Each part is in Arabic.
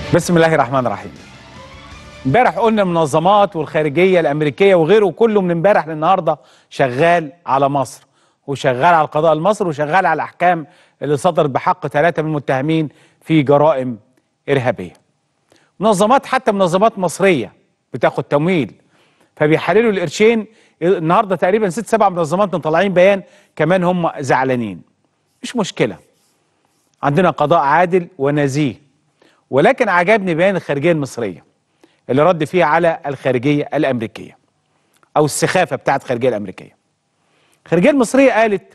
بسم الله الرحمن الرحيم. امبارح قلنا المنظمات والخارجيه الامريكيه وغيره كله من امبارح للنهارده شغال على مصر وشغال على القضاء المصري وشغال على الاحكام اللي صدرت بحق 3 من المتهمين في جرائم ارهابيه. منظمات حتى منظمات مصريه بتاخد تمويل فبيحللوا القرشين. النهارده تقريبا 6 7 منظمات مطلعين بيان كمان هم زعلانين. مش مشكله. عندنا قضاء عادل ونزيه. ولكن عجبني بيان الخارجيه المصريه اللي رد فيها على الخارجيه الامريكيه او السخافه بتاعت الخارجيه الامريكيه. الخارجيه المصريه قالت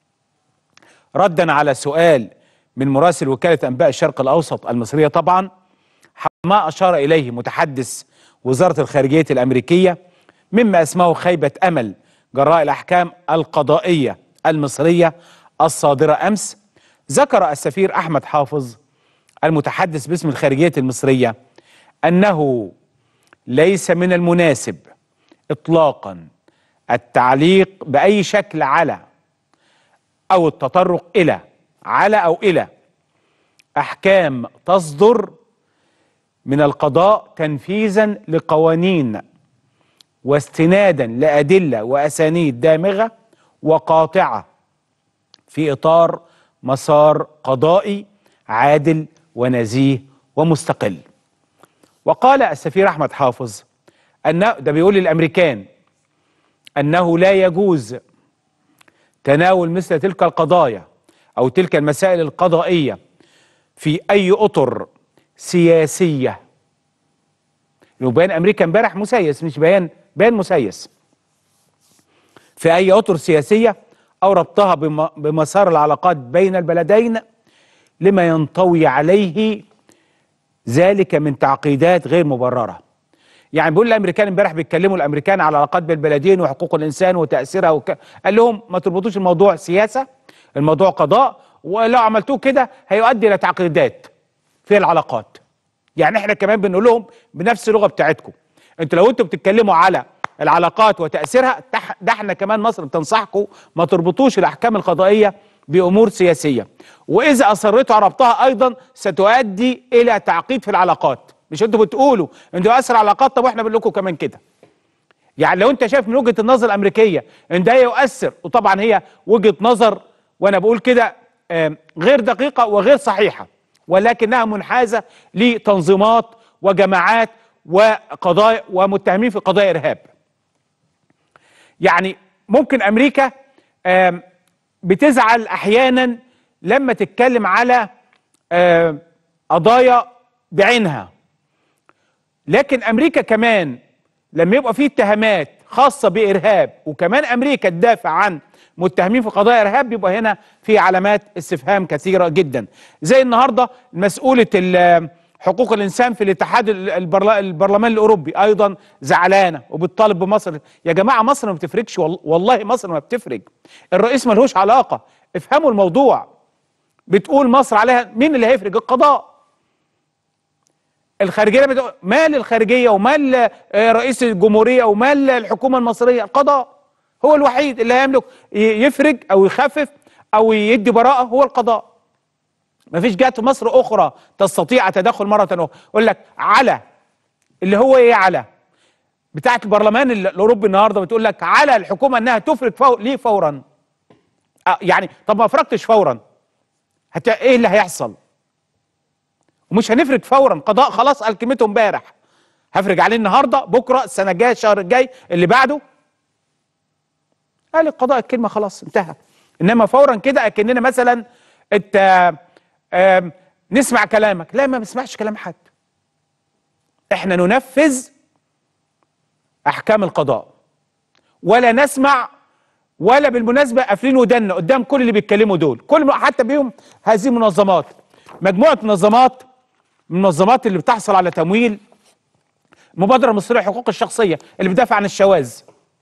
ردا على سؤال من مراسل وكاله انباء الشرق الاوسط المصريه طبعا ما اشار اليه متحدث وزاره الخارجيه الامريكيه مما اسمه خيبه امل جراء الاحكام القضائيه المصريه الصادره امس. ذكر السفير احمد حافظ المتحدث باسم الخارجية المصرية أنه ليس من المناسب إطلاقا التعليق بأي شكل على أو التطرق إلى أحكام تصدر من القضاء تنفيذا لقوانين واستنادا لأدلة وأسانيد دامغة وقاطعة في إطار مسار قضائي عادل ونزيه ومستقل. وقال السفير أحمد حافظ أنه ده بيقول للأمريكان أنه لا يجوز تناول مثل تلك القضايا أو تلك المسائل القضائية في أي أطر سياسية. بيان أمريكا امبارح مسيس، مش بيان مسيس، في أي أطر سياسية أو ربطها بمسار العلاقات بين البلدين لما ينطوي عليه ذلك من تعقيدات غير مبررة. يعني بيقول الامريكان امبارح بيتكلموا الامريكان على العلاقات بين البلدين وحقوق الانسان وتاثيرها قال لهم ما تربطوش الموضوع سياسه، الموضوع قضاء، ولو عملتوه كده هيؤدي الى تعقيدات في العلاقات. يعني احنا كمان بنقول لهم بنفس اللغه بتاعتكم، لو انتوا بتتكلموا على العلاقات وتاثيرها ده احنا كمان مصر بتنصحكم ما تربطوش الاحكام القضائيه بأمور سياسية، وإذا أصرتوا على ربطها أيضا ستؤدي إلى تعقيد في العلاقات. مش أنتوا بتقولوا أنتوا أسر علاقات، طب وإحنا بنقول لكم كمان كده. يعني لو أنت شايف من وجهة النظر الأمريكية إن ده يؤثر، وطبعا هي وجهة نظر وأنا بقول كده غير دقيقة وغير صحيحة، ولكنها منحازة لتنظيمات وجماعات وقضايا ومتهمين في قضايا إرهاب. يعني ممكن أمريكا بتزعل احيانا لما تتكلم على قضايا بعينها، لكن امريكا كمان لما يبقى فيه اتهامات خاصه بارهاب وكمان امريكا تدافع عن متهمين في قضايا ارهاب بيبقى هنا في علامات استفهام كثيره جدا. زي النهارده مسؤوله حقوق الانسان في الاتحاد البرلمان الاوروبي ايضا زعلانه وبتطالب بمصر. يا جماعه مصر ما بتفرقش، والله مصر ما بتفرق، الرئيس ملهوش علاقه، افهموا الموضوع. بتقول مصر عليها، مين اللي هيفرق؟ القضاء. الخارجيه بتقول مال الخارجيه ومال رئيس الجمهوريه ومال الحكومه المصريه؟ القضاء هو الوحيد اللي هيملك يفرج او يخفف او يدي براءه، هو القضاء. ما فيش جهات في مصر اخرى تستطيع التدخل مره اخرى. يقول لك على اللي هو ايه، على بتاعه البرلمان الاوروبي النهارده بتقول لك على الحكومه انها تفرج ليه فورا. يعني طب ما افرجتش فورا ايه اللي هيحصل؟ ومش هنفرج فورا، قضاء خلاص قال كلمته امبارح، هفرج عليه النهارده بكره السنه الجايه الشهر الجاي اللي بعده. قال القضاء الكلمه خلاص انتهى. انما فورا كده اكننا مثلا انت نسمع كلامك، لا ما بنسمعش كلام حد، احنا ننفذ احكام القضاء ولا نسمع. ولا بالمناسبه قافلين ودنا قدام كل اللي بيتكلموا دول، كل حتى بيهم هذه المنظمات، مجموعه منظمات اللي بتحصل على تمويل، المبادره المصريه للحقوق الشخصيه اللي بتدافع عن الشواذ،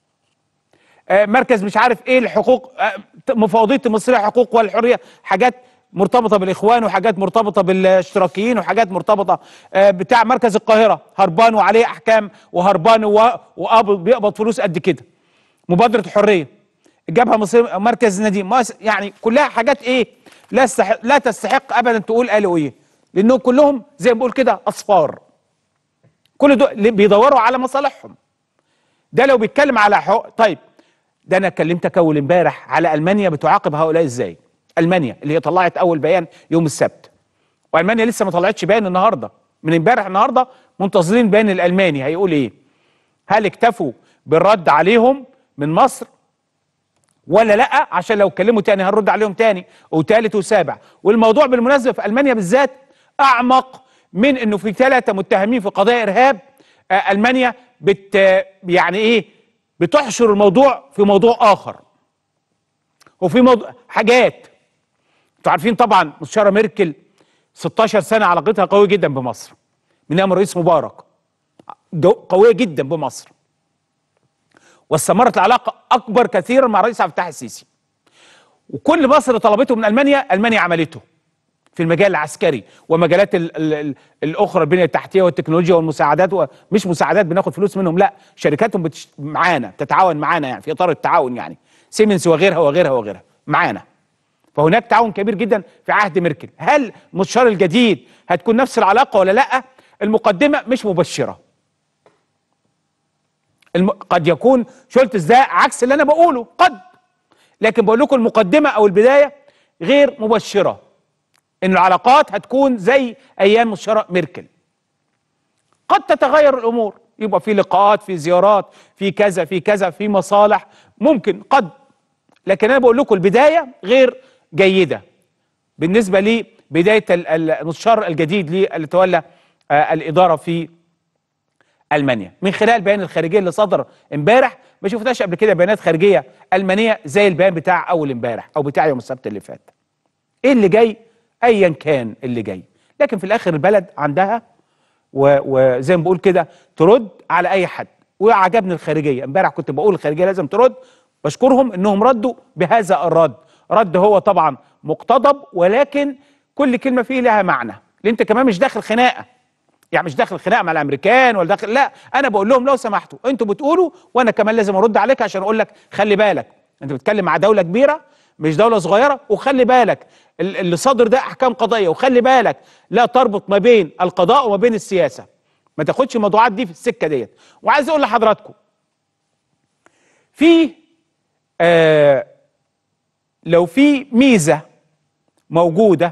مركز مش عارف ايه الحقوق، مفوضيه المصريه للحقوق والحريه، حاجات مرتبطه بالاخوان وحاجات مرتبطه بالاشتراكيين وحاجات مرتبطه بتاع مركز القاهره هربان وعليه احكام وهربان وقابض بيقبض فلوس قد كده، مبادره الحريه، الجبهه المصريه، مركز نديم، يعني كلها حاجات ايه لا تستحق ابدا تقول قالوا ايه. لانهم كلهم زي ما بقول كده اصفار، كل دول بيدوروا على مصالحهم. ده لو بيتكلم على حقوق. طيب ده انا كلمتك اول امبارح على المانيا بتعاقب هؤلاء ازاي. المانيا اللي هي طلعت اول بيان يوم السبت، والمانيا لسه ما طلعتش بيان النهارده، من امبارح النهارده منتظرين البيان الالماني هيقول ايه. هل اكتفوا بالرد عليهم من مصر ولا لا؟ عشان لو اتكلموا تاني هنرد عليهم تاني وتالت وسابع. والموضوع بالمناسبه في المانيا بالذات اعمق من انه في 3 متهمين في قضايا ارهاب. المانيا يعني ايه، بتحشر الموضوع في موضوع اخر، وفي موضوع حاجات. انتوا عارفين طبعا مستشاره ميركل 16 سنه علاقتها قويه جدا بمصر من ايام الرئيس مبارك، قويه جدا بمصر، واستمرت العلاقه اكبر كثيرا مع الرئيس عبد الفتاح السيسي. وكل مصر طلبته من المانيا عملته في المجال العسكري ومجالات الاخرى، البنيه التحتيه والتكنولوجيا والمساعدات، ومش مساعدات بناخد فلوس منهم، لا شركاتهم معانا بتتعاون معانا، يعني في اطار التعاون، يعني سيمنز وغيرها وغيرها وغيرها معانا. فهناك تعاون كبير جدا في عهد ميركل. هل المستشار الجديد هتكون نفس العلاقه ولا لا؟ المقدمه مش مبشره. قد يكون شولتز ده عكس اللي انا بقوله، قد، لكن بقول لكم المقدمه او البدايه غير مبشره ان العلاقات هتكون زي ايام مستشار ميركل. قد تتغير الامور، يبقى في لقاءات، في زيارات، في كذا في كذا، في مصالح، ممكن قد، لكن انا بقول لكم البدايه غير جيده بالنسبه لي. بدايه المستشار الجديد اللي تولى الاداره في المانيا من خلال بيان الخارجيه اللي صدر امبارح. ما شفتهاش قبل كده بيانات خارجيه المانيه زي البيان بتاع اول امبارح او بتاع يوم السبت اللي فات. ايه اللي جاي؟ ايا كان اللي جاي، لكن في الاخر البلد عندها وزي ما بقول كده ترد على اي حد. وعجبني الخارجيه امبارح، كنت بقول الخارجيه لازم ترد، بشكرهم انهم ردوا بهذا الرد. رد هو طبعا مقتضب، ولكن كل كلمه فيه لها معنى، لان انت كمان مش داخل خناقه، يعني مش داخل خناقه مع الامريكان ولا داخل، لا، انا بقول لهم لو سمحتوا انتوا بتقولوا وانا كمان لازم ارد عليك عشان اقول لك خلي بالك، انت بتتكلم مع دوله كبيره مش دوله صغيره، وخلي بالك اللي صادر ده احكام قضائيه، وخلي بالك لا تربط ما بين القضاء وما بين السياسه، ما تاخدش الموضوعات دي في السكه ديت. وعايز اقول لحضراتكم في لو في ميزه موجوده،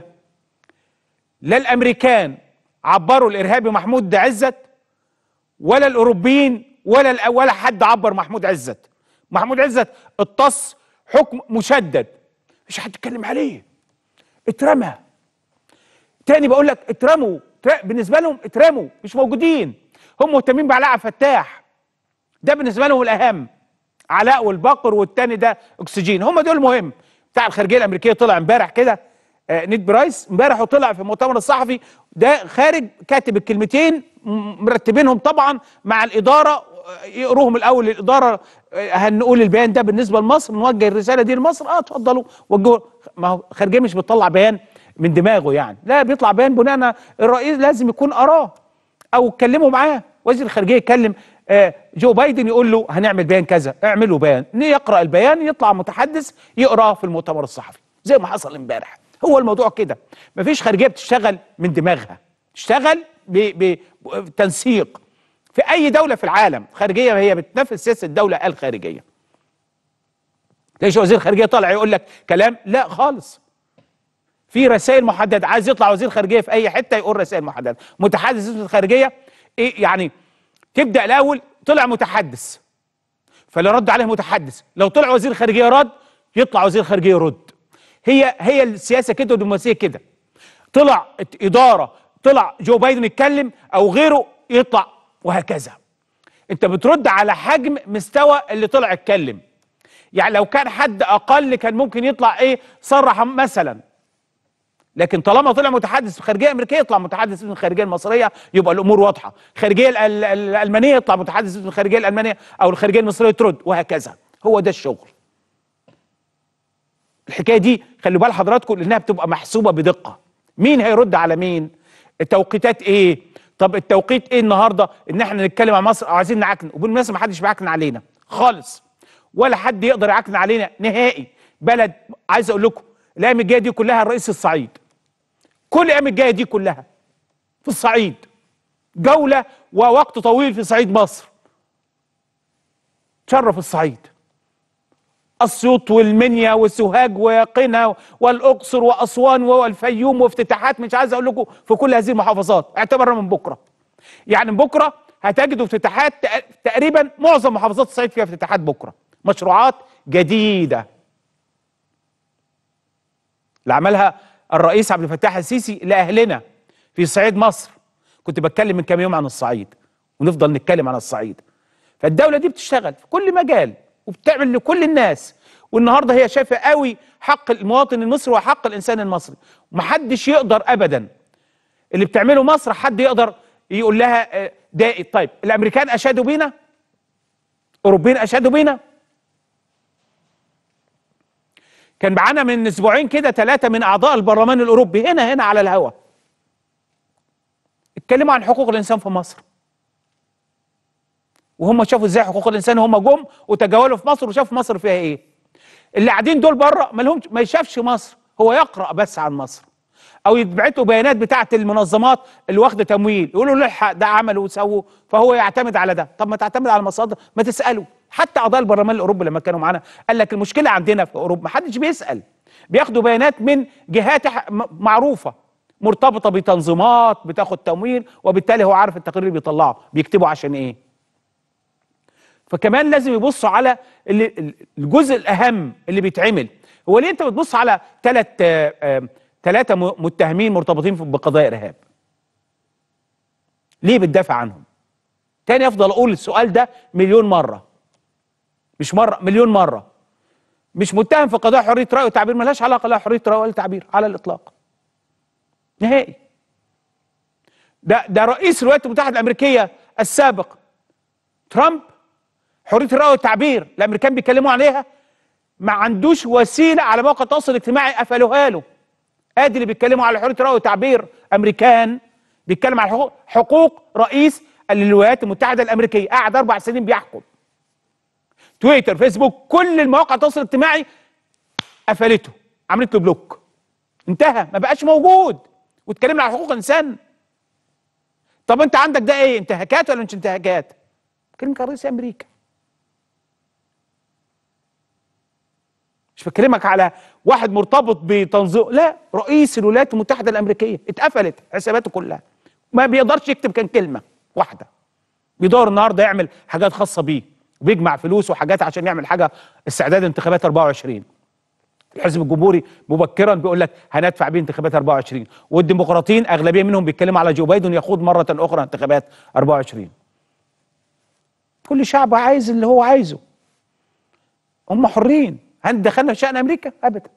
لا الامريكان عبروا الارهابي محمود عزت ولا الاوروبيين ولا حد عبر محمود عزت. محمود عزت اتص حكم مشدد، مفيش حد اتكلم عليه، اترمى. تاني بقول لك اترموا، بالنسبه لهم اترموا، مش موجودين. هم مهتمين بعلاء عبد الفتاح، ده بالنسبه لهم الاهم، علاء والبقر والتاني ده اكسجين، هم دول المهم. بتاع الخارجيه الامريكيه طلع امبارح كده، نيد برايس امبارح، وطلع في المؤتمر الصحفي ده خارج كاتب الكلمتين مرتبينهم طبعا مع الاداره، يقروهم الاول للاداره. هنقول البيان ده بالنسبه لمصر، نوجه الرساله دي لمصر، اتفضلوا وجهوا. ما هو خارجيه مش بتطلع بيان من دماغه يعني، لا، بيطلع بيان بناء الرئيس لازم يكون قراه او اتكلموا معاه. وزير الخارجيه يتكلم جو بايدن يقول له هنعمل بيان كذا، اعملوا بيان، يقرا البيان، يطلع متحدث يقراه في المؤتمر الصحفي زي ما حصل امبارح. هو الموضوع كده، مفيش خارجيه بتشتغل من دماغها، تشتغل بتنسيق. في اي دوله في العالم خارجيه هي بتنفذ سياسه الدوله الخارجيه. ليش وزير خارجيه طالع يقول لك كلام؟ لا خالص، في رسائل محدده. عايز يطلع وزير خارجيه في اي حته يقول رسائل محدده. متحدث الخارجيه ايه يعني؟ تبدا الاول طلع متحدث فلا رد عليه متحدث، لو طلع وزير خارجيه رد يطلع وزير خارجيه يرد. هي السياسه كده والدبلوماسيه كده. طلع اداره، طلع جو بايدن يتكلم او غيره يطلع، وهكذا. انت بترد على حجم مستوى اللي طلع اتكلم. يعني لو كان حد اقل كان ممكن يطلع صرح مثلا، لكن طالما طلع متحدث في الخارجيه الامريكيه يطلع متحدث في الخارجيه المصريه، يبقى الامور واضحه. الخارجيه الالمانيه يطلع متحدث في الخارجيه الالمانيه، او الخارجيه المصريه ترد، وهكذا. هو ده الشغل. الحكايه دي خلوا بال حضراتكم لانها بتبقى محسوبه بدقه. مين هيرد على مين؟ التوقيتات ايه؟ طب التوقيت ايه النهارده ان احنا نتكلم عن مصر او عايزين نعكن؟ وبالمناسبه ما حدش بيعكن علينا خالص، ولا حد يقدر يعكن علينا نهائي. بلد، عايز اقول لكم الايام الجايه دي كلها الرئيس الصعيد، كل الايام الجايه دي كلها في الصعيد، جوله ووقت طويل في صعيد مصر. تشرف الصعيد، اسيوط والمنيا وسوهاج وقنا والاقصر واسوان والفيوم، وافتتاحات مش عايز اقول لكم في كل هذه المحافظات. اعتبرنا من بكره، يعني من بكره هتجدوا افتتاحات تقريبا معظم محافظات الصعيد فيها افتتاحات بكره، مشروعات جديده اللي عملها الرئيس عبد الفتاح السيسي لاهلنا في صعيد مصر. كنت بتكلم من كام يوم عن الصعيد ونفضل نتكلم عن الصعيد. فالدوله دي بتشتغل في كل مجال وبتعمل لكل الناس، والنهارده هي شايفه قوي حق المواطن المصري وحق الانسان المصري، ومحدش يقدر ابدا اللي بتعمله مصر حد يقدر يقول لها ده. طيب الامريكان اشادوا بينا، اوروبيين اشادوا بينا. كان معانا من اسبوعين كده 3 من اعضاء البرلمان الاوروبي هنا على الهوا، اتكلموا عن حقوق الانسان في مصر، وهم شافوا ازاي حقوق الانسان، هم جم وتجولوا في مصر وشافوا مصر فيها ايه. اللي قاعدين دول بره ما يشافش مصر، هو يقرأ بس عن مصر، او يتبعتوا بيانات بتاعه المنظمات اللي واخده تمويل، يقولوا له الحق ده عملوا وسووا، فهو يعتمد على ده. طب ما تعتمد على المصادر، ما تسالوا. حتى اعضاء البرلمان الاوروبي لما كانوا معانا قال لك المشكله عندنا في اوروبا ما حدش بيسال، بياخدوا بيانات من جهات معروفه مرتبطه بتنظيمات بتاخد تمويل، وبالتالي هو عارف التقرير اللي بيطلعه بيكتبه عشان ايه. فكمان لازم يبصوا على الجزء الاهم اللي بيتعمل. هو ليه انت بتبص على 3 متهمين مرتبطين بقضايا ارهاب؟ ليه بتدافع عنهم؟ تاني افضل اقول السؤال ده مليون مره، مش مره، مليون مره. مش متهم في قضايا حريه راي وتعبير، ملهاش علاقه لا حريه راي ولا تعبير على الاطلاق نهائي. ده رئيس الولايات المتحده الامريكيه السابق ترامب، حريه الراي والتعبير الامريكان بيتكلموا عليها، ما عندوش وسيله على مواقع التواصل الاجتماعي قفلوها له. ادي اللي بيتكلموا على حريه الراي والتعبير امريكان، بيتكلم على حقوق رئيس الولايات المتحده الامريكيه، قعد 4 سنين بيحكم. تويتر، فيسبوك، كل المواقع التواصل الاجتماعي قفلته، عملت له بلوك، انتهى، ما بقاش موجود. واتكلمنا على حقوق الانسان. طب انت عندك ده ايه؟ انتهاكات ولا مش انتهاكات؟ بتكلم كرئيس امريكا، مش بكلمك على واحد مرتبط بتنظيم، لا، رئيس الولايات المتحده الامريكيه اتقفلت حساباته كلها، ما بيقدرش يكتب كان كلمه واحده. بيدور النهارده يعمل حاجات خاصه بيه وبيجمع فلوس وحاجات عشان يعمل حاجه استعداد انتخابات 24. الحزب الجمهوري مبكرا بيقول لك هندفع بيه انتخابات 24، والديمقراطيين اغلبيه منهم بيتكلموا على جو بايدن يخوض مره اخرى انتخابات 24. كل شعب عايز اللي هو عايزه، هم حرين. هل دخلنا في شأن امريكا؟ ابدا.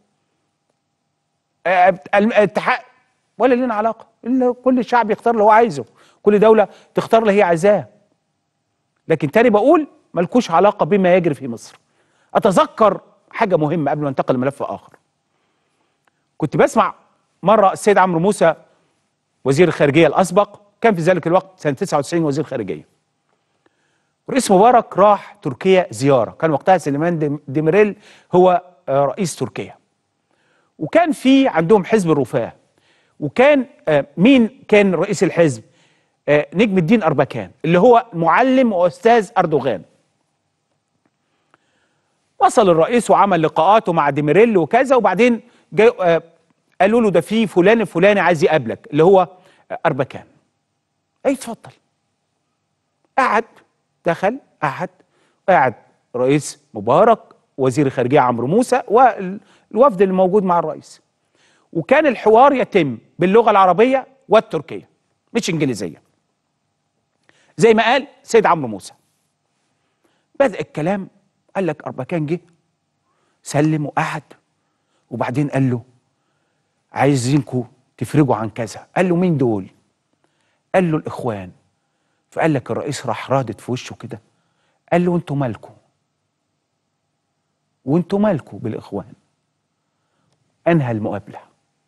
الاتحاد ولا لنا علاقه، الا كل شعب يختار اللي هو عايزه، كل دوله تختار اللي هي عايزاه. لكن تاني بقول ملكوش علاقه بما يجري في مصر. اتذكر حاجه مهمه قبل ما انتقل لملف اخر. كنت بسمع مره السيد عمرو موسى وزير الخارجيه الاسبق، كان في ذلك الوقت سنه 99 وزير خارجيه. رئيس مبارك راح تركيا زياره، كان وقتها سليمان ديميريل هو رئيس تركيا. وكان في عندهم حزب الرفاه، وكان مين كان رئيس الحزب؟ نجم الدين أربكان اللي هو معلم واستاذ اردوغان. وصل الرئيس وعمل لقاءاته مع ديميريل وكذا، وبعدين جاي قالوا له ده في فلان الفلاني عايز يقابلك اللي هو أربكان. اي اتفضل. قعد، دخل، قعد رئيس مبارك، وزير الخارجيه عمرو موسى، والوفد اللي موجود مع الرئيس. وكان الحوار يتم باللغه العربيه والتركيه مش انجليزيه، زي ما قال سيد عمرو موسى. بدأ الكلام، قال لك أربكان جه سلم وقعد، وبعدين قال له عايزينكم تفرجوا عن كذا. قال له مين دول؟ قال له الإخوان. فقال لك الرئيس راح رادد في وشه كده، قال له انتوا مالكم؟ وانتوا مالكم بالإخوان؟ أنهى المقابلة.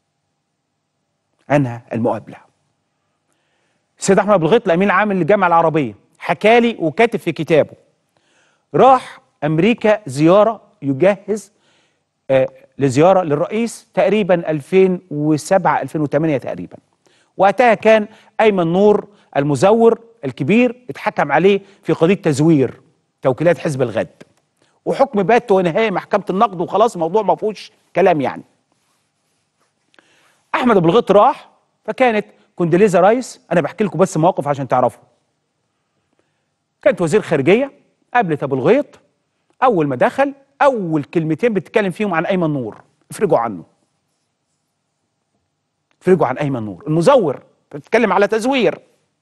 أنهى المقابلة. السيد أحمد أبو الغيط الأمين العام للجامعة العربية حكى لي وكاتب في كتابه، راح أمريكا زيارة يجهز لزياره للرئيس تقريبا 2007 2008 تقريبا. وقتها كان ايمن نور المزور الكبير اتحكم عليه في قضيه تزوير توكيلات حزب الغد، وحكم بات ونهائي محكمه النقد وخلاص، الموضوع ما فيهوش كلام يعني. احمد ابو الغيط راح، فكانت كوندليزا رايس، انا بحكي لكم بس مواقف عشان تعرفوا، كانت وزير خارجيه، قابلت ابو الغيط، اول ما دخل اول كلمتين بتتكلم فيهم عن ايمن نور، افرجوا عنه، افرجوا عن ايمن نور المزور، بتتكلم على تزوير،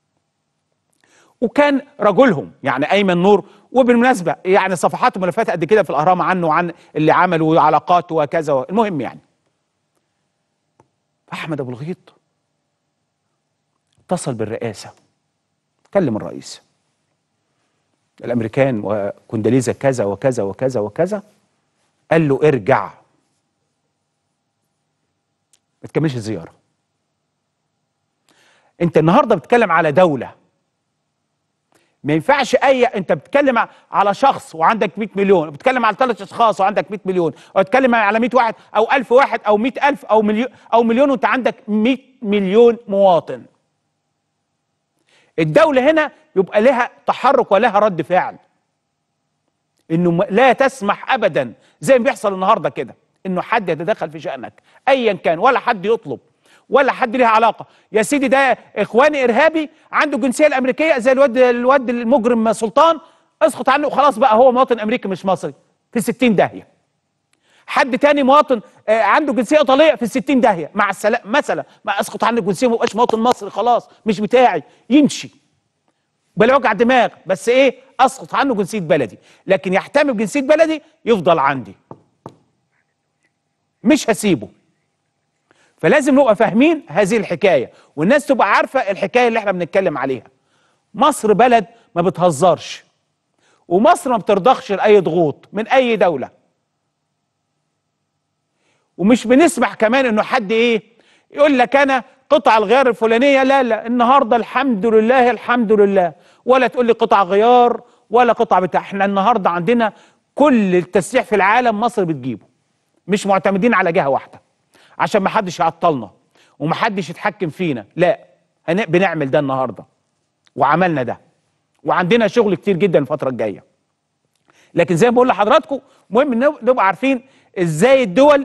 وكان رجلهم يعني ايمن نور. وبالمناسبه يعني صفحات وملفات قد كده في الاهرام عنه وعن اللي عمله وعلاقاته وكذا، المهم يعني. احمد ابو الغيط اتصل بالرئاسه، كلم الرئيس، الامريكان وكوندليزا كذا وكذا وكذا وكذا، قال له ارجع، ما تكملش الزياره. انت النهارده بتتكلم على دوله، ما ينفعش انت بتتكلم على شخص وعندك 100 مليون، بتتكلم على 3 اشخاص وعندك 100 مليون، او بتتكلم على 100 واحد او 1000 واحد او 100,000 او مليون وانت عندك 100 مليون مواطن. الدولة هنا يبقى لها تحرك ولها رد فعل، انه لا تسمح ابدا زي ما بيحصل النهارده كده انه حد يتدخل في شأنك ايا كان، ولا حد يطلب ولا حد ليه علاقه. يا سيدي ده اخواني ارهابي عنده الجنسيه الامريكيه زي الواد المجرم سلطان، اسقط عنه وخلاص بقى هو مواطن امريكي مش مصري، في 60 داهيه. حد تاني مواطن عنده جنسيه ايطاليه، في 60 داهيه، مع السلامه مثلا، ما اسقط عنه الجنسيه ما يبقاش مواطن مصري، خلاص مش بتاعي، يمشي بلا وجع دماغ، بس ايه، اسقط عنه جنسيه بلدي، لكن يحتمل جنسيه بلدي يفضل عندي، مش هسيبه. فلازم نبقى فاهمين هذه الحكايه، والناس تبقى عارفه الحكايه اللي احنا بنتكلم عليها. مصر بلد ما بتهزرش، ومصر ما بترضخش لاي ضغوط من اي دوله، ومش بنسمح كمان انه حد ايه يقول لك انا قطع الغيار الفلانيه، لا لا، النهارده الحمد لله الحمد لله، ولا تقول لي قطع غيار ولا قطع بتاع، احنا النهارده عندنا كل التسليح في العالم مصر بتجيبه، مش معتمدين على جهه واحده عشان ما حدش يعطلنا وما حدش يتحكم فينا، لا، بنعمل ده النهارده وعملنا ده، وعندنا شغل كتير جدا الفتره الجايه. لكن زي ما بقول لحضراتكم مهم نبقى عارفين ازاي الدول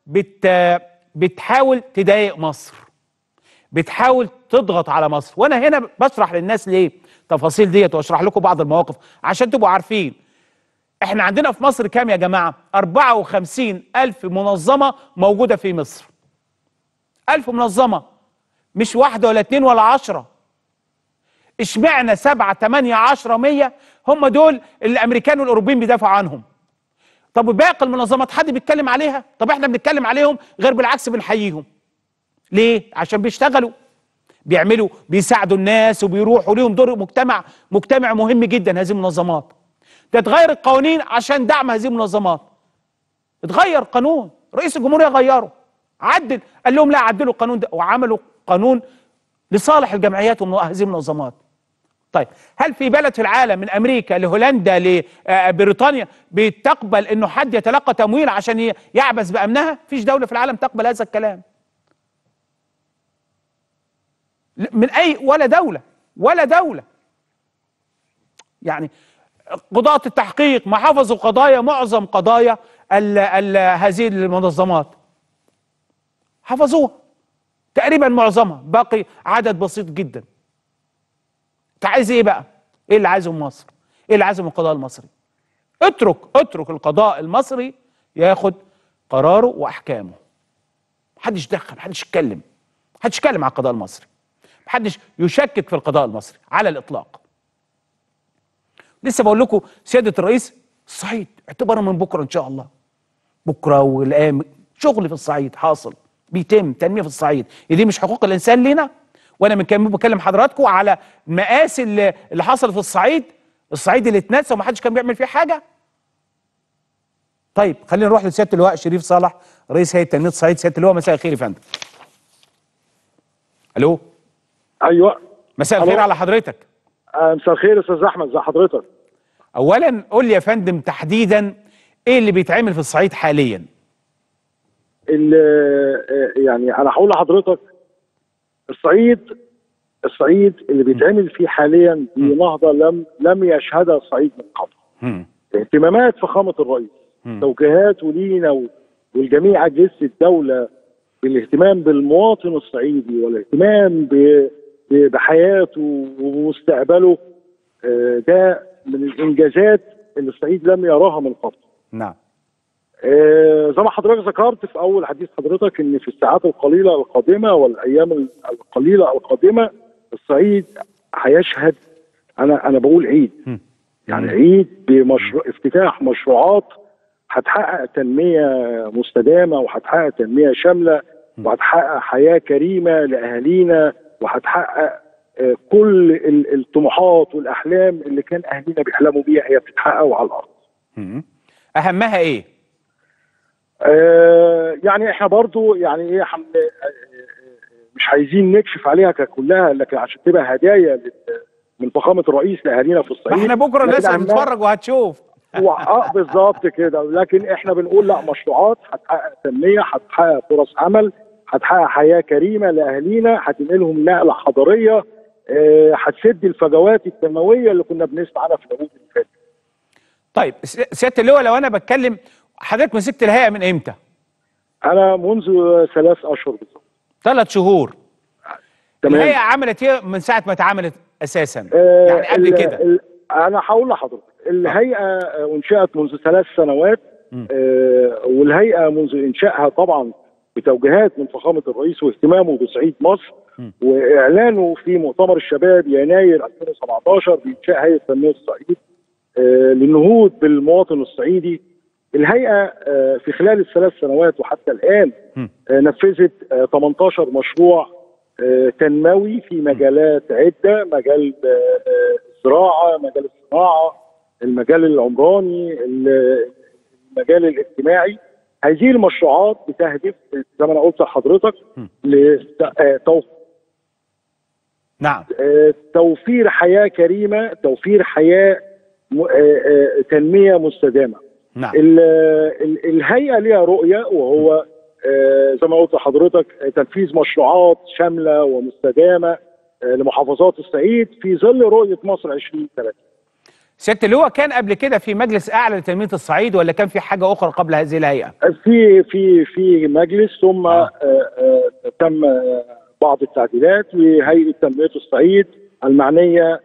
بتحاول تضايق مصر، بتحاول تضغط على مصر. وانا هنا بشرح للناس ليه التفاصيل ديت، واشرح لكم بعض المواقف عشان تبقوا عارفين. احنا عندنا في مصر كام يا جماعه؟ 54,000 منظمه موجوده في مصر. 1000 منظمه، مش واحده ولا 2 ولا 10. اشمعنى 7 8 10 100 هم دول اللي الامريكان والاوروبيين بيدافعوا عنهم؟ طب وباقي المنظمات حد بيتكلم عليها؟ طب احنا بنتكلم عليهم غير بالعكس بنحييهم. ليه؟ عشان بيشتغلوا، بيعملوا، بيساعدوا الناس وبيروحوا ليهم دور مجتمع مهم جدا. هذه المنظمات تتغير القوانين عشان دعم هذه المنظمات. اتغير قانون، رئيس الجمهورية غيره، عدل، قال لهم لا عدلوا القانون ده، وعملوا قانون لصالح الجمعيات وهذه المنظمات. طيب هل في بلد في العالم من امريكا لهولندا لبريطانيا بتقبل انه حد يتلقى تمويل عشان يعبث بامنها؟ فيش دوله في العالم تقبل هذا الكلام، من اي ولا دوله. يعني قضاة التحقيق ما حفظوا قضايا، معظم قضايا هذه المنظمات حفظوها تقريبا معظمها، باقي عدد بسيط جدا. انت عايز ايه بقى؟ ايه اللي عايزه من مصر؟ ايه اللي عايزه من القضاء المصري؟ اترك القضاء المصري ياخد قراره واحكامه. محدش يتدخل، محدش يتكلم على القضاء المصري، محدش يشكك في القضاء المصري على الاطلاق. لسه بقول لكم سياده الرئيس، الصعيد اعتبروا من بكره ان شاء الله، بكره والايام شغل في الصعيد حاصل، بيتم تنميه في الصعيد. دي مش حقوق الانسان لينا؟ وانا من كام يوم بكلم حضراتكم على المآسي اللي حصلت في الصعيد اللي اتنسى وما حدش كان بيعمل فيه حاجه. طيب خلينا نروح لسياده اللواء شريف صالح، رئيس هيئه تنميه الصعيد. سياده اللواء مساء الخير يا فندم. الو. ايوه مساء الخير على حضرتك. مساء الخير يا استاذ احمد، ازي حضرتك؟ اولا قول لي يا فندم تحديدا ايه اللي بيتعمل في الصعيد حاليا؟ يعني انا هقول لحضرتك، الصعيد اللي بيتعمل فيه حاليا دي نهضه لم يشهدها الصعيد من قبل. اهتمامات فخامه الرئيس، توجيهات ولينا والجميع اجهزه الدوله بالاهتمام بالمواطن الصعيدي والاهتمام بحياته ومستقبله. ده من الانجازات اللي الصعيد لم يراها من قبل. نعم. زي ما حضرتك ذكرت في اول حديث حضرتك ان في الساعات القليله القادمه والايام القليله القادمه الصعيد هيشهد، انا بقول عيد، يعني عيد بمشروع افتتاح مشروعات هتحقق تنميه مستدامه وهتحقق تنميه شامله وهتحقق حياه كريمه لاهالينا وهتحقق كل الطموحات والاحلام اللي كان اهالينا بيحلموا بيها هي بتتحقق على الارض. اهمها ايه؟ يعني احنا برضو يعني ايه مش عايزين نكشف عليها ككلها، لكن عشان تبقى هدايا من فخامه الرئيس لاهالينا في الصعيد. ما احنا بكره الناس هتتفرج وهتشوف. بالظبط كده، لكن احنا بنقول لا، مشروعات هتحقق تنميه، هتحقق فرص عمل، هتحقق حياه كريمه لاهالينا، هتنقلهم نقله حضاريه، هتسد الفجوات التنمويه اللي كنا بنسمع عنها في العقود اللي فاتت. طيب سياده اللواء، لو انا بتكلم، حضرتك مسكت الهيئه من امتى؟ انا منذ 3 اشهر بالظبط. 3 شهور. تمام. الهيئه عملت ايه من ساعه ما اتعملت اساسا؟ يعني قبل كده. انا هقول لحضرتك، الهيئه انشئت منذ 3 سنوات. والهيئه منذ انشائها طبعا بتوجيهات من فخامه الرئيس واهتمامه بصعيد مصر واعلانه في مؤتمر الشباب يناير 2017 بانشاء هيئه تنميه الصعيد للنهوض بالمواطن الصعيدي. الهيئه في خلال ال3 سنوات وحتى الان نفذت 18 مشروع تنموي في مجالات عده، مجال الزراعه، مجال الصناعه، المجال العمراني، المجال الاجتماعي. هذه المشروعات بتهدف زي ما انا قلت لحضرتك نعم، توفير حياه كريمه، توفير حياه تنميه مستدامه. نعم. الهيئه ليها رؤيه، وهو زي ما قلت لحضرتك تنفيذ مشروعات شامله ومستدامه لمحافظات الصعيد في ظل رؤيه مصر 2030. سياده اللواء، كان قبل كده في مجلس اعلى لتنميه الصعيد ولا كان في حاجه اخرى قبل هذه الهيئه؟ في مجلس، ثم تم بعض التعديلات لهيئه تنميه الصعيد المعنيه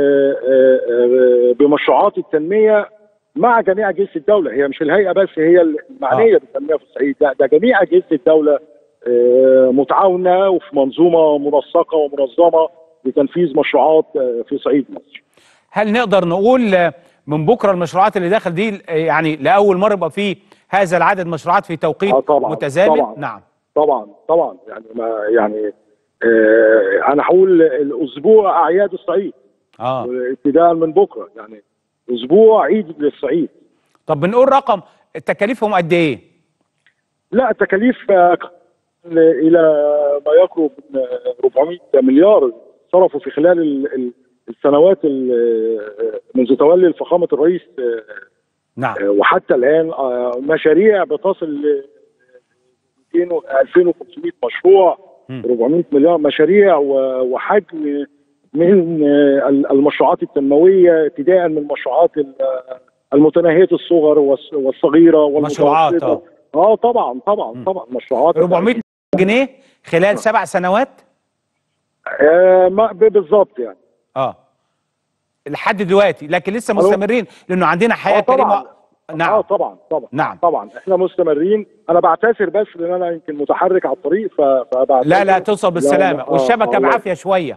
بمشروعات التنميه مع جميع اجهزه الدوله. هي مش الهيئه بس هي المعنيه بالتنميه في الصعيد، لا ده جميع اجهزه الدوله متعاونه وفي منظومه منسقه ومنظمه لتنفيذ مشروعات في صعيد مصر. هل نقدر نقول من بكره المشروعات اللي داخل دي يعني لاول مره يبقى في هذا العدد مشروعات في توقيت متزامن؟ طبعا. نعم طبعا يعني انا هقول الاسبوع اعياد الصعيد ابتداء من بكره، يعني اسبوع عيد للصعيد. طب بنقول رقم تكاليفهم قد ايه؟ لا، التكاليف الى ما يقرب من 400 مليار صرفوا في خلال السنوات منذ تولي فخامه الرئيس. نعم. وحتى الان مشاريع بتصل ل 2500 مشروع، 400 مليار مشاريع وحجم من المشروعات التنمويه، ابتداء من المشروعات المتناهيه الصغر والصغيره والمتوسطه. طبعا مشروعات 400 جنيه خلال 7 سنوات. بالظبط يعني. لحد دلوقتي، لكن لسه مستمرين لانه عندنا حياه كريمه. نعم. طبعا نعم. طبعا احنا مستمرين. انا بعتذر بس لان انا يمكن متحرك على الطريق فبعتذر. لا توصل بالسلامه. والشبكه بعافيه شويه.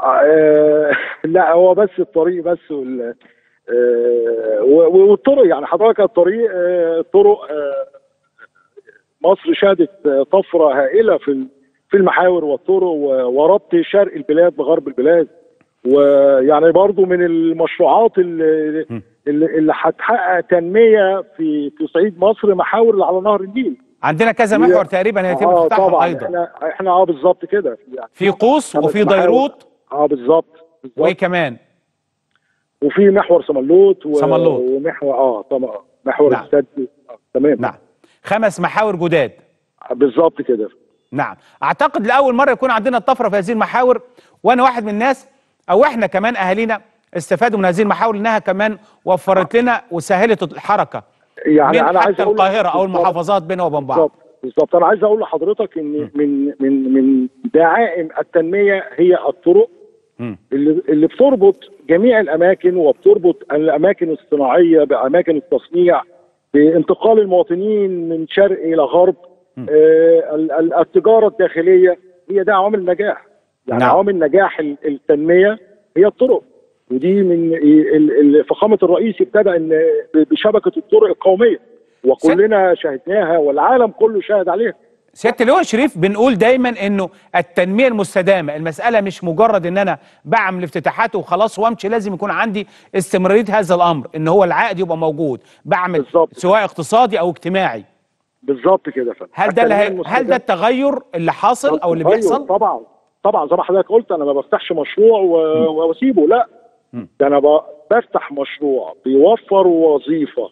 لا هو بس الطريق بس والطرق، يعني حضرتك الطريق الطرق مصر شهدت طفره هائله في المحاور والطرق وربط شرق البلاد بغرب البلاد. ويعني برضو من المشروعات اللي هتحقق تنميه في صعيد مصر محاور اللي على نهر النيل. عندنا كذا محور تقريبا هيتم افتتاحهم ايضا. احنا بالظبط كده، يعني في قوس وفي ديروت. بالظبط. وايه كمان؟ وفي محور سملوت ومحور محور نعم. السد. تمام. نعم. 5 محاور جداد. بالظبط كده. نعم، اعتقد لاول مره يكون عندنا الطفره في هذه المحاور، وانا واحد من الناس، او احنا كمان اهالينا استفادوا من هذه المحاور، انها كمان وفرت لنا وسهلت الحركه يعني من انا عايز حتى اقول القاهره او المحافظات بينها وبين بعض. بالظبط انا عايز اقول لحضرتك ان من دعائم التنميه هي الطرق اللي بتربط جميع الاماكن، وبتربط الاماكن الصناعيه باماكن التصنيع، بانتقال المواطنين من شرق الى غرب. التجاره الداخليه هي ده عوامل النجاح. يعني عوامل نجاح التنميه هي الطرق، ودي من فخامه الرئيس ابتدى ان بشبكه الطرق القوميه، وكلنا شاهدناها والعالم كله شاهد عليها. سيادة اللواء شريف، بنقول دايما انه التنميه المستدامه، المساله مش مجرد ان انا بعمل افتتاحات وخلاص وامشي، لازم يكون عندي استمراريه هذا الامر، ان هو العائد يبقى موجود، بعمل بالزبط. سواء اقتصادي او اجتماعي. بالظبط كده يا فندم. هل ده التغير اللي حاصل او اللي بيحصل؟ طبعا زي ما حضرتك قلت، انا ما بفتحش مشروع واسيبه، لا، ده انا بفتح مشروع بيوفر وظيفه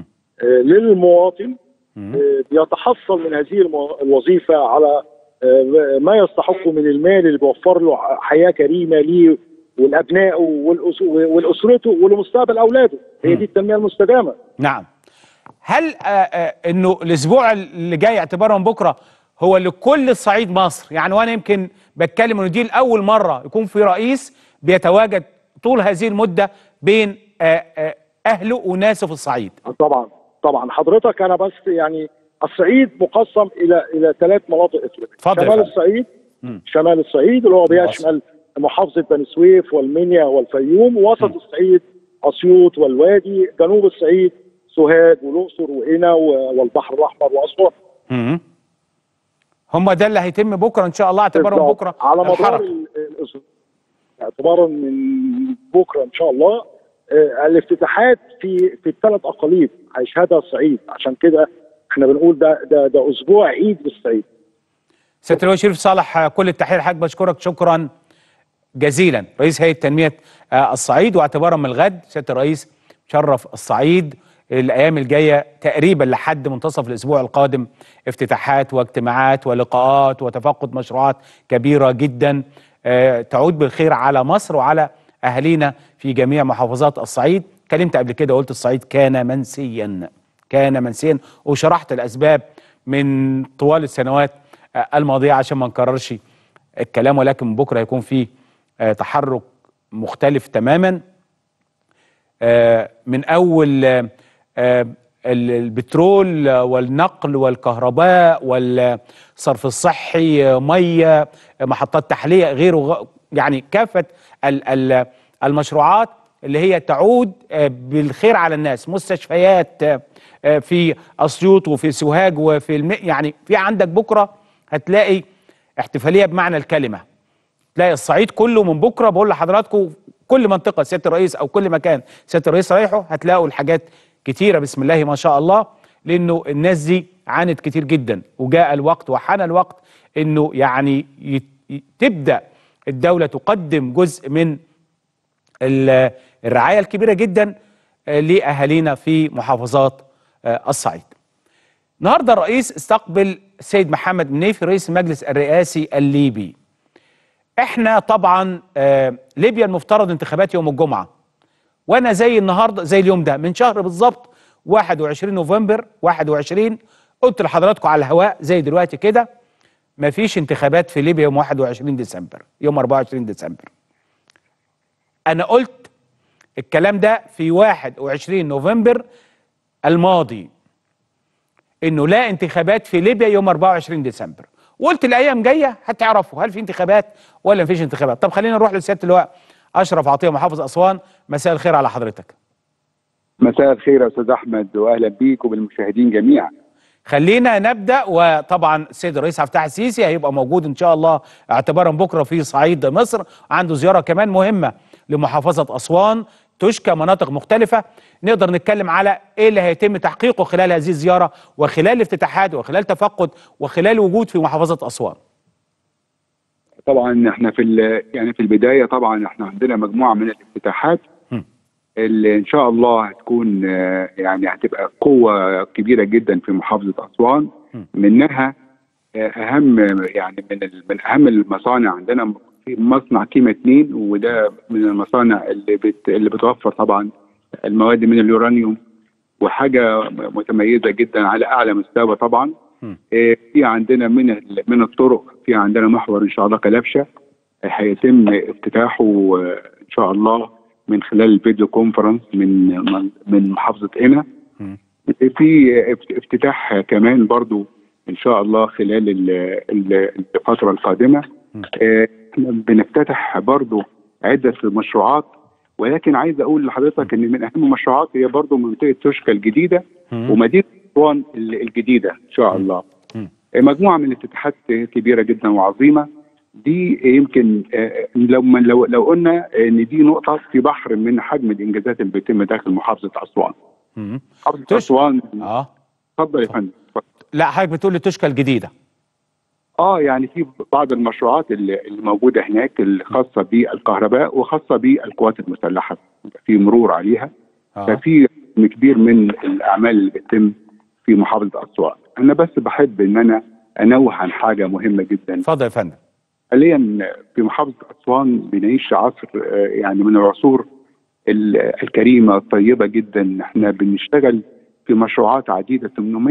للمواطن، بيتحصل من هذه الوظيفه على ما يستحقه من المال اللي بيوفر له حياه كريمه ليه ولابنائه ولاسرته ولمستقبل اولاده. هي دي التنميه المستدامه. نعم. هل انه الاسبوع اللي جاي اعتبارا من بكره هو لكل صعيد مصر؟ يعني وانا يمكن بتكلم انه دي لاول مره يكون في رئيس بيتواجد طول هذه المده بين اهله وناسه في الصعيد. طبعا حضرتك، انا بس يعني الصعيد مقسم الى 3 مناطق افريقيا. شمال الصعيد اللي هو بيشمل محافظه بني سويف والمنيا والفيوم، ووسط الصعيد اسيوط والوادي، جنوب الصعيد سوهاج والاقصر وقنا والبحر الاحمر واسوان. هم ده اللي هيتم بكره ان شاء الله، اعتبارا من بكره على مدار الاسبوع، اعتبارا من بكره ان شاء الله. الافتتاحات في ال3 اقاليم هيشهدها الصعيد، عشان كده احنا بنقول ده اسبوع عيد للصعيد. سياده اللواء شريف صالح، كل التحيه لحضرتك، بشكرك شكرا جزيلا، رئيس هيئه تنميه الصعيد. واعتبارا من الغد سياده الرئيس شرف الصعيد الايام الجايه تقريبا لحد منتصف الاسبوع القادم، افتتاحات واجتماعات ولقاءات وتفقد مشروعات كبيره جدا تعود بالخير على مصر وعلى اهالينا في جميع محافظات الصعيد. اتكلمت قبل كده وقلت الصعيد كان منسيا وشرحت الاسباب من طوال السنوات الماضيه عشان ما نكررش الكلام، ولكن بكره هيكون في تحرك مختلف تماما، من اول البترول والنقل والكهرباء والصرف الصحي، ميه، محطات تحليه، غيره، يعني كافه المشروعات اللي هي تعود بالخير على الناس، مستشفيات في اسيوط وفي سوهاج وفي يعني في عندك بكره هتلاقي احتفاليه بمعنى الكلمه، تلاقي الصعيد كله من بكره. بقول لحضراتكم كل منطقه سياده الرئيس او كل مكان سياده الرئيس رايحه هتلاقوا الحاجات كتيره بسم الله ما شاء الله، لانه الناس دي عانت كتير جدا، وجاء الوقت وحان الوقت انه يعني تبدا الدوله تقدم جزء من الرعايه الكبيره جدا لاهالينا في محافظات الصعيد. النهارده الرئيس استقبل السيد محمد منيفي رئيس المجلس الرئاسي الليبي. احنا طبعا ليبيا المفترض انتخابات يوم الجمعه، وانا زي النهارده زي اليوم ده من شهر بالظبط 21 نوفمبر 21 قلت لحضراتكم على الهواء زي دلوقتي كده مفيش انتخابات في ليبيا يوم 21 ديسمبر، يوم 24 ديسمبر. انا قلت الكلام ده في 21 نوفمبر الماضي انه لا انتخابات في ليبيا يوم 24 ديسمبر، وقلت الايام جايه هتعرفوا هل في انتخابات ولا مفيش انتخابات. طب خلينا نروح لسياده اللواء اشرف عطيه محافظ اسوان. مساء الخير على حضرتك. مساء الخير يا استاذ احمد، واهلا بيك وبالمشاهدين جميعا. خلينا نبدا، وطبعا السيد الرئيس عبد الفتاح السيسي هيبقى موجود ان شاء الله اعتبارا بكره في صعيد مصر، عنده زياره كمان مهمه لمحافظه اسوان تشكى مناطق مختلفه. نقدر نتكلم على ايه اللي هيتم تحقيقه خلال هذه الزياره وخلال الافتتاحات وخلال تفقد وخلال وجود في محافظه اسوان. طبعا احنا في البدايه طبعا احنا عندنا مجموعه من الافتتاحات اللي ان شاء الله هتكون يعني هتبقى قوه كبيره جدا في محافظه اسوان. منها اهم يعني من اهم المصانع عندنا في مصنع كيما 2، وده من المصانع اللي بتوفر طبعا المواد من اليورانيوم، وحاجه متميزه جدا على اعلى مستوى طبعا. في عندنا من الطرق، في عندنا محور ان شاء الله كلبشه هيتم افتتاحه ان شاء الله من خلال الفيديو كونفرنس من محافظه قنا. في افتتاح كمان برضو ان شاء الله خلال الفتره القادمه. بنفتتح برضو عده مشروعات، ولكن عايز اقول لحضرتك ان من اهم المشروعات هي برضو منطقه توشكا الجديده ومدينه اسوان الجديده ان شاء الله. مجموعه من الافتتاحات كبيره جدا وعظيمه. دي يمكن لو قلنا ان دي نقطه في بحر من حجم الانجازات اللي بيتم داخل محافظه اسوان. محافظه اسوان. اتفضل يا فندم. لا، حضرتك بتقول لي توشكا الجديده. يعني في بعض المشروعات اللي موجوده هناك الخاصه بالكهرباء وخاصه بالقوات المسلحه في مرور عليها. ففي كبير من الاعمال اللي بتتم في محافظه اسوان. انا بس بحب ان انا انوه عن حاجه مهمه جدا. اتفضل يا فندم. حاليا في محافظه اسوان بنعيش عصر يعني من العصور الكريمه الطيبه جدا. احنا بنشتغل في مشروعات عديده،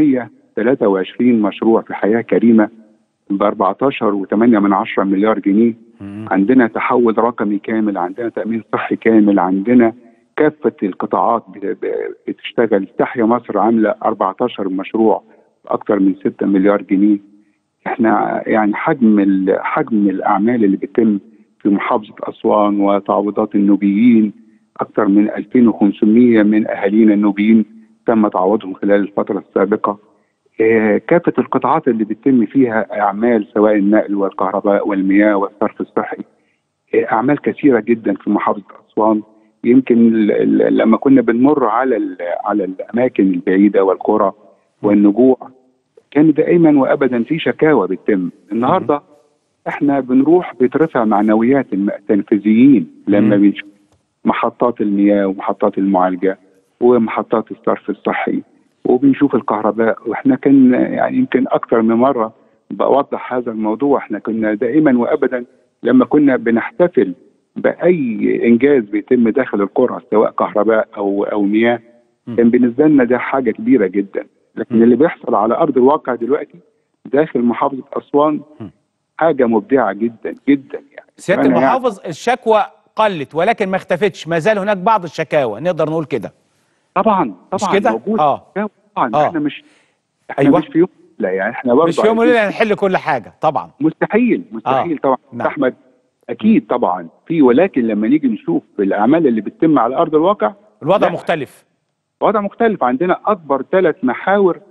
823 مشروع في حياه كريمه ب 14.8 مليار جنيه. عندنا تحول رقمي كامل، عندنا تامين صحي كامل، عندنا كافه القطاعات بتشتغل. تحيا مصر عامله 14 مشروع باكثر من 6 مليار جنيه. احنا يعني حجم الاعمال اللي بتتم في محافظه اسوان وتعويضات النوبيين، اكثر من 2500 من اهالينا النوبيين تم تعويضهم خلال الفتره السابقه. كافه القطاعات اللي بتتم فيها اعمال سواء النقل والكهرباء والمياه والصرف الصحي، اعمال كثيره جدا في محافظه اسوان. يمكن لما كنا بنمر على الاماكن البعيده والقرى والنجوع كان دائما وابدا في شكاوى بتتم. النهارده احنا بنروح بترفع معنويات التنفيذيين لما بنشوف محطات المياه ومحطات المعالجه ومحطات الصرف الصحي وبنشوف الكهرباء. واحنا كان يعني يمكن اكثر من مره بوضح هذا الموضوع. احنا كنا دائما وابدا لما كنا بنحتفل باي انجاز بيتم داخل القرى سواء كهرباء او مياه، كان بالنسبه لنا ده حاجه كبيره جدا. لكن اللي بيحصل على ارض الواقع دلوقتي داخل محافظه اسوان حاجه مبدعه جدا جدا. يعني سياده المحافظ، الشكوى قلت ولكن ما اختفتش، ما زال هناك بعض الشكاوى، نقدر نقول كده. طبعا مش كده؟ موجود. طبعا احنا مش أيوة. مش في يوم، لا يعني احنا برضه مش في يوم وليله هنحل كل حاجه طبعا. مستحيل طبعا. نعم. احمد اكيد طبعا في، ولكن لما نيجي نشوف الاعمال اللي بتتم على ارض الواقع الوضع مختلف. وضع مختلف. عندنا اكبر 3 محاور،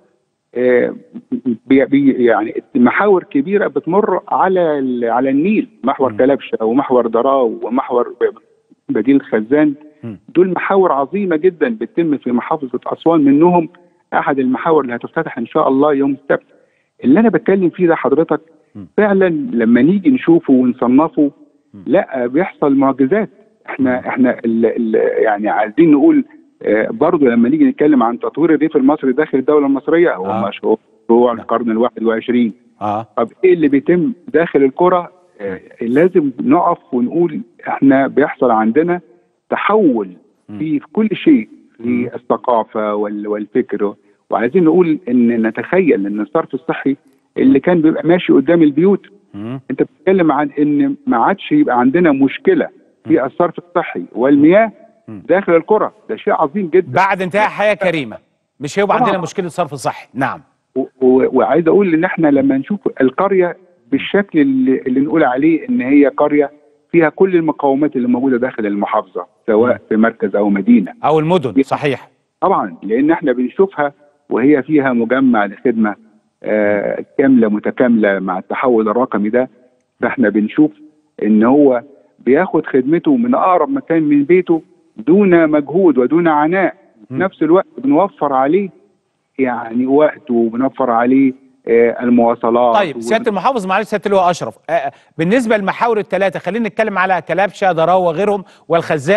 يعني محاور كبيره بتمر على النيل، محور كلبشه ومحور دراو ومحور بديل خزان. دول محاور عظيمه جدا بتتم في محافظه اسوان، منهم احد المحاور اللي هتفتتح ان شاء الله يوم السبت. اللي انا بتكلم فيه ده حضرتك فعلا لما نيجي نشوفه ونصنفه لا بيحصل معجزات. احنا يعني عايزين نقول برضه لما نيجي نتكلم عن تطوير الريف المصري داخل الدوله المصريه هو مشروع القرن ال21. طب ايه اللي بيتم داخل القرى؟ لازم نقف ونقول احنا بيحصل عندنا تحول في كل شيء، في الثقافه والفكر. وعايزين نقول ان نتخيل ان الصرف الصحي اللي كان بيبقى ماشي قدام البيوت، انت بتتكلم عن ان ما عادش يبقى عندنا مشكله في الصرف الصحي والمياه داخل القرى. ده شيء عظيم جدا بعد انتهاء حياه كريمه. مش هيبقى عندنا مشكله صرف صحي. نعم. وعايز اقول ان احنا لما نشوف القريه بالشكل اللي نقول عليه ان هي قريه فيها كل المقومات اللي موجوده داخل المحافظه سواء في مركز او مدينه او المدن. صحيح طبعا، لان احنا بنشوفها وهي فيها مجمع لخدمه كامله متكامله مع التحول الرقمي ده. فاحنا بنشوف ان هو بياخد خدمته من اقرب مكان من بيته دون مجهود ودون عناء. في نفس الوقت بنوفر عليه يعني وقت وبنوفر عليه المواصلات. طيب سياده المحافظ، معلش سياده اللواء اشرف، بالنسبه للمحاور الثلاثه خلينا نتكلم على كلبشه دراو وغيرهم والخزان.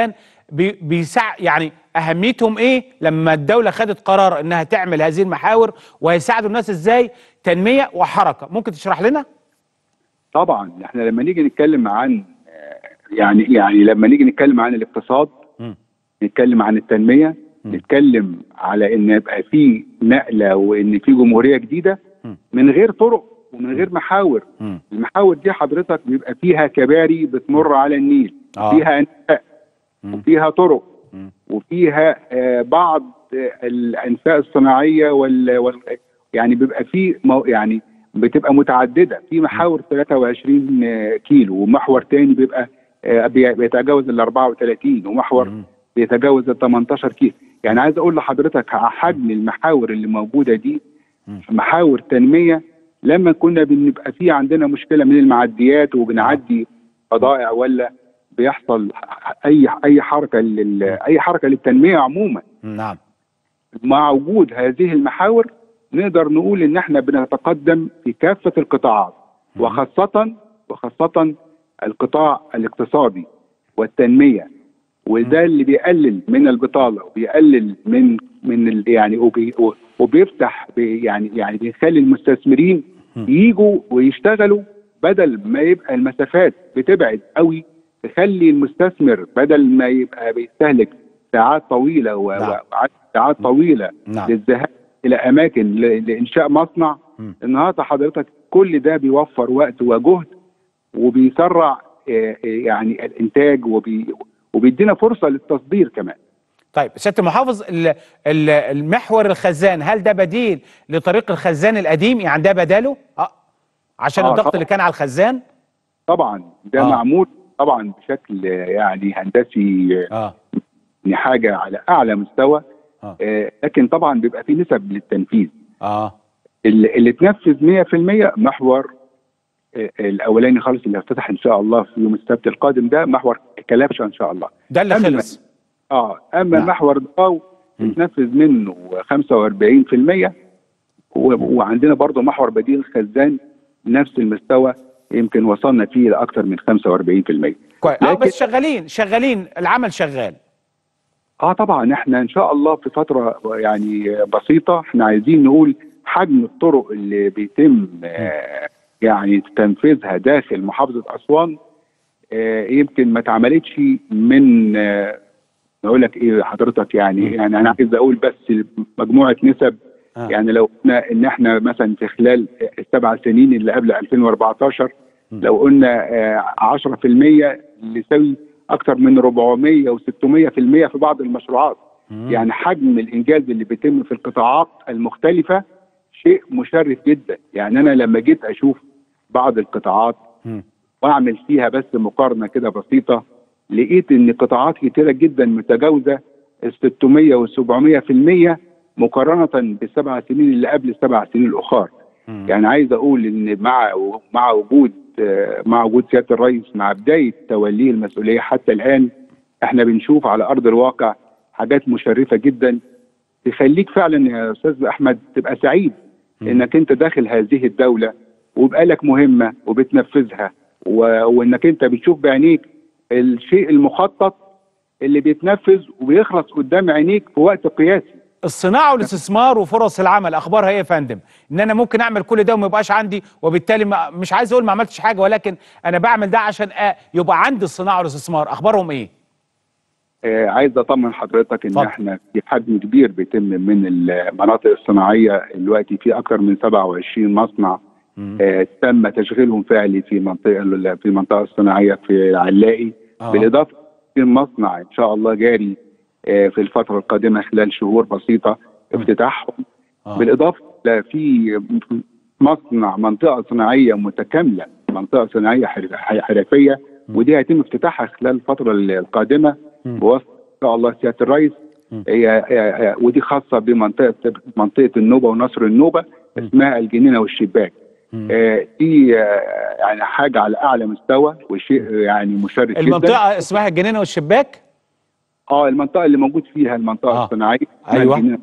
يعني اهميتهم ايه لما الدوله خدت قرار انها تعمل هذه المحاور، وهيساعدوا الناس ازاي تنميه وحركه؟ ممكن تشرح لنا؟ طبعا احنا لما نيجي نتكلم عن يعني لما نيجي نتكلم عن الاقتصاد، نتكلم عن التنميه، نتكلم على ان يبقى في نقله وان في جمهوريه جديده من غير طرق ومن غير محاور. المحاور دي حضرتك بيبقى فيها كباري بتمر على النيل، فيها انفاق وفيها طرق وفيها بعض الانفاق الصناعيه يعني بيبقى في يعني بتبقى متعدده في محاور 23 كيلو، ومحور تاني بيبقى بيتجاوز ال 34، ومحور بيتجاوز ال 18 كيلو. يعني عايز اقول لحضرتك حجم المحاور اللي موجوده دي محاور تنميه. لما كنا بنبقى في عندنا مشكله من المعديات وبنعدي بضائع ولا بيحصل اي حركه للتنميه عموما، نعم، مع وجود هذه المحاور نقدر نقول ان احنا بنتقدم في كافه القطاعات، وخاصه القطاع الاقتصادي والتنميه، وده اللي بيقلل من البطاله وبيقلل من يعني وبيفتح يعني بيخلي المستثمرين ييجوا ويشتغلوا، بدل ما يبقى المسافات بتبعد قوي تخلي المستثمر بدل ما يبقى بيستهلك ساعات طويله وساعات طويله للذهاب الى اماكن لانشاء مصنع. النهارده حضرتك كل ده بيوفر وقت وجهد وبيسرع يعني الانتاج وبيدينا فرصه للتصدير كمان. طيب سياده المحافظ، المحور الخزان هل ده بديل لطريق الخزان القديم؟ يعني ده بداله عشان الضغط طبعًا. اللي كان على الخزان؟ طبعا ده معمول طبعا بشكل يعني هندسي، يعني حاجه على اعلى مستوى. لكن طبعا بيبقى في نسب للتنفيذ. اللي اتنفذ 100% محور الاولاني خالص اللي هيفتتح ان شاء الله في يوم السبت القادم، ده محور كلبشه ان شاء الله، ده اللي خلص. اما محور ضاو اتنفذ منه 45%، وعندنا برضه محور بديل خزان نفس المستوى، يمكن وصلنا فيه لاكثر من 45%. كويس. بس شغالين العمل شغال. طبعا احنا ان شاء الله في فتره يعني بسيطه احنا عايزين نقول حجم الطرق اللي بيتم يعني تنفيذها داخل محافظه اسوان يمكن ما اتعملتش من نقول لك ايه حضرتك، يعني انا عايز اقول بس مجموعه نسب. يعني لو قلنا ان احنا مثلا في خلال ال7 سنين اللي قبل 2014 لو قلنا 10% اللي يساوي اكثر من 400 و600% في بعض المشروعات. يعني حجم الانجاز اللي بيتم في القطاعات المختلفه شيء مشرف جدا. يعني انا لما جيت اشوف بعض القطاعات واعمل فيها بس مقارنه كده بسيطه، لقيت ان قطاعات كتيره جدا متجاوزه ال 600 و 700% مقارنه ب7 سنين اللي قبل ال7 سنين الاخر. يعني عايز اقول ان مع وجود سياده الرئيس مع بدايه توليه المسؤوليه حتى الان احنا بنشوف على ارض الواقع حاجات مشرفه جدا تخليك فعلا يا استاذ احمد تبقى سعيد انك انت داخل هذه الدوله وبقالك مهمه وبتنفذها، وانك انت بتشوف بعينيك الشيء المخطط اللي بيتنفذ وبيخلص قدام عينيك في وقت قياسي. الصناعه والاستثمار وفرص العمل اخبارها ايه يا فندم؟ ان انا ممكن اعمل كل ده وما يبقاش عندي، وبالتالي مش عايز اقول ما عملتش حاجه، ولكن انا بعمل ده عشان يبقى عندي الصناعه والاستثمار، اخبارهم ايه؟ عايز اطمن حضرتك ان احنا في حجم كبير بيتم من المناطق الصناعيه دلوقتي، في اكثر من 27 مصنع تم تشغيلهم فعلي في المنطقه الصناعيه في علاقي، بالاضافه في مصنع ان شاء الله جاري في الفتره القادمه خلال شهور بسيطه افتتاحهم، بالاضافه في مصنع منطقه صناعيه متكامله، منطقه صناعيه حرفيه، ودي هيتم افتتاحها خلال الفتره القادمه بواسطه ان شاء الله سياده الرئيس. ودي خاصه بمنطقه النوبه ونصر النوبه، اسمها الجنينه والشباك. دي يعني حاجه على اعلى مستوى وشيء يعني مشرف جدا. المنطقه اسمها الجنينه والشباك؟ المنطقه اللي موجود فيها المنطقه الصناعيه. ايوه.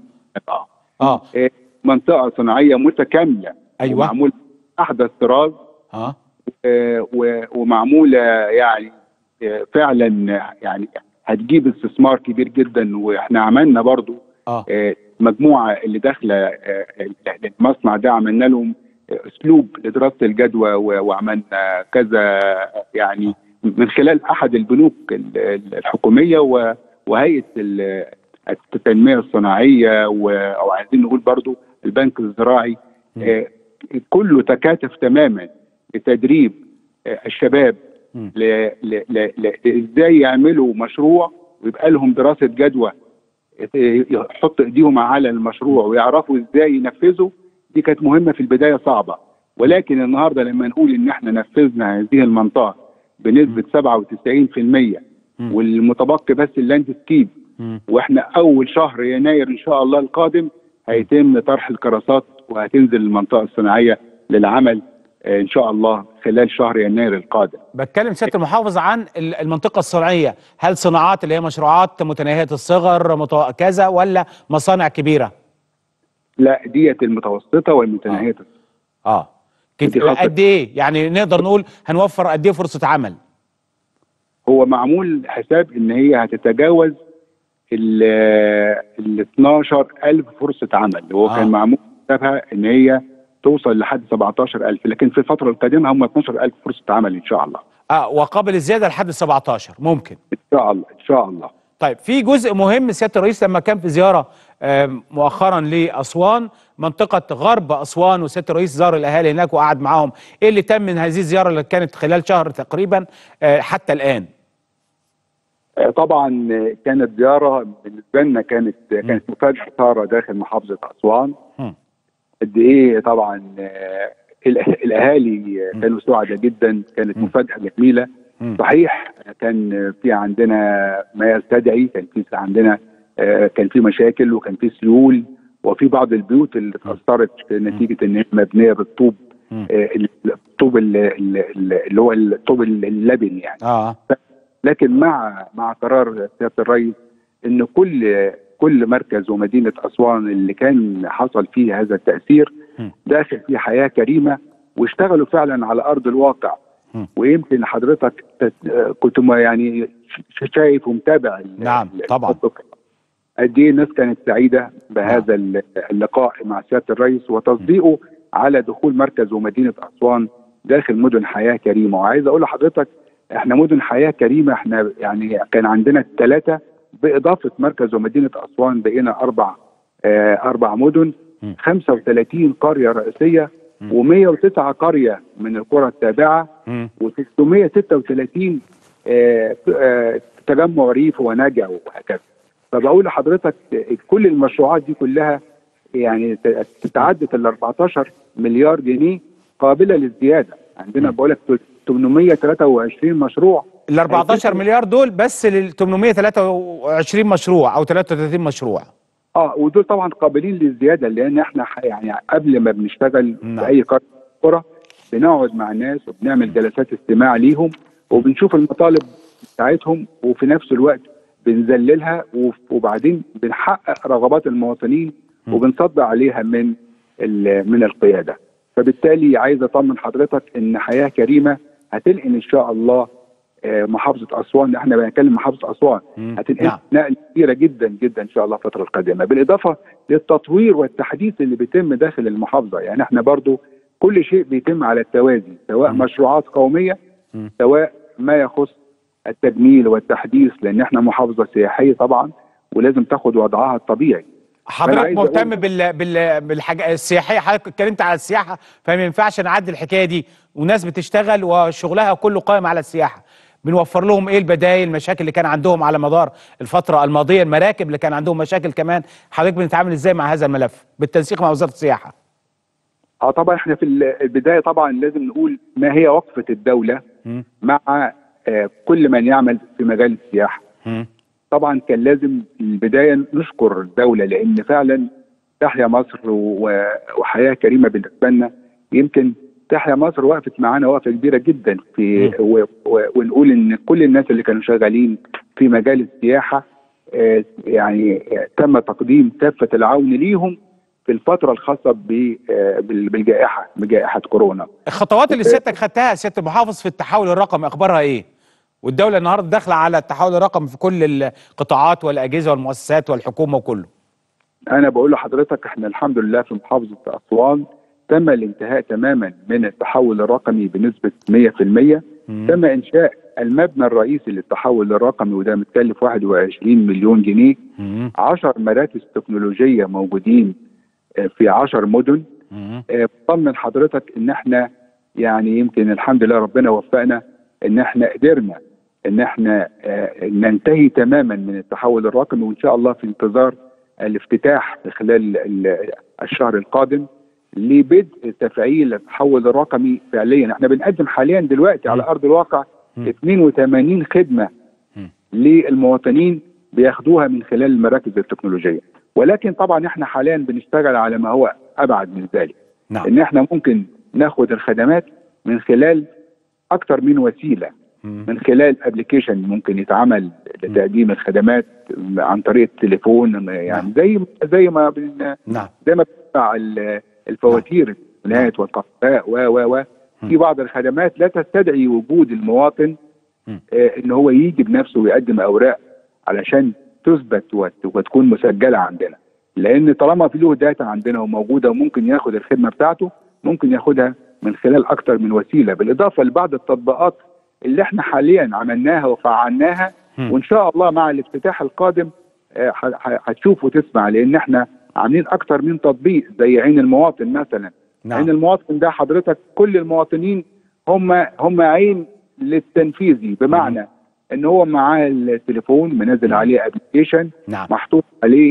منطقه صناعيه متكامله. ايوه. ومعمول احدث طراز. ومعموله يعني فعلا يعني هتجيب استثمار كبير جدا. واحنا عملنا برضو مجموعه اللي داخله المصنع ده، عملنا لهم اسلوب لدراسه الجدوى، وعملنا كذا يعني من خلال احد البنوك الحكوميه وهيئه التنميه الصناعيه، او عايزين نقول برضو البنك الزراعي. كله تكاتف تماما لتدريب الشباب ازاي يعملوا مشروع ويبقى لهم دراسه جدوى، يحط ايديهم على المشروع ويعرفوا ازاي ينفذوا. دي كانت مهمه في البدايه صعبه، ولكن النهارده لما نقول ان احنا نفذنا هذه المنطقه بنسبه 97%، والمتبقي بس اللاندسكيب، واحنا اول شهر يناير ان شاء الله القادم هيتم طرح الكراسات وهتنزل المنطقه الصناعيه للعمل ان شاء الله خلال شهر يناير القادم. بتكلم سياده المحافظ عن المنطقه الصناعيه، هل صناعات اللي هي مشروعات متناهيه الصغر كذا، ولا مصانع كبيره؟ لا، ديت المتوسطه والمتناهيه الصغر. قد ايه يعني نقدر نقول هنوفر قد ايه فرصه عمل؟ هو معمول حساب ان هي هتتجاوز ال 12,000 فرصه عمل. هو كان معمول حسابها ان هي توصل لحد 17,000، لكن في الفتره القادمه هم 12,000 فرصه عمل ان شاء الله. وقابل الزياده لحد 17 ممكن ان شاء الله ان شاء الله. طيب، في جزء مهم سياده الرئيس لما كان في زياره مؤخرا لاسوان، منطقه غرب اسوان، وسياده الرئيس زار الاهالي هناك وقعد معاهم، ايه اللي تم من هذه الزياره اللي كانت خلال شهر تقريبا حتى الان؟ طبعا كانت زياره بالنسبه لنا كانت مفاجاه صار داخل محافظه اسوان. قد ايه طبعا الاهالي كانوا سعداء جدا، كانت مفاجاه جميله. صحيح كان في عندنا ما يستدعي، كان في مشاكل، وكان في سيول، وفي بعض البيوت اللي اتاثرت نتيجه ان هي مبنيه بالطوب، الطوب اللي هو الطوب اللبن يعني. لكن مع قرار سياده الرئيس ان كل مركز ومدينه اسوان اللي كان حصل فيه هذا التاثير داخل فيه حياه كريمه، واشتغلوا فعلا على ارض الواقع. ويمكن حضرتك كنت يعني شايف ومتابع. نعم طبعا. قد ايه الناس كانت سعيده بهذا اللقاء مع سياده الرئيس وتصديقه على دخول مركز ومدينه اسوان داخل مدن حياه كريمه. وعايز اقول لحضرتك احنا مدن حياه كريمه، احنا يعني كان عندنا 3 باضافه مركز ومدينه اسوان بقينا 4 مدن، 35 قريه رئيسيه، و109 قريه من القرى التابعه، و636 تجمع ريف ونجع وهكذا. فبقول لحضرتك كل المشروعات دي كلها يعني تتعدى ال 14 مليار جنيه قابله للزياده. عندنا بقول لك 823 مشروع. ال 14 مليار دول بس لل 823 مشروع او 33 مشروع. ودول طبعا قابلين للزياده، لان احنا يعني قبل ما بنشتغل في اي قرى بنقعد مع الناس وبنعمل جلسات استماع ليهم، وبنشوف المطالب بتاعتهم، وفي نفس الوقت بنذللها، وبعدين بنحقق رغبات المواطنين وبنصدق عليها من القياده. فبالتالي عايز اطمن حضرتك ان حياه كريمه هتنقل ان شاء الله محافظه اسوان. احنا بنتكلم محافظه اسوان هتنقل نقله كبيره جدا جدا ان شاء الله الفتره القادمه، بالاضافه للتطوير والتحديث اللي بيتم داخل المحافظه. يعني احنا برضو كل شيء بيتم على التوازي، سواء مشروعات قوميه، سواء ما يخص التجميل والتحديث، لان احنا محافظه سياحيه طبعا ولازم تاخد وضعها الطبيعي. حضرتك مهتم بالحاجه السياحيه، حضرتك اتكلمت على السياحه، فما ينفعش نعدي الحكايه دي، وناس بتشتغل وشغلها كله قائم على السياحه. بنوفر لهم ايه البدائل؟ المشاكل اللي كان عندهم على مدار الفتره الماضيه، المراكب اللي كان عندهم مشاكل كمان، حضرتك بنتعامل ازاي مع هذا الملف بالتنسيق مع وزاره السياحه؟ طبعا احنا في البدايه طبعا لازم نقول ما هي وقفه الدوله مع كل من يعمل في مجال السياحه. طبعا كان لازم البدايه نشكر الدوله، لان فعلا تحيا مصر وحياه كريمه بالنسبه لنا. يمكن تحيا مصر وقفت معانا وقفه كبيره جدا في ونقول ان كل الناس اللي كانوا شغالين في مجال السياحه يعني تم تقديم كافه العون ليهم في الفتره الخاصه بجائحه كورونا. الخطوات اللي سيادتك خدتها سياده المحافظ في التحول الرقمي اخبارها ايه؟ والدوله النهارده داخله على التحول الرقمي في كل القطاعات والاجهزه والمؤسسات والحكومه وكله. انا بقول لحضرتك احنا الحمد لله في محافظه اسوان تم الانتهاء تماما من التحول الرقمي بنسبه 100%. تم انشاء المبنى الرئيسي للتحول الرقمي وده متكلف 21 مليون جنيه. 10 مراكز تكنولوجيه موجودين في 10 مدن. بطمن حضرتك ان احنا يعني يمكن الحمد لله ربنا وفقنا ان احنا قدرنا ان احنا ننتهي تماما من التحول الرقمي، وان شاء الله في انتظار الافتتاح في خلال الشهر القادم لبدء تفعيل التحول الرقمي فعليا. احنا بنقدم حاليا دلوقتي على ارض الواقع 82 خدمه للمواطنين بياخدوها من خلال المراكز التكنولوجيه، ولكن طبعا احنا حاليا بنشتغل على ما هو ابعد من ذلك. نعم. ان احنا ممكن ناخد الخدمات من خلال اكثر من وسيله، من خلال ابلكيشن ممكن يتعمل لتقديم الخدمات عن طريق التليفون، يعني زي ما نعم. زي ما بتدفع الفواتير النهايات والقهوة و في بعض الخدمات لا تستدعي وجود المواطن ان هو يجي بنفسه ويقدم اوراق علشان تثبت وتكون مسجله عندنا، لان طالما في له داتا عندنا وموجوده وممكن ياخد الخدمه بتاعته، ممكن ياخدها من خلال اكتر من وسيله، بالاضافه لبعض التطبيقات اللي احنا حاليا عملناها وفعلناها، وان شاء الله مع الافتتاح القادم هتشوف وتسمع، لان احنا عاملين اكتر من تطبيق زي عين المواطن مثلا. نعم. عين المواطن ده حضرتك كل المواطنين هم عين للتنفيذي، بمعنى ان هو معاه التليفون منزل عليه ابلكيشن. نعم. محطوط عليه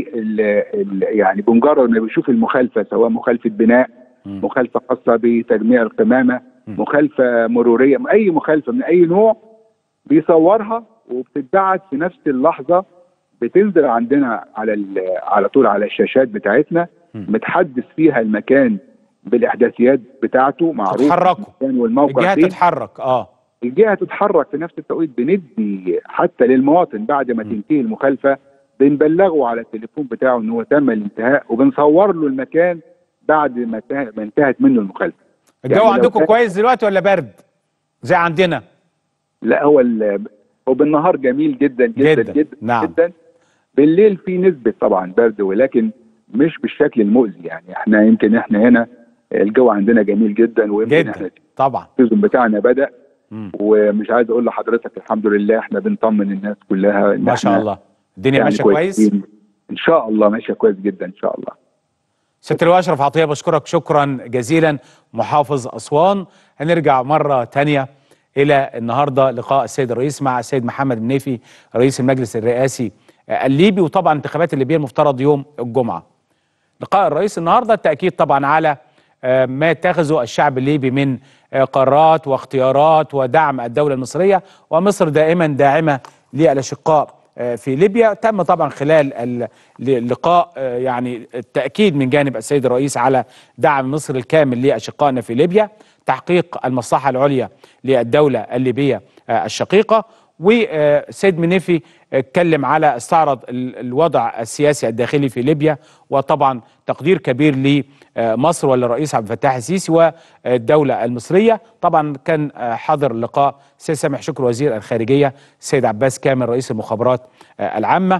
يعني بمجرد ما بيشوف المخالفه، سواء مخالفه بناء، مخالفه خاصه بتجميع القمامه، مخالفه مروريه، اي مخالفه من اي نوع بيصورها وبتتبعت في نفس اللحظه، بتنزل عندنا على طول على الشاشات بتاعتنا، متحدث فيها المكان بالاحداثيات بتاعته، معروف المكان والموقع الجهه فين. تتحرك الجهه تتحرك في نفس التوقيت. بندي حتى للمواطن بعد ما تنتهي المخالفه بنبلغه على التليفون بتاعه ان هو تم الانتهاء، وبنصور له المكان بعد ما انتهت منه المخالفه. الجو يعني عندكم كويس دلوقتي ولا برد زي عندنا؟ لا، هو بالنهار جميل جدا جدا جدا جدا, نعم. جدا. بالليل في نسبه طبعا برد، ولكن مش بالشكل المؤذي. يعني احنا يمكن هنا الجو عندنا جميل جدا، ويمكن جدا. احنا طبعا السيزون بتاعنا بدأ. ومش عايز اقول لحضرتك الحمد لله احنا بنطمن الناس كلها ما شاء الله الدنيا يعني ماشيه كويس ان شاء الله، ماشيه كويس جدا ان شاء الله. سيادة اللواء أشرف عطية بشكرك شكرا جزيلا، محافظ أسوان. هنرجع مرة تانية إلى النهاردة لقاء السيد الرئيس مع السيد محمد منيفي رئيس المجلس الرئاسي الليبي، وطبعا الانتخابات الليبية المفترض يوم الجمعة. لقاء الرئيس النهاردة التأكيد طبعا على ما يتخذه الشعب الليبي من قرارات واختيارات ودعم الدولة المصرية، ومصر دائما داعمة للأشقاء في ليبيا. تم طبعا خلال اللقاء يعني التأكيد من جانب السيد الرئيس على دعم مصر الكامل لأشقائنا في ليبيا، تحقيق المصلحة العليا للدولة الليبية الشقيقة. والسيد منيفي اتكلم على استعرض الوضع السياسي الداخلي في ليبيا، وطبعا تقدير كبير لمصر وللرئيس عبد الفتاح السيسي والدولة المصرية. طبعا كان حاضر اللقاء السيد سامح شكر وزير الخارجية، السيد عباس كامل رئيس المخابرات العامة،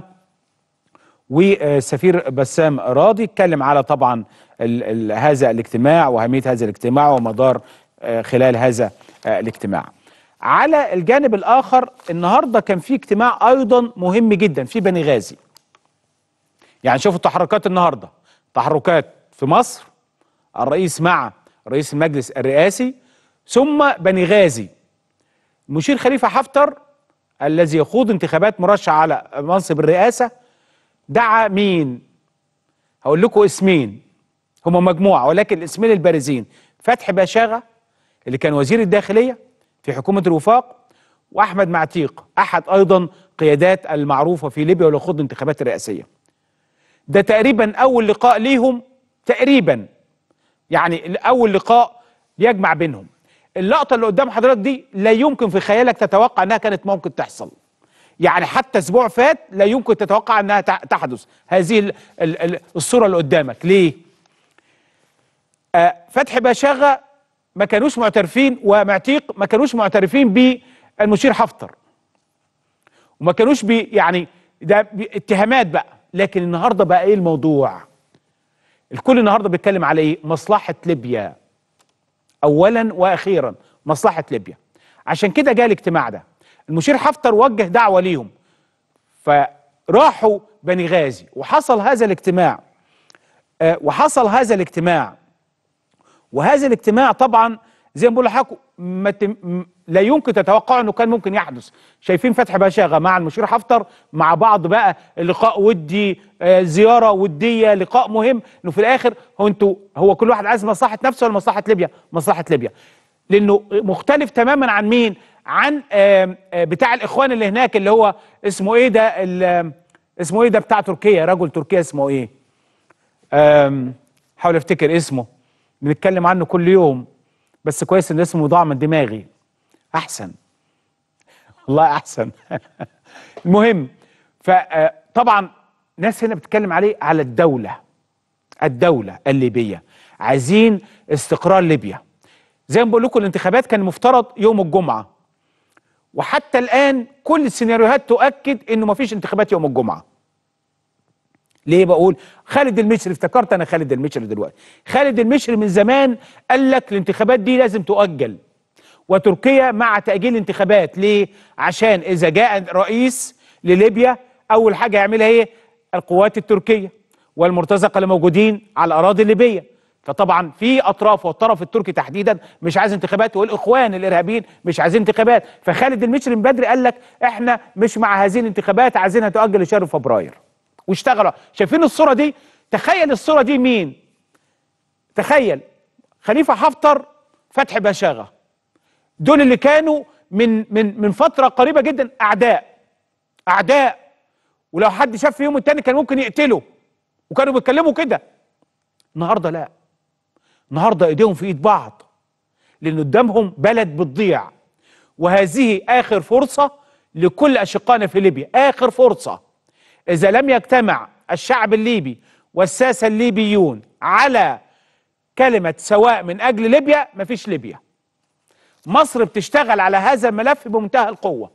والسفير بسام راضي. اتكلم على طبعا هذا الاجتماع وأهمية هذا الاجتماع ومدار خلال هذا الاجتماع. على الجانب الآخر النهاردة كان في اجتماع أيضا مهم جدا في بني غازي. يعني شوفوا التحركات النهاردة، تحركات في مصر، الرئيس مع رئيس المجلس الرئاسي، ثم بني غازي. المشير خليفة حفتر الذي يخوض انتخابات مرشح على منصب الرئاسة دعا مين؟ هقول لكم اسمين، هم مجموعة ولكن الاسمين البارزين: فتحي باشاغة اللي كان وزير الداخلية في حكومة الوفاق، وأحمد معتيق أحد أيضا قيادات المعروفة في ليبيا واللي خوض الانتخابات الرئاسية. ده تقريبا أول لقاء ليهم، تقريبا يعني أول لقاء يجمع بينهم. اللقطة اللي قدام حضرتك دي لا يمكن في خيالك تتوقع أنها كانت ممكن تحصل. يعني حتى أسبوع فات لا يمكن تتوقع أنها تحدث هذه الصورة اللي قدامك. ليه؟ فتحي باشاغة ما كانوش معترفين، ومعتيق ما كانوش معترفين بالمشير حفتر. وما كانوش يعني ده اتهامات بقى. لكن النهارده بقى ايه الموضوع؟ الكل النهارده بيتكلم على ايه؟ مصلحه ليبيا اولا واخيرا، مصلحه ليبيا. عشان كده جاء الاجتماع ده. المشير حفتر وجه دعوه ليهم، فراحوا بني غازي وحصل هذا الاجتماع. وهذا الاجتماع طبعا زي ما بقول لحضرتك لا يمكن تتوقعوا انه كان ممكن يحدث. شايفين فتحي باشاغه مع المشير حفتر مع بعض بقى، لقاء ودي، زياره وديه، لقاء مهم، انه في الاخر هو كل واحد عايز مصلحه نفسه ولا مصلحه ليبيا؟ مصلحه ليبيا. لانه مختلف تماما عن مين؟ عن بتاع الاخوان اللي هناك، اللي هو اسمه ايه ده؟ اسمه ايه ده بتاع تركيا؟ رجل تركيا اسمه ايه؟ حاول افتكر اسمه، بنتكلم عنه كل يوم، بس كويس ان اسمه ضاع من دماغي. احسن، والله احسن. المهم، فطبعا ناس هنا بتتكلم على الدولة الليبية، عايزين استقرار ليبيا. زي ما بقول لكم الانتخابات كان مفترض يوم الجمعة، وحتى الآن كل السيناريوهات تؤكد انه مفيش انتخابات يوم الجمعة. ليه بقول خالد المشري؟ افتكرت انا خالد المشري دلوقتي. خالد المشري من زمان قال لك الانتخابات دي لازم تؤجل، وتركيا مع تأجيل الانتخابات. ليه؟ عشان إذا جاء رئيس لليبيا أول حاجة يعملها ايه؟ القوات التركية والمرتزقة اللي موجودين على الأراضي الليبية. فطبعا في أطراف، والطرف التركي تحديدا مش عايز انتخابات، والإخوان الإرهابيين مش عايزين انتخابات. فخالد المشري من بدري قال لك احنا مش مع هذه الانتخابات، عايزينها تؤجل لشهر فبراير. واشتغلوا. شايفين الصورة دي؟ تخيل الصورة دي مين؟ تخيل خليفة حفتر، فتحي باشاغة، دول اللي كانوا من فترة قريبة جدا أعداء، ولو حد شاف فيهم التاني كان ممكن يقتله، وكانوا بيتكلموا كده. النهارده لا، النهارده ايديهم في ايد بعض، لأن قدامهم بلد بتضيع، وهذه آخر فرصة لكل أشقائنا في ليبيا، آخر فرصة. إذا لم يجتمع الشعب الليبي والساسة الليبيون على كلمة سواء من أجل ليبيا، مفيش ليبيا. مصر بتشتغل على هذا الملف بمنتهى القوة.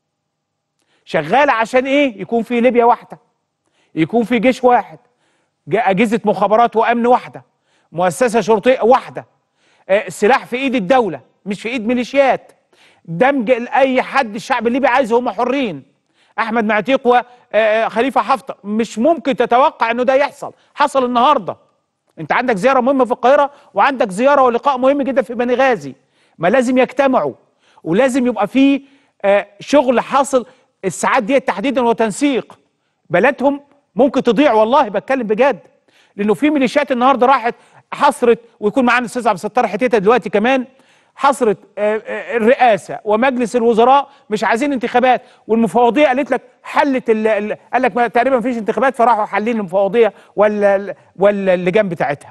شغالة عشان ايه؟ يكون في ليبيا واحدة، يكون في جيش واحد، أجهزة مخابرات وأمن واحدة، مؤسسة شرطية واحدة، السلاح في ايد الدولة مش في ايد ميليشيات، دمج أي حد الشعب الليبي عايزه، هم حرين. أحمد معتيق وخليفة حفتر، مش ممكن تتوقع انه ده يحصل. حصل النهاردة. انت عندك زيارة مهمة في القاهرة، وعندك زيارة ولقاء مهم جدا في بني غازي. ما لازم يجتمعوا، ولازم يبقى فيه شغل حاصل الساعات دي تحديدا، وتنسيق. بلدهم ممكن تضيع، والله بتكلم بجد، لانه في ميليشيات النهارده راحت حصرت، ويكون معانا الاستاذ عبد الستار حتيته دلوقتي كمان، حصرت الرئاسه ومجلس الوزراء، مش عايزين انتخابات. والمفوضيه قالت لك حلت قال لك تقريبا مفيش انتخابات، فراحوا حالين المفوضيه ولا اللجان بتاعتها.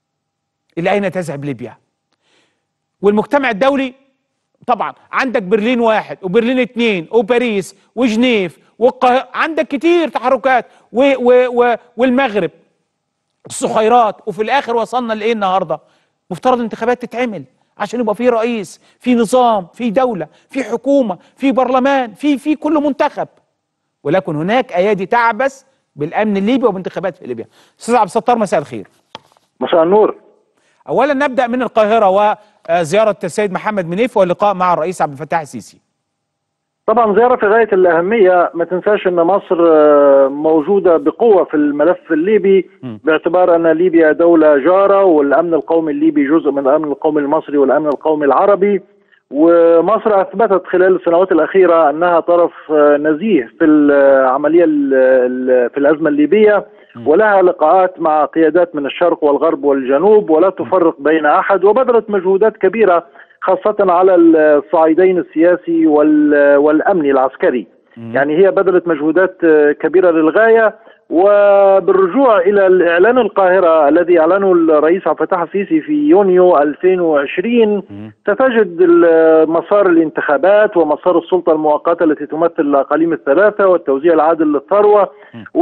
الى اين تذهب ليبيا؟ والمجتمع الدولي طبعا عندك برلين واحد، وبرلين اتنين، وباريس، وجنيف، والقاهرة، عندك كتير تحركات، والمغرب، الصخيرات. وفي الاخر وصلنا لايه النهارده؟ مفترض انتخابات تتعمل عشان يبقى في رئيس، في نظام، في دولة، في حكومة، في برلمان، في كل منتخب. ولكن هناك ايادي تعبث بالامن الليبي وبانتخابات في ليبيا. استاذ عبد الستار، مساء الخير. مساء النور. اولا نبدا من القاهره وزياره السيد محمد منيف واللقاء مع الرئيس عبد الفتاح السيسي. طبعا زياره في غايه الاهميه. ما تنساش ان مصر موجوده بقوه في الملف الليبي، باعتبار ان ليبيا دوله جاره، والامن القومي الليبي جزء من الامن القومي المصري والامن القومي العربي. ومصر اثبتت خلال السنوات الاخيره انها طرف نزيه في العمليه في الازمه الليبيه، ولها لقاءات مع قيادات من الشرق والغرب والجنوب، ولا تفرق بين احد، وبذلت مجهودات كبيره خاصه على الصعيدين السياسي والامني العسكري. يعني هي بذلت مجهودات كبيره للغايه، وبالرجوع إلى الإعلان القاهرة الذي أعلنه الرئيس عبد الفتاح السيسي في يونيو 2020 ستجد مسار الانتخابات ومسار السلطة المؤقتة التي تمثل الأقاليم الثلاثة والتوزيع العادل للثروة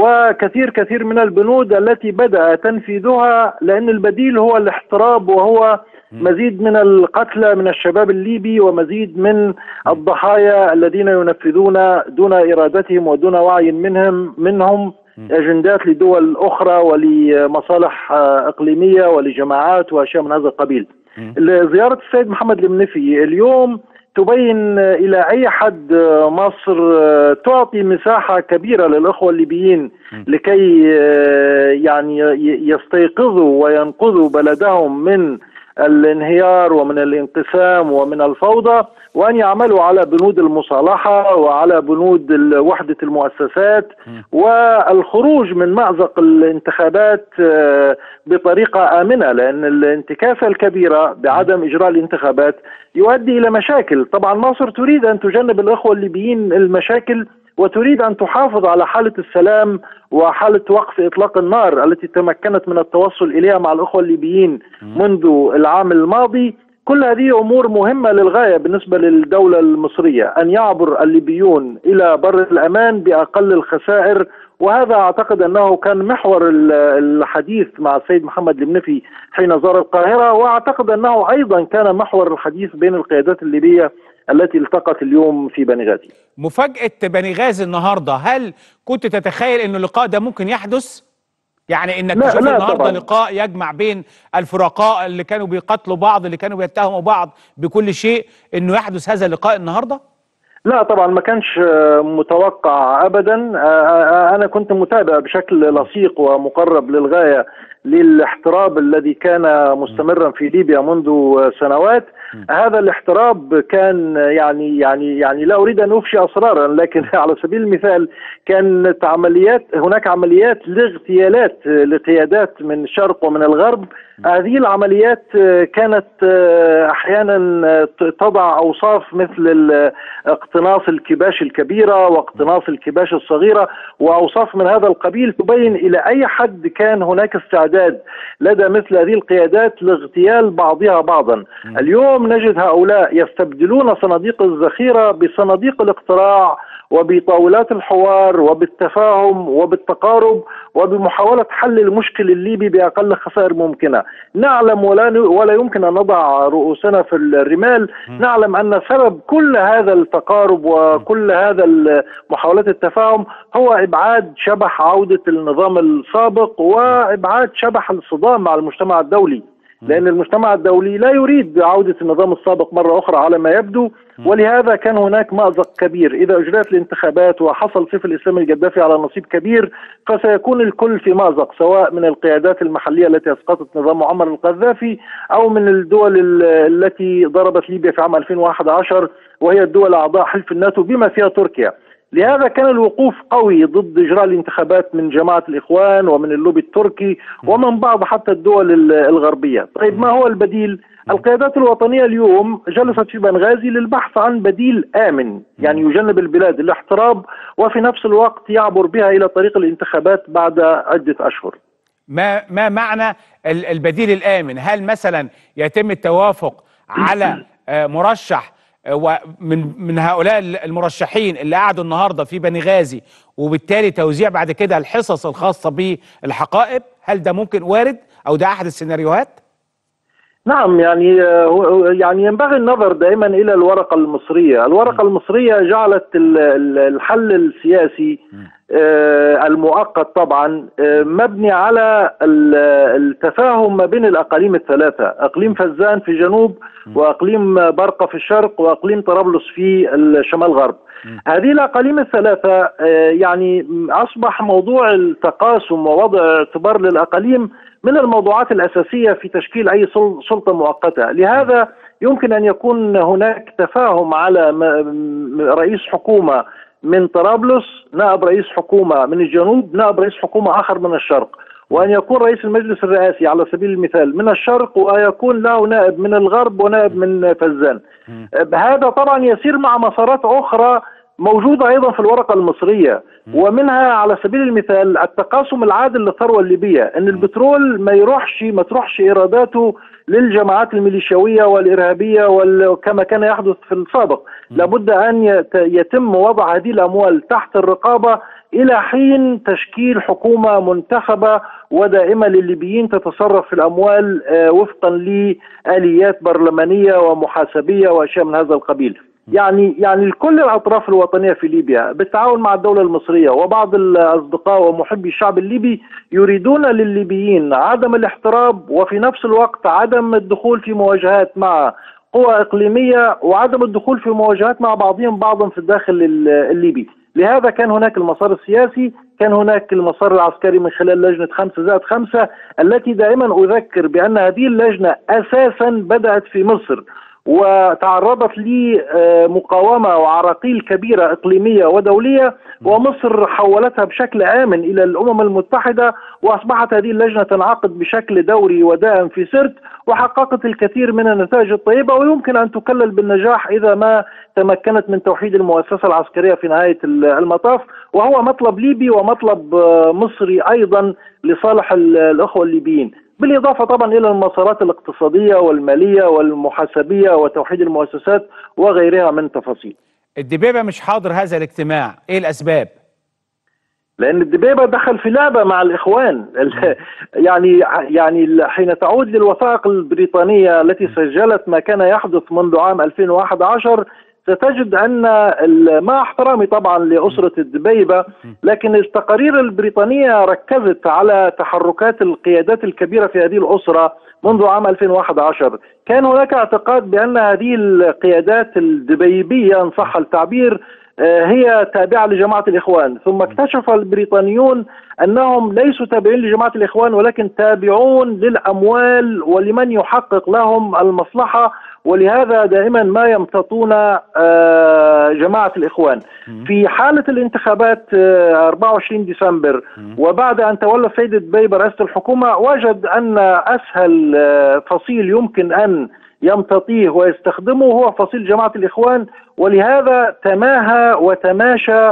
وكثير من البنود التي بدأ تنفيذها، لأن البديل هو الاحتراب وهو مزيد من القتلى من الشباب الليبي ومزيد من الضحايا الذين ينفذون دون إرادتهم ودون وعي منهم أجندات لدول أخرى ولمصالح إقليمية ولجماعات وأشياء من هذا القبيل. زيارة السيد محمد المنفي اليوم تبين إلى أي حد مصر تعطي مساحة كبيرة للأخوة الليبيين لكي يعني يستيقظوا وينقذوا بلدهم من الانهيار ومن الانقسام ومن الفوضى، وأن يعملوا على بنود المصالحة وعلى بنود وحدة المؤسسات والخروج من مأزق الانتخابات بطريقة آمنة، لأن الانتكاسة الكبيرة بعدم إجراء الانتخابات يؤدي إلى مشاكل. طبعا مصر تريد أن تجنب الأخوة الليبيين المشاكل وتريد أن تحافظ على حالة السلام وحالة وقف إطلاق النار التي تمكنت من التوصل إليها مع الأخوة الليبيين منذ العام الماضي. كل هذه أمور مهمة للغاية بالنسبة للدولة المصرية، أن يعبر الليبيون إلى بر الأمان بأقل الخسائر، وهذا أعتقد أنه كان محور الحديث مع السيد محمد المنفي حين زار القاهرة، وأعتقد أنه أيضا كان محور الحديث بين القيادات الليبية التي التقت اليوم في بنغازي. مفاجأة بنغازي النهاردة، هل كنت تتخيل أن اللقاء ده ممكن يحدث؟ يعني انك تشوف النهارده طبعاً لقاء يجمع بين الفرقاء اللي كانوا بيقاتلوا بعض، اللي كانوا بيتهموا بعض بكل شيء، انه يحدث هذا اللقاء النهارده؟ لا طبعا ما كانش متوقع ابدا. انا كنت متابع بشكل لصيق ومقرب للغايه للاحتراب الذي كان مستمرا في ليبيا منذ سنوات. هذا الاحتراب كان يعني لا اريد ان افشي اسرارا، لكن على سبيل المثال كانت هناك عمليات لاغتيالات لقيادات من الشرق ومن الغرب. هذه العمليات كانت احيانا تضع اوصاف مثل اقتناص الكباش الكبيره واقتناص الكباش الصغيره واوصاف من هذا القبيل تبين الى اي حد كان هناك استعداد لدى مثل هذه القيادات لاغتيال بعضها بعضا. اليوم نجد هؤلاء يستبدلون صناديق الذخيره بصناديق الاقتراع وبطاولات الحوار وبالتفاهم وبالتقارب وبمحاولة حل المشكل الليبي بأقل خسائر ممكنة. نعلم ولا يمكن أن نضع رؤوسنا في الرمال. نعلم أن سبب كل هذا التقارب وكل هذا محاولات التفاهم هو إبعاد شبح عودة النظام السابق وإبعاد شبح الصدام مع المجتمع الدولي، لأن المجتمع الدولي لا يريد عودة النظام السابق مرة أخرى على ما يبدو، ولهذا كان هناك مأزق كبير. إذا أجريت الانتخابات وحصل سيف الإسلام القذافي على نصيب كبير فسيكون الكل في مأزق، سواء من القيادات المحلية التي أسقطت نظام معمر القذافي أو من الدول التي ضربت ليبيا في عام 2011 وهي الدول أعضاء حلف الناتو بما فيها تركيا. لهذا كان الوقوف قوي ضد إجراء الانتخابات من جماعة الإخوان ومن اللوبي التركي ومن بعض حتى الدول الغربية. طيب ما هو البديل؟ القيادات الوطنية اليوم جلست في بنغازي للبحث عن بديل آمن، يعني يجنب البلاد الاحتراب وفي نفس الوقت يعبر بها إلى طريق الانتخابات بعد عدة أشهر. ما معنى البديل الآمن؟ هل مثلا يتم التوافق على مرشح ومن هؤلاء المرشحين اللي قعدوا النهارده في بنغازي، وبالتالي توزيع بعد كده الحصص الخاصه بالحقائب؟ هل ده ممكن وارد او ده احد السيناريوهات؟ نعم، يعني ينبغي النظر دائما الى الورقه المصريه. الورقه المصريه جعلت الحل السياسي المؤقت طبعا مبني على التفاهم ما بين الاقاليم الثلاثه، اقليم فزان في الجنوب واقليم برقه في الشرق واقليم طرابلس في الشمال غرب. هذه الاقاليم الثلاثه يعني اصبح موضوع التقاسم ووضع اعتبار للاقاليم من الموضوعات الاساسيه في تشكيل اي سلطه مؤقته. لهذا يمكن ان يكون هناك تفاهم على رئيس حكومه من طرابلس، نائب رئيس حكومه من الجنوب، نائب رئيس حكومه اخر من الشرق، وان يكون رئيس المجلس الرئاسي على سبيل المثال من الشرق ويكون له نائب من الغرب ونائب من فزان. هذا طبعا يسير مع مسارات اخرى موجودة أيضا في الورقة المصرية، ومنها على سبيل المثال التقاسم العادل للثروة الليبية، أن البترول ما تروحش إيراداته للجماعات الميليشياوية والإرهابية كما كان يحدث في السابق. لابد أن يتم وضع هذه الأموال تحت الرقابة إلى حين تشكيل حكومة منتخبة ودائمة للليبيين تتصرف في الأموال وفقا لآليات برلمانية ومحاسبية وأشياء من هذا القبيل. يعني كل الأطراف الوطنية في ليبيا بالتعاون مع الدولة المصرية وبعض الأصدقاء ومحبي الشعب الليبي يريدون للليبيين عدم الاحتراب، وفي نفس الوقت عدم الدخول في مواجهات مع قوى إقليمية، وعدم الدخول في مواجهات مع بعضهم بعضا في الداخل الليبي. لهذا كان هناك المسار السياسي، كان هناك المسار العسكري من خلال لجنة 5+5 التي دائما أذكر بأن هذه اللجنة أساسا بدأت في مصر وتعرضت لمقاومة وعراقيل كبيرة إقليمية ودولية، ومصر حولتها بشكل آمن إلى الأمم المتحدة، وأصبحت هذه اللجنة تنعقد بشكل دوري ودائم في سرت، وحققت الكثير من النتائج الطيبة، ويمكن أن تكلل بالنجاح إذا ما تمكنت من توحيد المؤسسة العسكرية في نهاية المطاف، وهو مطلب ليبي ومطلب مصري أيضا لصالح الأخوة الليبيين، بالإضافة طبعا إلى المسارات الاقتصادية والمالية والمحاسبية وتوحيد المؤسسات وغيرها من تفاصيل. الدبيبة مش حاضر هذا الاجتماع، إيه الأسباب؟ لأن الدبيبة دخل في لعبة مع الإخوان. يعني حين تعود للوثائق البريطانية التي سجلت ما كان يحدث منذ عام 2011 ستجد أن مع احترامي طبعا لأسرة الدبيبة، لكن التقارير البريطانية ركزت على تحركات القيادات الكبيرة في هذه الأسرة منذ عام 2011. كان هناك اعتقاد بأن هذه القيادات الدبيبية إن صح التعبير هي تابعة لجماعة الإخوان، ثم اكتشف البريطانيون أنهم ليسوا تابعين لجماعة الإخوان ولكن تابعون للأموال ولمن يحقق لهم المصلحة، ولهذا دائما ما يمتطون جماعة الإخوان. في حالة الانتخابات 24 ديسمبر وبعد أن تولى السيد الدبيبة رئاسة الحكومة، وجد أن أسهل فصيل يمكن أن يمتطيه ويستخدمه هو فصيل جماعة الإخوان، ولهذا تماهى وتماشى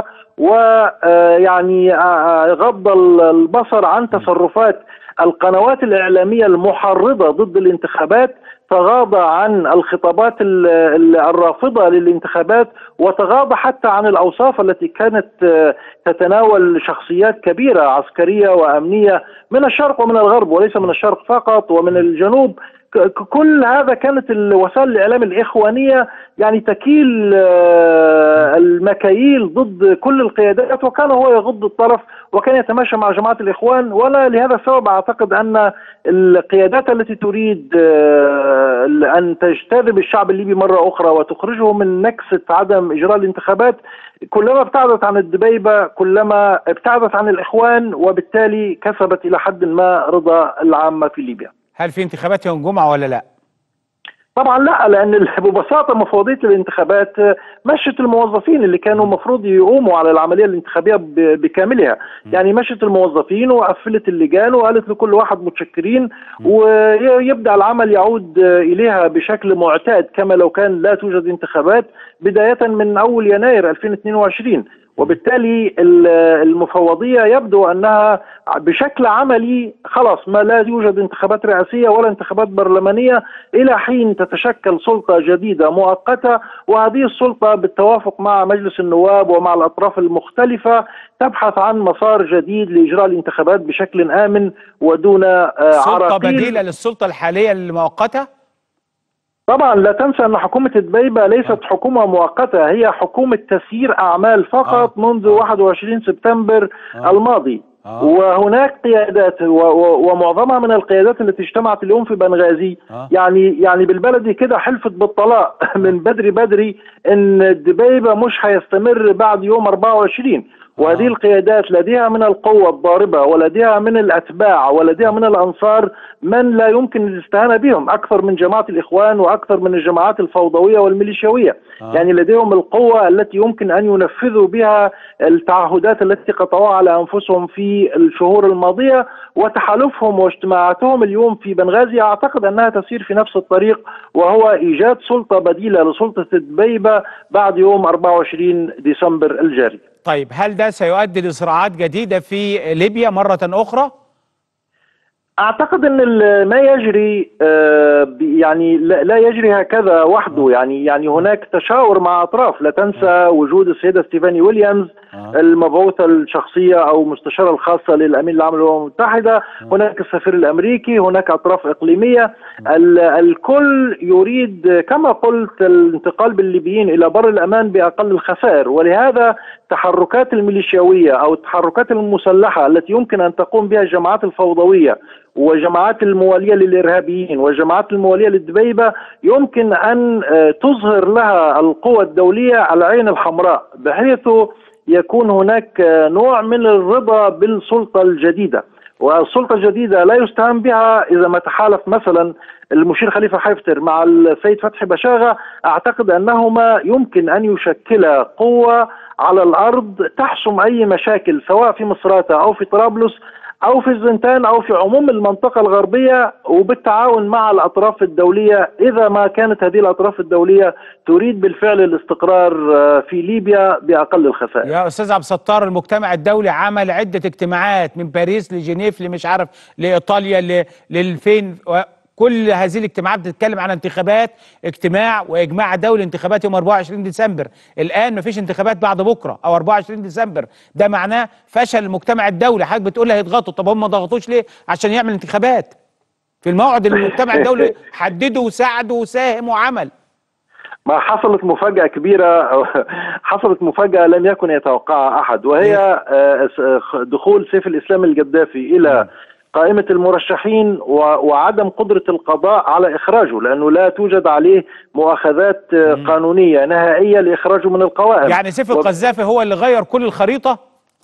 ويعني غض البصر عن تصرفات القنوات الإعلامية المحرضة ضد الانتخابات، تغاضى عن الخطابات الرافضة للانتخابات، وتغاضى حتى عن الأوصاف التي كانت تتناول شخصيات كبيرة عسكرية وأمنية من الشرق ومن الغرب وليس من الشرق فقط ومن الجنوب. كل هذا كانت وسائل الإعلام الإخوانية يعني تكيل المكاييل ضد كل القيادات، وكان هو يغض الطرف وكان يتماشى مع جماعة الإخوان. ولا لهذا السبب أعتقد أن القيادات التي تريد أن تجتذب الشعب الليبي مرة أخرى وتخرجه من نكسة عدم إجراء الانتخابات كلما ابتعدت عن الدبيبة كلما ابتعدت عن الإخوان، وبالتالي كسبت إلى حد ما رضا العامة في ليبيا. هل في انتخابات يوم الجمعة ولا لا؟ طبعا لا، لأن ببساطة مفوضية الانتخابات مشت الموظفين اللي كانوا مفروض يقوموا على العملية الانتخابية بكاملها، يعني مشت الموظفين وقفلت اللجان وقالت لكل واحد متشكرين، ويبدأ العمل يعود إليها بشكل معتاد كما لو كان لا توجد انتخابات بداية من أول يناير 2022. وبالتالي المفوضية يبدو أنها بشكل عملي خلاص ما لا يوجد انتخابات رئاسية ولا انتخابات برلمانية إلى حين تتشكل سلطة جديدة مؤقتة، وهذه السلطة بالتوافق مع مجلس النواب ومع الأطراف المختلفة تبحث عن مسار جديد لإجراء الانتخابات بشكل آمن ودون عراقيل. سلطة بديلة للسلطة الحالية المؤقتة؟ طبعا لا تنسى أن حكومة الدبيبة ليست حكومة مؤقتة، هي حكومة تسيير أعمال فقط منذ 21 سبتمبر الماضي. وهناك قيادات ومعظمها من القيادات التي اجتمعت اليوم في بنغازي يعني بالبلدي كده حلفت بالطلاق من بدري ان الدبيبة مش هيستمر بعد يوم 24. وهذه القيادات لديها من القوة الضاربة ولديها من الأتباع ولديها من الأنصار من لا يمكن الاستهانة بهم، أكثر من جماعة الإخوان وأكثر من الجماعات الفوضوية والميليشيوية. يعني لديهم القوة التي يمكن أن ينفذوا بها التعهدات التي قطعوها على أنفسهم في الشهور الماضية، وتحالفهم واجتماعاتهم اليوم في بنغازي أعتقد أنها تسير في نفس الطريق، وهو إيجاد سلطة بديلة لسلطة دبيبة بعد يوم 24 ديسمبر الجاري. طيب هل ده سيؤدي لصراعات جديدة في ليبيا مرة أخرى؟ أعتقد أن ما يجري يعني لا يجري هكذا وحده، يعني هناك تشاور مع أطراف. لا تنسى وجود السيدة ستيفاني ويليامز المبعوثة الشخصية أو مستشارة الخاصة للأمين العام للأمم المتحدة، هناك السفير الأمريكي، هناك أطراف إقليمية. الكل يريد كما قلت الانتقال بالليبيين إلى بر الأمان بأقل الخسائر، ولهذا تحركات الميليشياوية أو التحركات المسلحة التي يمكن أن تقوم بها الجماعات الفوضوية وجماعات الموالية للإرهابيين والجماعات الموالية للدبيبة يمكن أن تظهر لها القوى الدولية العين الحمراء، بحيث يكون هناك نوع من الرضا بالسلطة الجديدة. والسلطة الجديدة لا يستهان بها إذا ما تحالف مثلا المشير خليفة حفتر مع السيد فتحي بشاغة. أعتقد أنهما يمكن أن يشكلا قوة على الأرض تحسم أي مشاكل سواء في مصراتة أو في طرابلس أو في الزنتان أو في عموم المنطقة الغربية، وبالتعاون مع الأطراف الدولية إذا ما كانت هذه الأطراف الدولية تريد بالفعل الاستقرار في ليبيا بأقل الخسائر. يا أستاذ عبد الستار، المجتمع الدولي عمل عدة اجتماعات من باريس لجنيف مش عارف لإيطاليا للفين، كل هذه الاجتماعات بتتكلم عن انتخابات، اجتماع واجماع دولي انتخابات يوم 24 ديسمبر. الان مفيش انتخابات بعد بكره او 24 ديسمبر، ده معناه فشل المجتمع الدولي. حضرتك بتقول هيضغطوا، طب هم ما ضغطوش ليه؟ عشان يعمل انتخابات في الموعد اللي المجتمع الدولي حدده وساعده وساهم وعمل. ما حصلت مفاجأة كبيرة، حصلت مفاجأة لم يكن يتوقعها أحد، وهي دخول سيف الإسلام القذافي إلى قائمة المرشحين وعدم قدرة القضاء على إخراجه، لأنه لا توجد عليه مؤاخذات قانونية نهائية لإخراجه من القوائم. يعني سيف القذافي هو اللي غير كل الخريطة؟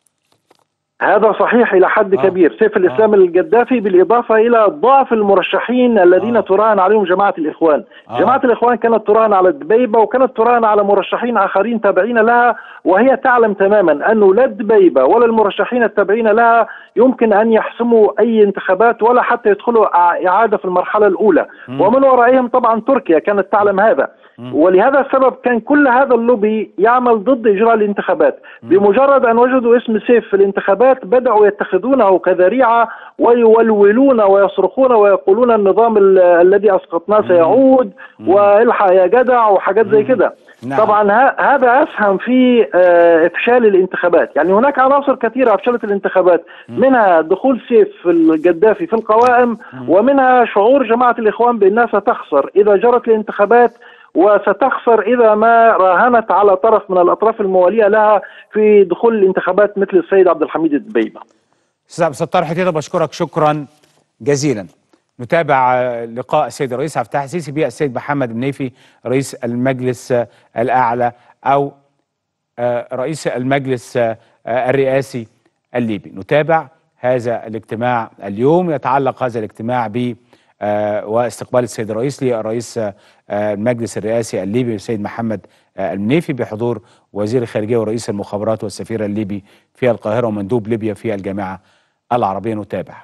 هذا صحيح إلى حد كبير. سيف الإسلام القذافي بالإضافة إلى ضعف المرشحين الذين تراهن عليهم جماعة الإخوان. جماعة الإخوان كانت تراهن على الدبيبة وكانت تراهن على مرشحين آخرين تابعين لها، وهي تعلم تماما أنه لا الدبيبة ولا المرشحين التابعين لها يمكن أن يحسموا أي انتخابات ولا حتى يدخلوا إعادة في المرحلة الأولى. ومن ورائهم طبعا تركيا كانت تعلم هذا، ولهذا السبب كان كل هذا اللوبي يعمل ضد إجراء الانتخابات. بمجرد أن وجدوا اسم سيف في الانتخابات بدأوا يتخذونه كذريعة ويولولون ويصرخون ويقولون النظام الذي أسقطناه سيعود والحق يا جدع وحاجات زي كده. طبعا هذا أسهم في إفشال الانتخابات. يعني هناك عناصر كثيرة أفشلت الانتخابات، منها دخول سيف القذافي في القوائم، ومنها شعور جماعة الإخوان بأنها ستخسر إذا جرت الانتخابات، وستخسر إذا ما راهنت على طرف من الأطراف الموالية لها في دخول الانتخابات مثل السيد عبد الحميد الدبيبة. أستاذ عبد الستار حتيتة، بشكرك شكرا جزيلا. نتابع لقاء السيد الرئيس عبد الفتاح السيسي بالسيد محمد منيفي رئيس المجلس الأعلى أو رئيس المجلس الرئاسي الليبي. نتابع هذا الاجتماع اليوم. يتعلق هذا الاجتماع ب واستقبال السيد الرئيس لرئيس المجلس الرئاسي الليبي السيد محمد المنيفي بحضور وزير الخارجية ورئيس المخابرات والسفير الليبي في القاهرة ومندوب ليبيا في الجامعة العربية. نتابع.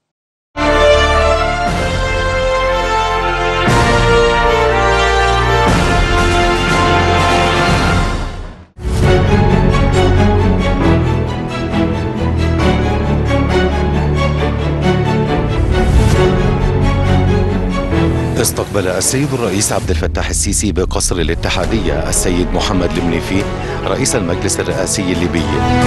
استقبل السيد الرئيس عبد الفتاح السيسي بقصر الاتحادية السيد محمد المنيفي رئيس المجلس الرئاسي الليبي،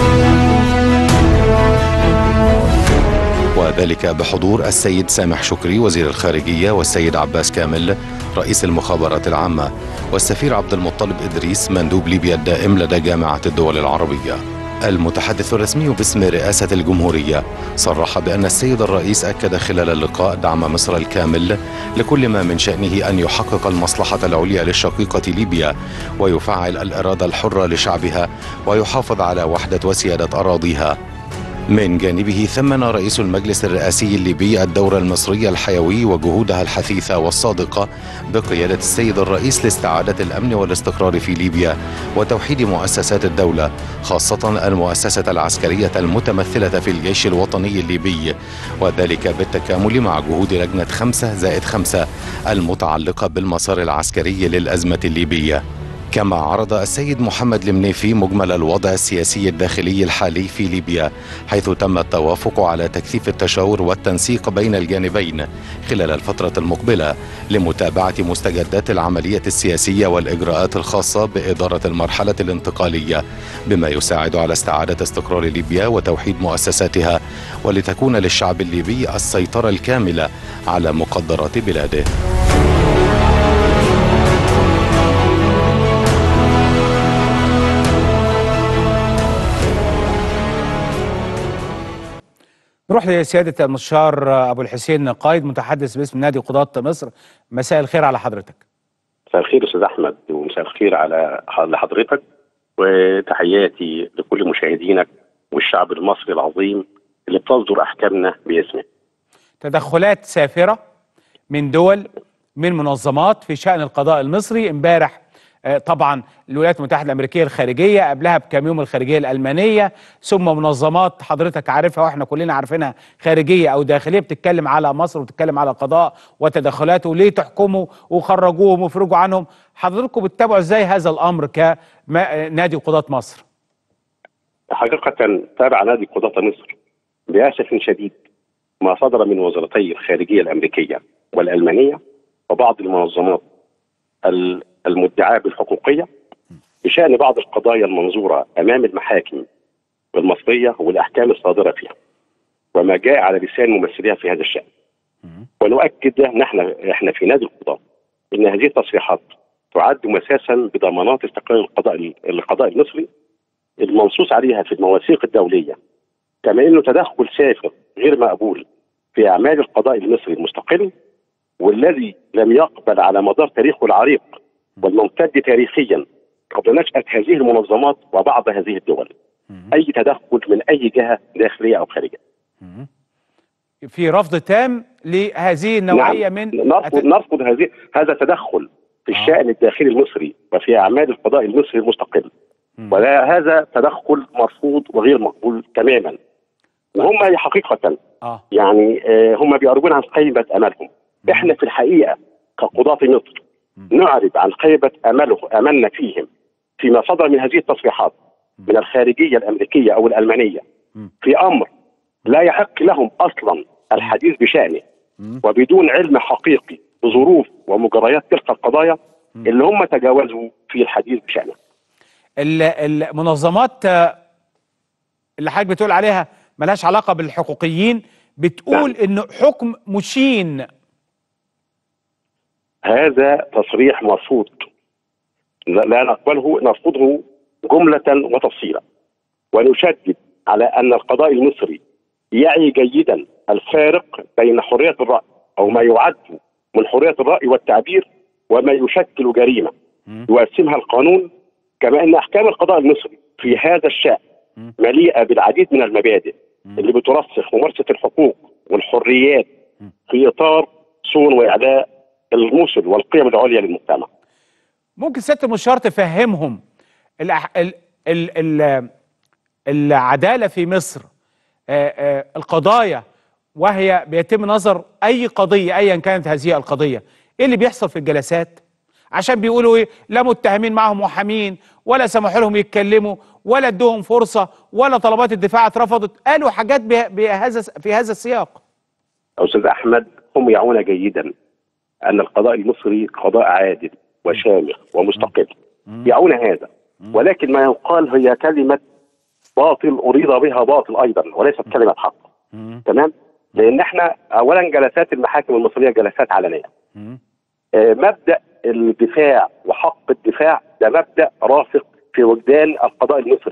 وذلك بحضور السيد سامح شكري وزير الخارجية والسيد عباس كامل رئيس المخابرات العامة والسفير عبد المطلب إدريس مندوب ليبيا الدائم لدى جامعة الدول العربية. المتحدث الرسمي باسم رئاسة الجمهورية صرح بأن السيد الرئيس أكد خلال اللقاء دعم مصر الكامل لكل ما من شأنه أن يحقق المصلحة العليا للشقيقة ليبيا ويفعل الإرادة الحرة لشعبها ويحافظ على وحدة وسيادة أراضيها. من جانبه ثمن رئيس المجلس الرئاسي الليبي الدور المصري الحيوي وجهودها الحثيثة والصادقة بقيادة السيد الرئيس لاستعادة الأمن والاستقرار في ليبيا وتوحيد مؤسسات الدولة، خاصة المؤسسة العسكرية المتمثلة في الجيش الوطني الليبي، وذلك بالتكامل مع جهود لجنة 5+5 المتعلقة بالمسار العسكري للأزمة الليبية. كما عرض السيد محمد المنيفي مجمل الوضع السياسي الداخلي الحالي في ليبيا، حيث تم التوافق على تكثيف التشاور والتنسيق بين الجانبين خلال الفترة المقبلة لمتابعة مستجدات العملية السياسية والإجراءات الخاصة بإدارة المرحلة الانتقالية، بما يساعد على استعادة استقرار ليبيا وتوحيد مؤسساتها، ولتكون للشعب الليبي السيطرة الكاملة على مقدرات بلاده. نروح لسيادة المستشار أبو الحسين قايد متحدث باسم نادي قضاة مصر. مساء الخير على حضرتك. مساء الخير أستاذ أحمد، ومساء الخير على حضرتك، وتحياتي لكل مشاهدينك والشعب المصري العظيم اللي بتصدر أحكامنا باسمه. تدخلات سافرة من دول، من منظمات في شأن القضاء المصري. امبارح طبعا الولايات المتحدة الأمريكية الخارجية، قبلها بكام يوم الخارجية الألمانية، ثم منظمات حضرتك عارفها واحنا كلنا عارفينها خارجية أو داخلية بتتكلم على مصر وبتتكلم على القضاء وتدخلاته وليه تحكموا وخرجوهم وفرجوا عنهم. حضرتكم بتتابعوا ازاي هذا الأمر كنادي قضاة مصر؟ حقيقة تابع نادي قضاة مصر بأسف شديد ما صدر من وزارتي الخارجية الأمريكية والألمانية وبعض المنظمات المدعاة بالحقوقية بشأن بعض القضايا المنظورة أمام المحاكم المصرية والأحكام الصادرة فيها، وما جاء على لسان ممثليها في هذا الشأن. ونؤكد نحن في نادي القضاة أن هذه التصريحات تعد مساسا بضمانات استقلال القضاء المصري المنصوص عليها في المواثيق الدولية، كما أنه تدخل سافر غير مقبول في أعمال القضاء المصري المستقل، والذي لم يقبل على مدار تاريخه العريق والممتد تاريخيا قبل نشأة هذه المنظمات وبعض هذه الدول أي تدخل من أي جهة داخلية أو خارجية. في رفض تام لهذه النوعية. نعم. نرفض هذا التدخل في الشأن الداخلي المصري وفي أعمال القضاء المصري المستقل، ولا هذا تدخل مرفوض وغير مقبول تماما. وهم حقيقة يعني هم بيعربون عن خيبة أملهم. احنا في الحقيقة كقضاة مصر نعرب عن خيبة أملنا فيهم فيما صدر من هذه التصريحات من الخارجية الأمريكية أو الألمانية في أمر لا يحق لهم أصلا الحديث بشأنه، وبدون علم حقيقي بظروف ومجريات تلك القضايا اللي هم تجاوزوا في الحديث بشأنه. المنظمات اللي حضرتك بتقول عليها ملهاش علاقة بالحقوقيين بتقول إنه حكم مشين. هذا تصريح مرفوض، لا نقبله، نرفضه جملة وتفصيلا، ونشدد على أن القضاء المصري يعي جيدا الفارق بين حرية الرأي أو ما يعد من حرية الرأي والتعبير وما يشكل جريمة يقسمها القانون، كما أن أحكام القضاء المصري في هذا الشأن مليئة بالعديد من المبادئ اللي بترسخ ممارسة الحقوق والحريات في إطار صون وإعلاء المثل والقيم العليا للمجتمع. ممكن سيادة المستشار تفهمهم العدالة في مصر، القضايا وهي بيتم نظر أي قضية أيا كانت هذه القضية، إيه اللي بيحصل في الجلسات؟ عشان بيقولوا إيه؟ لا متهمين معهم محامين، ولا سمحوا لهم يتكلموا، ولا ادوهم فرصة، ولا طلبات الدفاع اترفضت، قالوا حاجات في هذا السياق. أستاذ أحمد، هم يعون جيدا أن القضاء المصري قضاء عادل وشامخ ومستقل، يعون هذا، ولكن ما يقال هي كلمة باطل أريد بها باطل أيضا وليست كلمة حق. تمام؟ لأن احنا أولا جلسات المحاكم المصرية جلسات علنية. مبدأ الدفاع وحق الدفاع ده مبدأ راسخ في وجدان القضاء المصري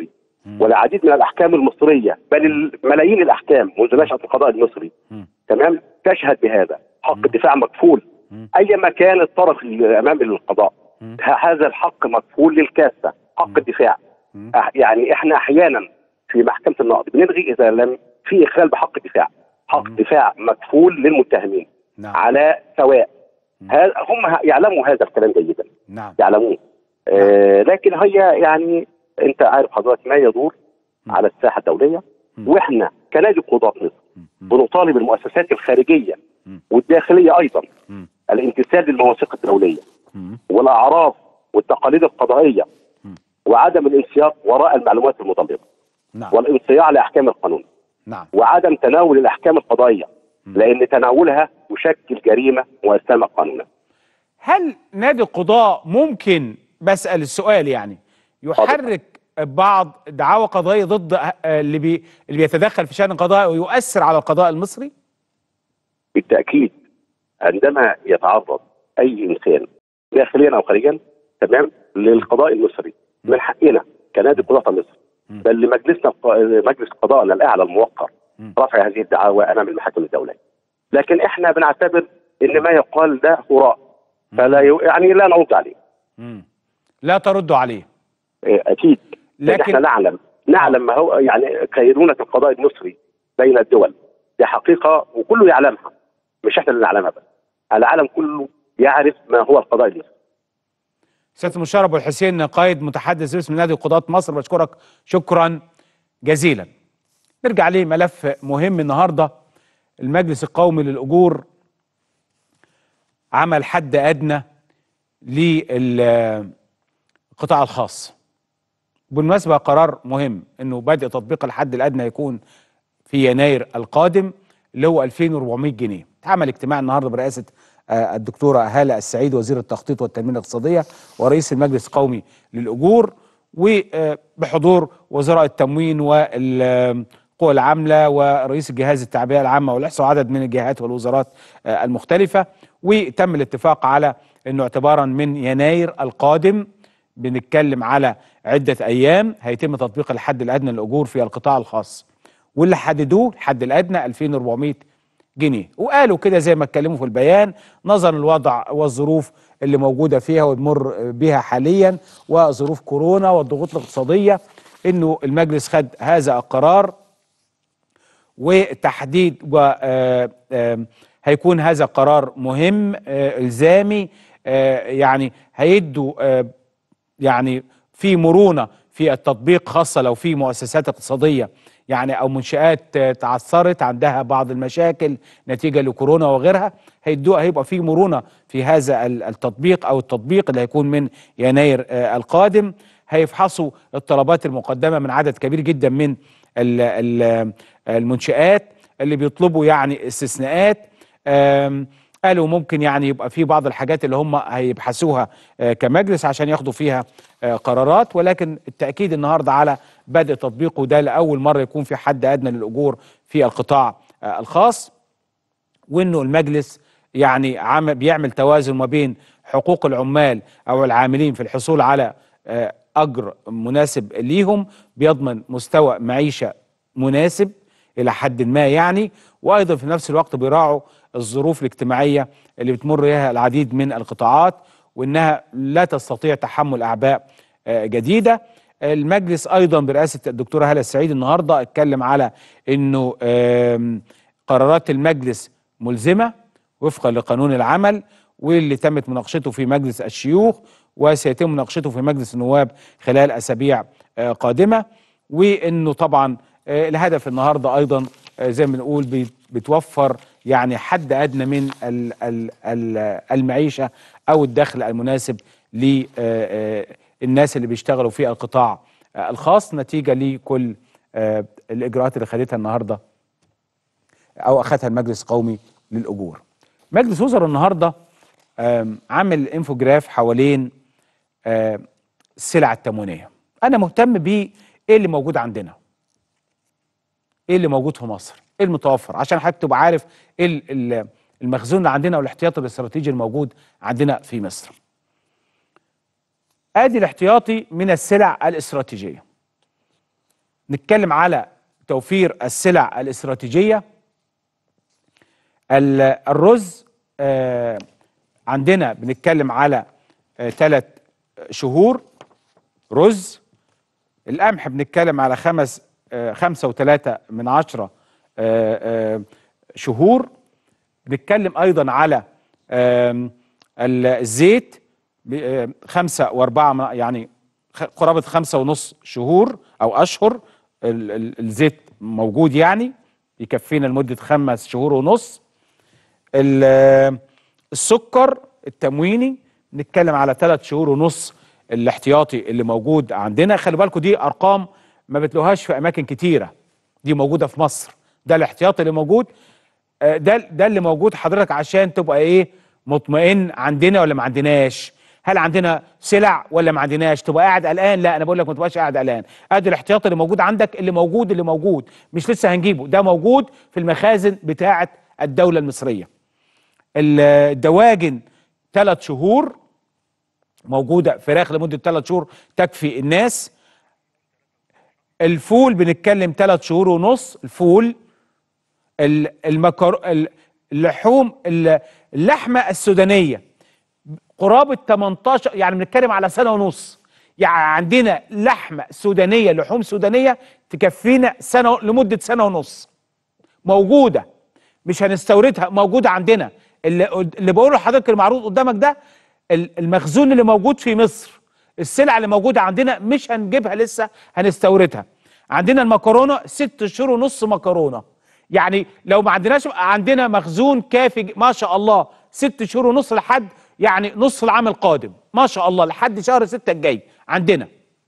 والعديد من الاحكام المصريه، بل ملايين الاحكام منذ نشاه القضاء المصري تمام تشهد بهذا. حق الدفاع مكفول ايما كان الطرف الامامي للقضاء، هذا الحق مكفول للكافه، حق الدفاع. يعني احنا احيانا في محكمه النقض بنلغي اذا لم في اخلال بحق الدفاع. حق الدفاع مكفول للمتهمين على سواء. هم يعلموا هذا الكلام جيدا، يعلمون. لكن هي يعني انت عارف حضرتك ما يدور على الساحه الدوليه، واحنا كنادي قضاة مصر بنطالب المؤسسات الخارجيه والداخليه ايضا الامتثال للمواثيق الدوليه والاعراف والتقاليد القضائيه، وعدم الانسياق وراء المعلومات المضلله، والانصياع لاحكام القانون، وعدم تناول الاحكام القضائيه، لان تناولها يشكل جريمه مؤسسه قانونا. هل نادي القضاء ممكن، بسأل السؤال يعني، يحرك بعض دعاوى قضائية ضد اللي بيتدخل في شأن القضاء ويؤثر على القضاء المصري؟ بالتأكيد. عندما يتعرض أي إنسان داخليا أو خارجيا تمام للقضاء المصري، من حقنا كنادي قضاة مصر بل لمجلسنا مجلس قضائنا الأعلى الموقر رفع هذه الدعاوى أمام المحاكم الدولية. لكن إحنا بنعتبر إن ما يقال ده هراء، فلا يعني لا نرد عليه. لا تردوا عليه. أكيد. لكن احنا نعلم ما هو يعني كيدونة القضاء المصري بين الدول، دي حقيقة وكله يعلمها، مش احنا اللي نعلمها بس، العالم كله يعرف ما هو القضاء المصري. سيادة المستشار أبو الحسين، قائد متحدث باسم نادي قضاة مصر، بشكرك شكرا جزيلا. نرجع لملف مهم النهارده. المجلس القومي للأجور عمل حد أدنى للقطاع الخاص. بالمناسبة قرار مهم انه بدء تطبيق الحد الادنى يكون في يناير القادم اللي هو 2400 جنيه. اتعمل اجتماع النهارده برئاسة الدكتورة هالة السعيد وزير التخطيط والتنمية الاقتصادية ورئيس المجلس القومي للأجور، وبحضور وزراء التموين والقوى العاملة ورئيس الجهاز التعبئة العامة والإحصاء وعدد من الجهات والوزارات المختلفة. وتم الاتفاق على انه اعتبارا من يناير القادم، بنتكلم على عدة أيام، هيتم تطبيق الحد الأدنى للأجور في القطاع الخاص، واللي حددوه الحد الأدنى 2400 جنيه. وقالوا كده زي ما اتكلموا في البيان، نظرا للوضع والظروف اللي موجودة فيها وتمر بها حاليا وظروف كورونا والضغوط الاقتصادية، إنه المجلس خد هذا القرار وتحديد، هيكون هذا قرار مهم إلزامي، يعني هيدوا يعني في مرونة في التطبيق، خاصة لو في مؤسسات اقتصادية يعني أو منشآت تعثرت عندها بعض المشاكل نتيجة لكورونا وغيرها، هيبقى في مرونة في هذا التطبيق أو التطبيق اللي هيكون من يناير القادم. هيفحصوا الطلبات المقدمة من عدد كبير جدا من المنشآت اللي بيطلبوا يعني استثناءات. قالوا ممكن يعني يبقى في بعض الحاجات اللي هم هيبحثوها كمجلس عشان ياخدوا فيها قرارات، ولكن التأكيد النهاردة على بدء تطبيقه ده لأول مرة يكون في حد أدنى للأجور في القطاع الخاص، وإنه المجلس يعني بيعمل توازن ما بين حقوق العمال أو العاملين في الحصول على أجر مناسب ليهم، بيضمن مستوى معيشة مناسب إلى حد ما يعني، وأيضا في نفس الوقت بيراعوا الظروف الاجتماعية اللي بتمر بها العديد من القطاعات وإنها لا تستطيع تحمل أعباء جديدة. المجلس أيضا برئاسة الدكتورة هالة السعيد النهاردة اتكلم على إنه قرارات المجلس ملزمة وفقا لقانون العمل، واللي تمت مناقشته في مجلس الشيوخ وسيتم مناقشته في مجلس النواب خلال أسابيع قادمة. وإنه طبعا الهدف النهاردة أيضا زي ما بنقول بتوفر يعني حد أدنى من المعيشة أو الدخل المناسب للناس اللي بيشتغلوا في القطاع الخاص، نتيجة لكل الإجراءات اللي خدتها النهاردة أو أخذها المجلس القومي للأجور. مجلس وزراء النهاردة عامل انفوجراف حوالين السلع التموينية. أنا مهتم بيه إيه اللي موجود عندنا، ايه اللي موجود في مصر، ايه المتوفر، عشان حضرتك تبقى عارف ايه المخزون اللي عندنا والاحتياطي الاستراتيجي الموجود عندنا في مصر. ادي الاحتياطي من السلع الاستراتيجيه. نتكلم على توفير السلع الاستراتيجية. الرز عندنا بنتكلم على 3 شهور رز. القمح بنتكلم على 5.3 شهور. بنتكلم أيضا على الزيت 5.4 يعني قرابة 5.5 شهور أو أشهر. الزيت موجود يعني يكفينا لمدة 5 شهور ونص. السكر التمويني نتكلم على 3 شهور ونص الاحتياطي اللي موجود عندنا. خلي بالكم دي أرقام ما بتلوهاش في أماكن كتيرة، دي موجودة في مصر. ده الاحتياطي اللي موجود، ده اللي موجود حضرتك عشان تبقى ايه مطمئن عندنا ولا ما عندناش. هل عندنا سلع ولا ما عندناش؟ تبقى قاعد قلقان؟ لا، انا بقول لك ما تبقاش قاعد قلقان. ادي الاحتياطي اللي موجود عندك، اللي موجود مش لسه هنجيبه، ده موجود في المخازن بتاعه الدوله المصريه. الدواجن 3 شهور موجوده، فراخ لمده 3 شهور تكفي الناس. الفول بنتكلم 3 شهور ونص. الفول، اللحوم، اللحمه السودانيه قرابه 18، يعني بنتكلم على 1.5 سنة. يعني عندنا لحمه سودانيه، لحوم سودانيه تكفينا سنه، لمده 1.5 سنة موجوده، مش هنستوردها، موجوده عندنا. اللي بقوله لحضرتك المعروض قدامك ده المخزون اللي موجود في مصر. السلع اللي موجوده عندنا مش هنجيبها لسه، هنستوردها. عندنا المكرونه 6 شهور ونص مكرونه، يعني لو ما عندناش، عندنا مخزون كافي ما شاء الله 6 شهور ونص لحد يعني نص العام القادم ما شاء الله، لحد شهر 6 الجاي عندنا.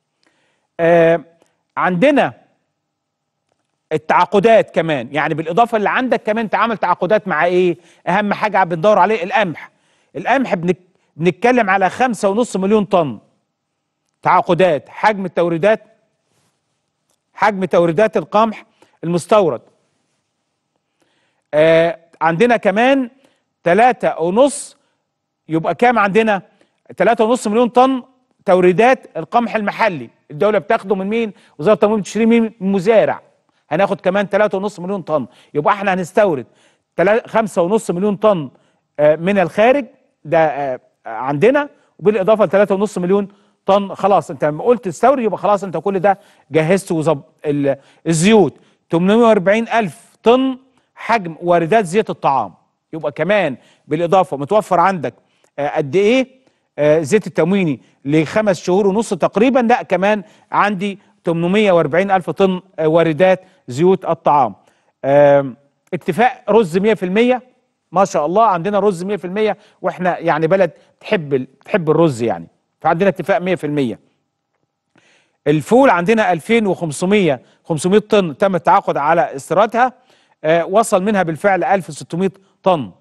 عندنا التعاقدات كمان، يعني بالاضافه اللي عندك كمان تعامل تعاقدات مع ايه؟ اهم حاجه بندور عليه القمح. القمح بنتكلم على 5.5 مليون طن تعاقدات. حجم توريدات القمح المستورد عندنا كمان 3.5، يبقى كام عندنا؟ 3.5 مليون طن توريدات القمح المحلي. الدولة بتاخده من مين؟ وزارة التموين بتشتريه مين؟ من المزارع. هناخد كمان 3.5 مليون طن، يبقى احنا هنستورد 5.5 مليون طن من الخارج، ده عندنا، وبالإضافة ل 3.5 مليون طن. خلاص انت لما قلت تستورد يبقى خلاص انت كل ده جهزت وظبط. الزيوت 840 ألف طن حجم واردات زيت الطعام، يبقى كمان بالإضافة متوفر عندك قد إيه زيت التمويني ل5 شهور ونص تقريبا. لا كمان عندي 840 ألف طن واردات زيوت الطعام. اكتفاء رز 100%، ما شاء الله عندنا رز 100%، واحنا يعني بلد تحب الرز يعني، فعندنا اكتفاء 100%. الفول عندنا 2500 طن تم التعاقد على استيرادها، وصل منها بالفعل 1600 طن.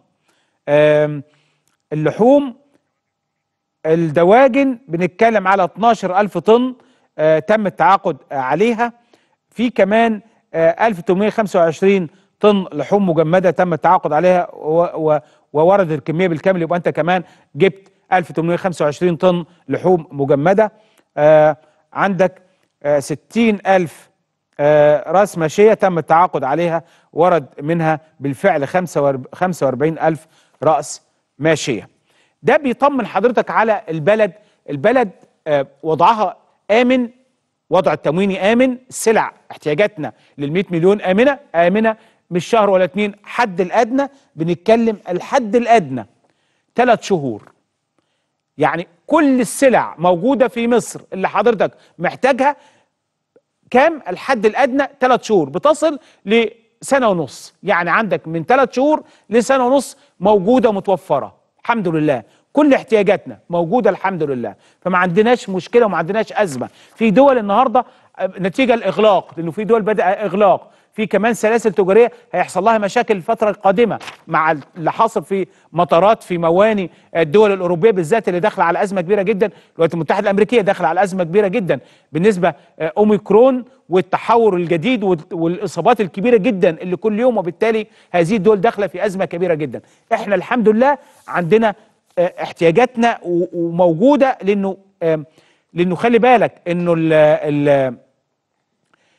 اللحوم، الدواجن بنتكلم على 12000 طن تم التعاقد عليها. في كمان 1825 طن لحوم مجمدة تم التعاقد عليها وورد الكمية بالكامل، يبقى أنت كمان جبت 1825 طن لحوم مجمدة. عندك 60,000 راس ماشية تم التعاقد عليها، ورد منها بالفعل 45,000 رأس ماشية. ده بيطمن حضرتك على البلد وضعها آمن، وضع التمويني آمن، السلع احتياجاتنا لل100 مليون آمنة، مش شهر ولا 2. حد الأدنى بنتكلم الحد الأدنى 3 شهور، يعني كل السلع موجودة في مصر اللي حضرتك محتاجها. كام الحد الأدنى؟ 3 شهور، بتصل ل1.5 سنة، يعني عندك من 3 شهور ل1.5 سنة موجودة متوفرة الحمد لله. كل احتياجاتنا موجودة الحمد لله، فما عندناش مشكلة وما عندناش أزمة. في دول النهاردة نتيجة الإغلاق، لأنه في دول بدأ إغلاق، في كمان سلاسل تجارية هيحصل لها مشاكل الفترة القادمة مع اللي حاصل في مطارات، في مواني الدول الأوروبية بالذات اللي داخلة على أزمة كبيرة جدا. الولايات المتحدة الأمريكية داخلة على أزمة كبيرة جدا بالنسبة أوميكرون والتحور الجديد والإصابات الكبيرة جدا اللي كل يوم، وبالتالي هذه الدول داخلة في أزمة كبيرة جدا. احنا الحمد لله عندنا احتياجاتنا وموجودة، لأنه خلي بالك إنه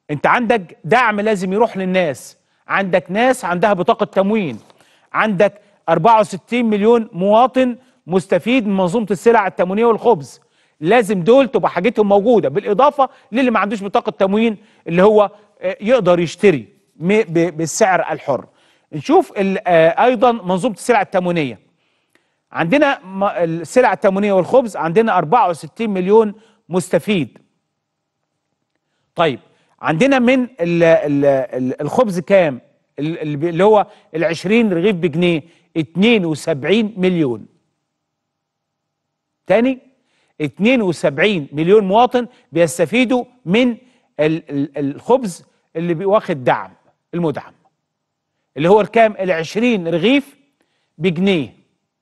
انت عندك دعم لازم يروح للناس، عندك ناس عندها بطاقة تموين، عندك 64 مليون مواطن مستفيد من منظومة السلع التموينية والخبز، لازم دول تبقى حاجتهم موجودة، بالإضافة للي ما عندوش بطاقة تموين اللي هو يقدر يشتري بالسعر الحر. نشوف أيضا منظومة السلع التموينية. عندنا السلع التموينية والخبز عندنا 64 مليون مستفيد. طيب عندنا من الخبز كام؟ اللي هو ال20 رغيف بجنيه 72 مليون. تاني 72 مليون مواطن بيستفيدوا من الخبز اللي واخد دعم المدعم، اللي هو الكام؟ ال20 رغيف بجنيه.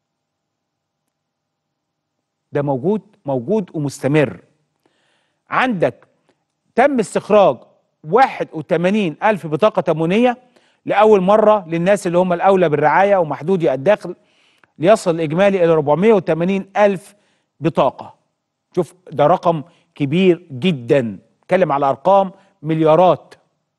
ده موجود ومستمر. عندك تم استخراج 81,000 بطاقة تموينية لأول مرة للناس اللي هم الأولى بالرعاية ومحدودي الدخل، ليصل الإجمالي إلى 480,000 بطاقة. شوف ده رقم كبير جدا، نتكلم على أرقام مليارات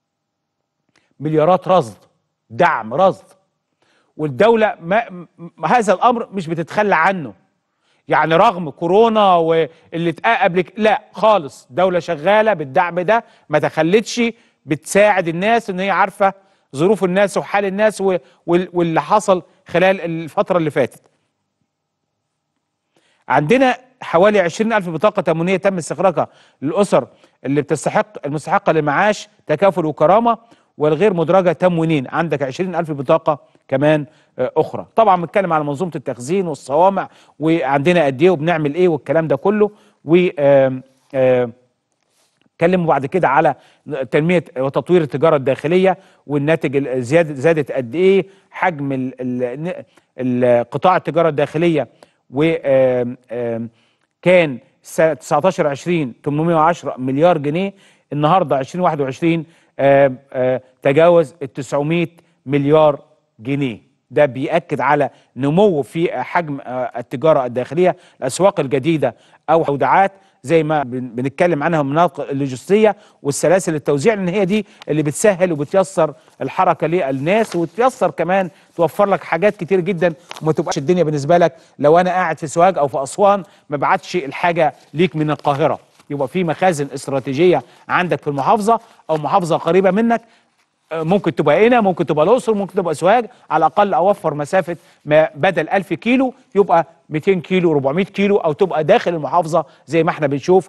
رصد، دعم رصد، والدولة هذا الأمر مش بتتخلى عنه. يعني رغم كورونا واللي قبل لا خالص، دولة شغالة بالدعم ده، ما تخلتش، بتساعد الناس ان هي عارفة ظروف الناس وحال الناس واللي حصل خلال الفترة اللي فاتت. عندنا حوالي 20,000 بطاقة تموينية تم استخراجها للأسر اللي المستحقة لمعاش تكافل وكرامة والغير مدرجة تموينين. عندك 20,000 بطاقة كمان أخرى. طبعا بنتكلم على منظومة التخزين والصوامع، وعندنا قد إيه وبنعمل إيه والكلام ده كله. اتكلموا بعد كده على تنمية وتطوير التجارة الداخلية والناتج زادت قد إيه، حجم قطاع التجارة الداخلية، وكان سنة 19-20 810 مليار جنيه، النهارده 2021 تجاوز 900 مليار جنيه. ده بيأكد على نمو في حجم التجارة الداخلية، الأسواق الجديدة أو أودعات زي ما بنتكلم عنها، المناطق اللوجستية والسلاسل التوزيع، لأن هي دي اللي بتسهل وبتيسر الحركة للناس، وتيسر كمان توفر لك حاجات كتير جدا، وما تبقاش الدنيا بالنسبة لك لو أنا قاعد في سوهاج أو في أسوان ما بعتش الحاجة ليك من القاهرة، يبقى في مخازن استراتيجية عندك في المحافظة أو محافظة قريبة منك، ممكن تبقى هنا، ممكن تبقى الأقصر، ممكن تبقى سوهاج، على الأقل أوفر مسافة ما بدل 1000 كيلو يبقى 200 كيلو 400 كيلو، أو تبقى داخل المحافظة زي ما احنا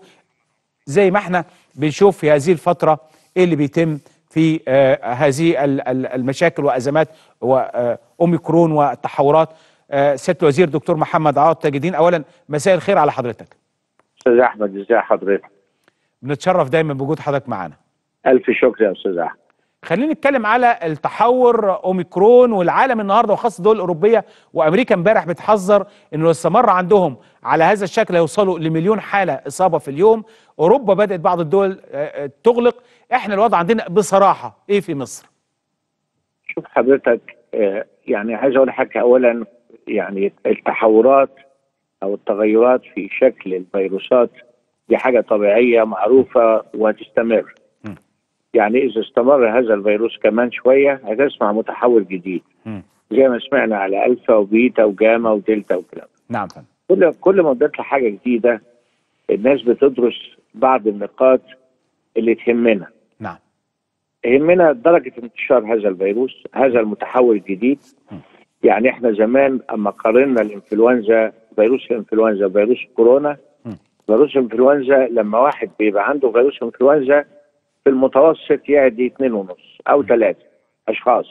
بنشوف في هذه الفترة إيه اللي بيتم في هذه المشاكل وأزمات وأوميكرون والتحورات. سيادة الوزير دكتور محمد عوض تاج الدين، أولا مساء الخير على حضرتك. أستاذ أحمد، إزي حضرتك؟ بنتشرف دايما بوجود حضرتك معانا. ألف شكر يا أستاذ أحمد. خلينا نتكلم على التحور اوميكرون، والعالم النهارده وخاصه الدول الاوروبيه وامريكا امبارح بتحذر انه لو استمر عندهم على هذا الشكل هيوصلوا لمليون حاله اصابه في اليوم. اوروبا بدات بعض الدول تغلق، احنا الوضع عندنا بصراحه ايه في مصر؟ شوف حضرتك، يعني عايز اقول لحضرتك اولا، يعني التحورات او التغيرات في شكل الفيروسات دي حاجه طبيعيه معروفه وهتستمر. يعني إذا استمر هذا الفيروس كمان شوية هتسمع متحول جديد، زي ما سمعنا على ألفا وبيتا وجاما ودلتا وكلام. نعم. كل ما بدأت حاجة جديدة الناس بتدرس بعض النقاط اللي تهمنا. نعم. يهمنا درجة انتشار هذا الفيروس، هذا المتحول الجديد. يعني احنا زمان اما قارنا الانفلونزا، فيروس الانفلونزا وفيروس كورونا، فيروس الانفلونزا لما واحد بيبقى عنده فيروس انفلونزا في المتوسط يعدي 2.5 أو 3 أشخاص.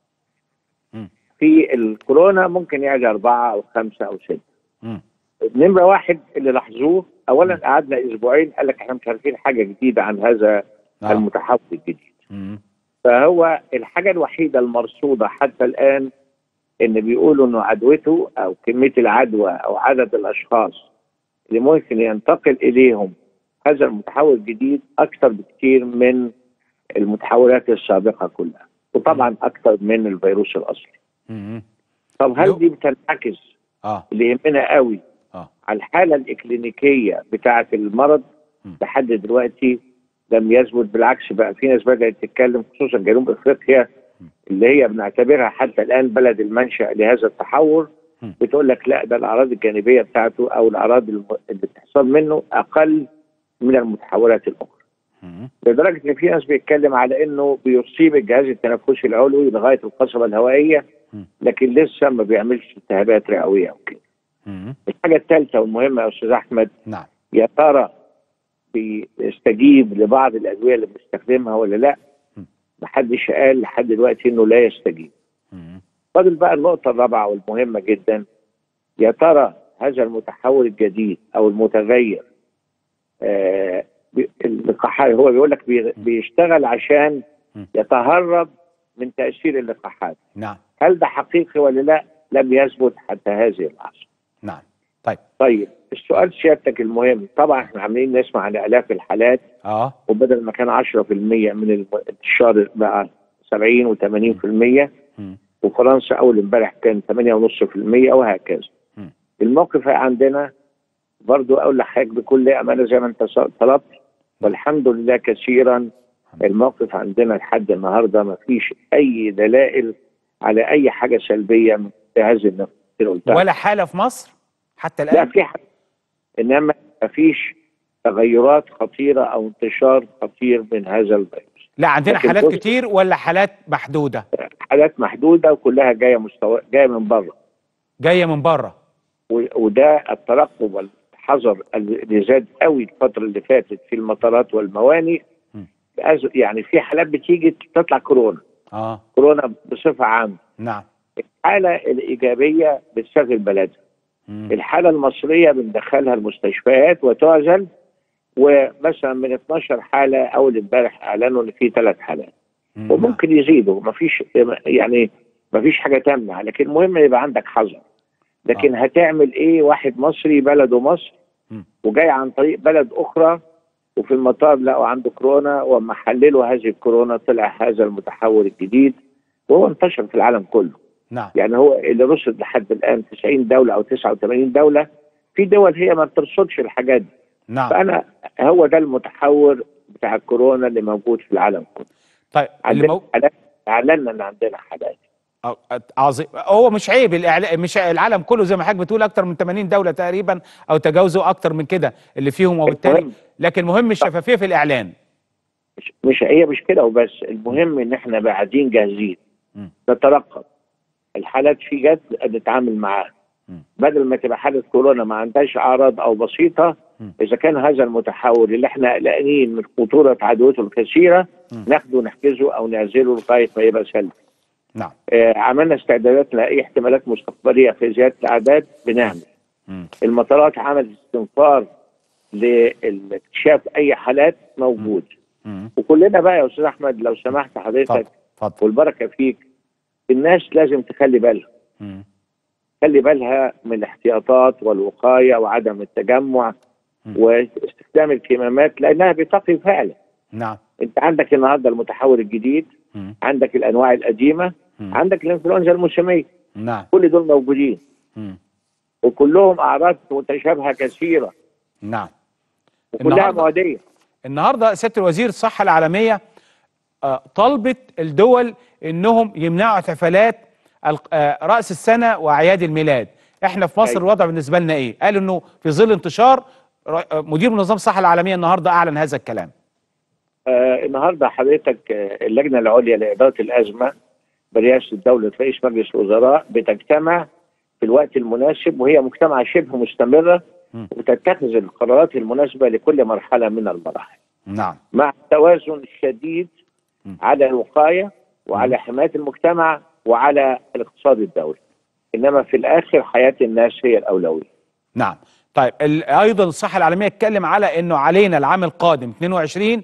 في الكورونا ممكن يعدي 4 أو 5 أو 6. نمرة واحد اللي لاحظوه، أولا قعدنا أسبوعين قال لك احنا مش عارفين حاجة جديدة عن هذا المتحول الجديد. فهو الحاجة الوحيدة المرصودة حتى الآن إن بيقولوا إنه عدوته أو كمية العدوى أو عدد الأشخاص اللي ممكن ينتقل إليهم هذا المتحول الجديد أكثر بكثير من المتحولات السابقة كلها، وطبعا أكثر من الفيروس الأصلي. طب هل دي بتنعكس اللي يهمنا قوي على الحالة الإكلينيكية بتاعة المرض؟ لحد دلوقتي لم يثبت، بالعكس بقى في ناس بدات تتكلم خصوصا جنوب افريقيا اللي هي بنعتبرها حتى الان بلد المنشا لهذا التحور، بتقول لك لا ده الاعراض الجانبيه بتاعته او الاعراض اللي بتحصل منه اقل من المتحورات الاخرى. لدرجه ان في ناس بيتكلم على انه بيصيب الجهاز التنفسي العلوي لغايه القصبه الهوائيه، لكن لسه ما بيعملش التهابات رئويه او كده. الحاجه الثالثه والمهمه يا استاذ احمد، نعم، يا ترى بيستجيب لبعض الادويه اللي بنستخدمها ولا لا؟ محدش قال لحد دلوقتي انه لا يستجيب. فاضل بقى النقطه الرابعه والمهمه جدا، يا ترى هذا المتحول الجديد او المتغير اللقاحات، هو بيقول لك بيشتغل عشان يتهرب من تاثير اللقاحات. نعم. هل ده حقيقي ولا لا؟ لم يثبت حتى هذه اللحظه. نعم. طيب السؤال سيادتك المهم، طبعا احنا عاملين نسمع عن الاف الحالات، وبدل ما كان 10% من الانتشار بقى 70 و80%، وفرنسا اول امبارح كان 8.5% وهكذا. الموقف عندنا برضو اقول لحضرتك بكل امانه زي ما انت طلبت، والحمد لله كثيرا الموقف عندنا لحد النهارده ما فيش اي دلائل على اي حاجه سلبيه من هذه النقطه. ولا حاله في مصر حتى الان؟ لا في حاله، انما ما فيش تغيرات خطيره او انتشار خطير من هذا الفيروس. لا عندنا حالات كتير ولا حالات محدوده؟ حالات محدوده وكلها جايه جايه من بره. جايه من بره. وده الترقب والحذر اللي زاد قوي الفتره اللي فاتت في المطارات والموانئ. يعني في حالات بتيجي تطلع كورونا. كورونا بصفه عامه. نعم. الحاله الايجابيه بتشغل بلدها. الحاله المصريه بندخلها المستشفيات وتعزل، ومثلا من 12 حاله اول امبارح اعلنوا ان في 3 حالات وممكن يزيدوا. مفيش حاجه تمنع، لكن المهم يبقى عندك حذر. لكن هتعمل ايه واحد مصري بلده مصر وجاي عن طريق بلد اخرى وفي المطار لقوا عنده كورونا، وما حللوا هذه الكورونا طلع هذا المتحول الجديد وهو انتشر في العالم كله. نعم. يعني هو اللي رصد لحد الان 90 دوله او 89 دوله، في دول هي ما بترصدش الحاجات دي. نعم. فانا هو ده المتحور بتاع الكورونا اللي موجود في العالم كله. طيب اعلنا ان عندنا حالات. عظيم. هو مش عيب مش العالم كله زي ما حضرتك بتقول اكتر من 80 دوله تقريبا او تجاوزوا اكتر من كده اللي فيهم، وبالتالي لكن مهم الشفافيه في الاعلان. مش كده وبس، المهم ان احنا قاعدين جاهزين نترقب الحالات في جد نتعامل معاها، بدل ما تبقى حاله كورونا ما عندهاش اعراض او بسيطه. اذا كان هذا المتحول اللي احنا قلقانين من خطوره عدوته الكثيره ناخده نحجزه او نعزله لغايه ما يبقى سلبي. نعم. عملنا استعدادات لاي احتمالات مستقبليه في زياده الاعداد بنعمل. المطارات عملت استنفار لاكتشاف اي حالات موجود. وكلنا بقى يا استاذ احمد لو سمحت حضرتك والبركه فيك، الناس لازم تخلي بالها. خلي بالها من الاحتياطات والوقايه وعدم التجمع واستخدام الكمامات لانها بتقي فعلا. نعم. انت عندك النهارده المتحول الجديد، عندك الانواع القديمه، عندك الانفلونزا الموسميه. نعم. كل دول موجودين. وكلهم اعراض متشابهه كثيره. نعم. وكلها معديه. النهارده سياده الوزير الصحه العالميه طلبت الدول انهم يمنعوا احتفالات راس السنه واعياد الميلاد. احنا في مصر الوضع بالنسبه لنا ايه؟ قالوا انه في ظل انتشار، مدير منظمه الصحه العالميه النهارده اعلن هذا الكلام. النهارده حضرتك اللجنه العليا لاداره الازمه برئاسه دوله رئيس مجلس الوزراء بتجتمع في الوقت المناسب، وهي مجتمعه شبه مستمره وتتخذ القرارات المناسبه لكل مرحله من المراحل. نعم. مع التوازن الشديد على الوقايه وعلى حمايه المجتمع وعلى الاقتصاد الدولي. انما في الاخر حياه الناس هي الاولويه. نعم. طيب ايضا الصحه العالميه اتكلم على انه علينا العام القادم 22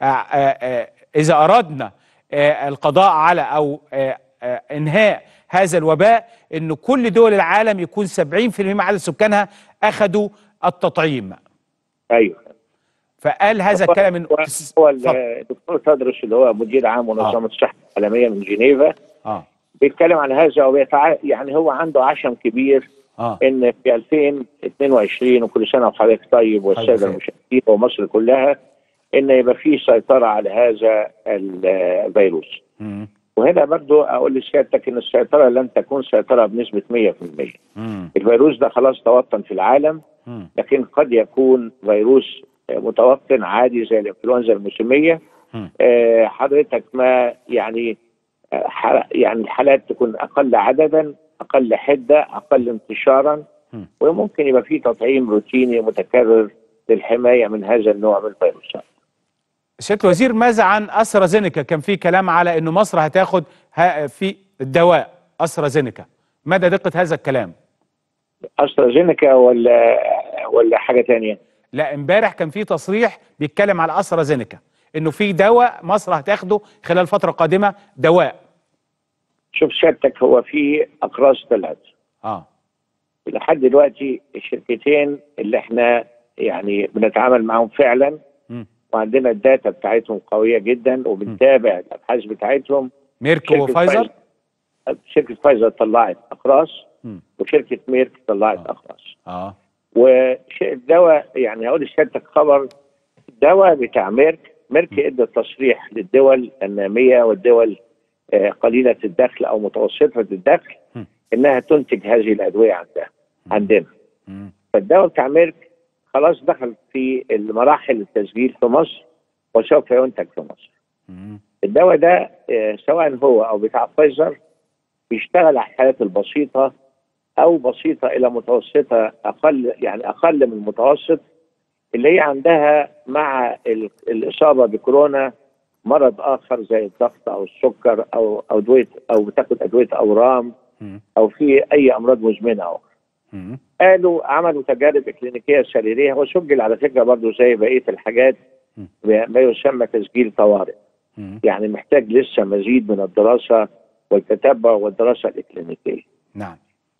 اذا اردنا القضاء على او انهاء هذا الوباء، انه كل دول العالم يكون 70% من عدد سكانها اخذوا التطعيم. ايوه. فقال هذا الكلام هو الدكتور تدرس اللي هو مدير عام منظمه الصحه العالميه من جنيفا بيتكلم عن هذا يعني هو عنده عشم كبير ان في 2022 وكل سنه وحضرتك طيب والساده المشاهدين ومصر كلها ان يبقى في سيطره على هذا الفيروس. وهنا برضو اقول لسيادتك ان السيطره لن تكون سيطره بنسبه 100%. الفيروس ده خلاص توطن في العالم، لكن قد يكون فيروس متوطن عادي زي الانفلونزا الموسميه. حضرتك ما يعني يعني الحالات تكون اقل عددا، اقل حده، اقل انتشارا، وممكن يبقى في تطعيم روتيني متكرر للحمايه من هذا النوع من الفيروسات. سيادة الوزير، ماذا عن أسترازينيكا؟ كان في كلام على انه مصر هتاخد في الدواء أسترازينيكا، مدى دقة هذا الكلام؟ استرازينيكا ولا حاجه ثانيه؟ لا، امبارح كان في تصريح بيتكلم على أسترازينيكا انه في دواء مصر هتاخده خلال فترة قادمة، دواء. شوف سيادتك، هو في اقراص طلعت لحد دلوقتي. الشركتين اللي احنا يعني بنتعامل معهم فعلا وعندنا الداتا بتاعتهم قويه جدا وبنتابع الابحاث بتاعتهم، ميرك وفايزر. شركه فايزر طلعت اقراص وشركه ميرك طلعت اقراص. والدواء يعني هقول لسيادتك خبر، الدواء بتاع ميرك ادى تصريح للدول الناميه والدول قليله الدخل او متوسطه الدخل انها تنتج هذه الادويه عندنا. فالدواء بتاع ميرك خلاص دخل في المراحل التسجيل في مصر وسوف ينتج في مصر. الدواء ده سواء هو او بتاع فايزر بيشتغل على الحالات البسيطه او بسيطه الى متوسطه، اقل من المتوسط، اللي هي عندها مع الاصابه بكورونا مرض اخر زي الضغط او السكر او ادويه او بتاخد ادويه اورام او في اي امراض مزمنه اخرى. قالوا عملوا تجارب اكلينيكيه سريريه وسجل على فكره برضه زي بقيه الحاجات ما يسمى تسجيل طوارئ. يعني محتاج لسه مزيد من الدراسه والتتبع والدراسه الاكلينيكيه. نعم.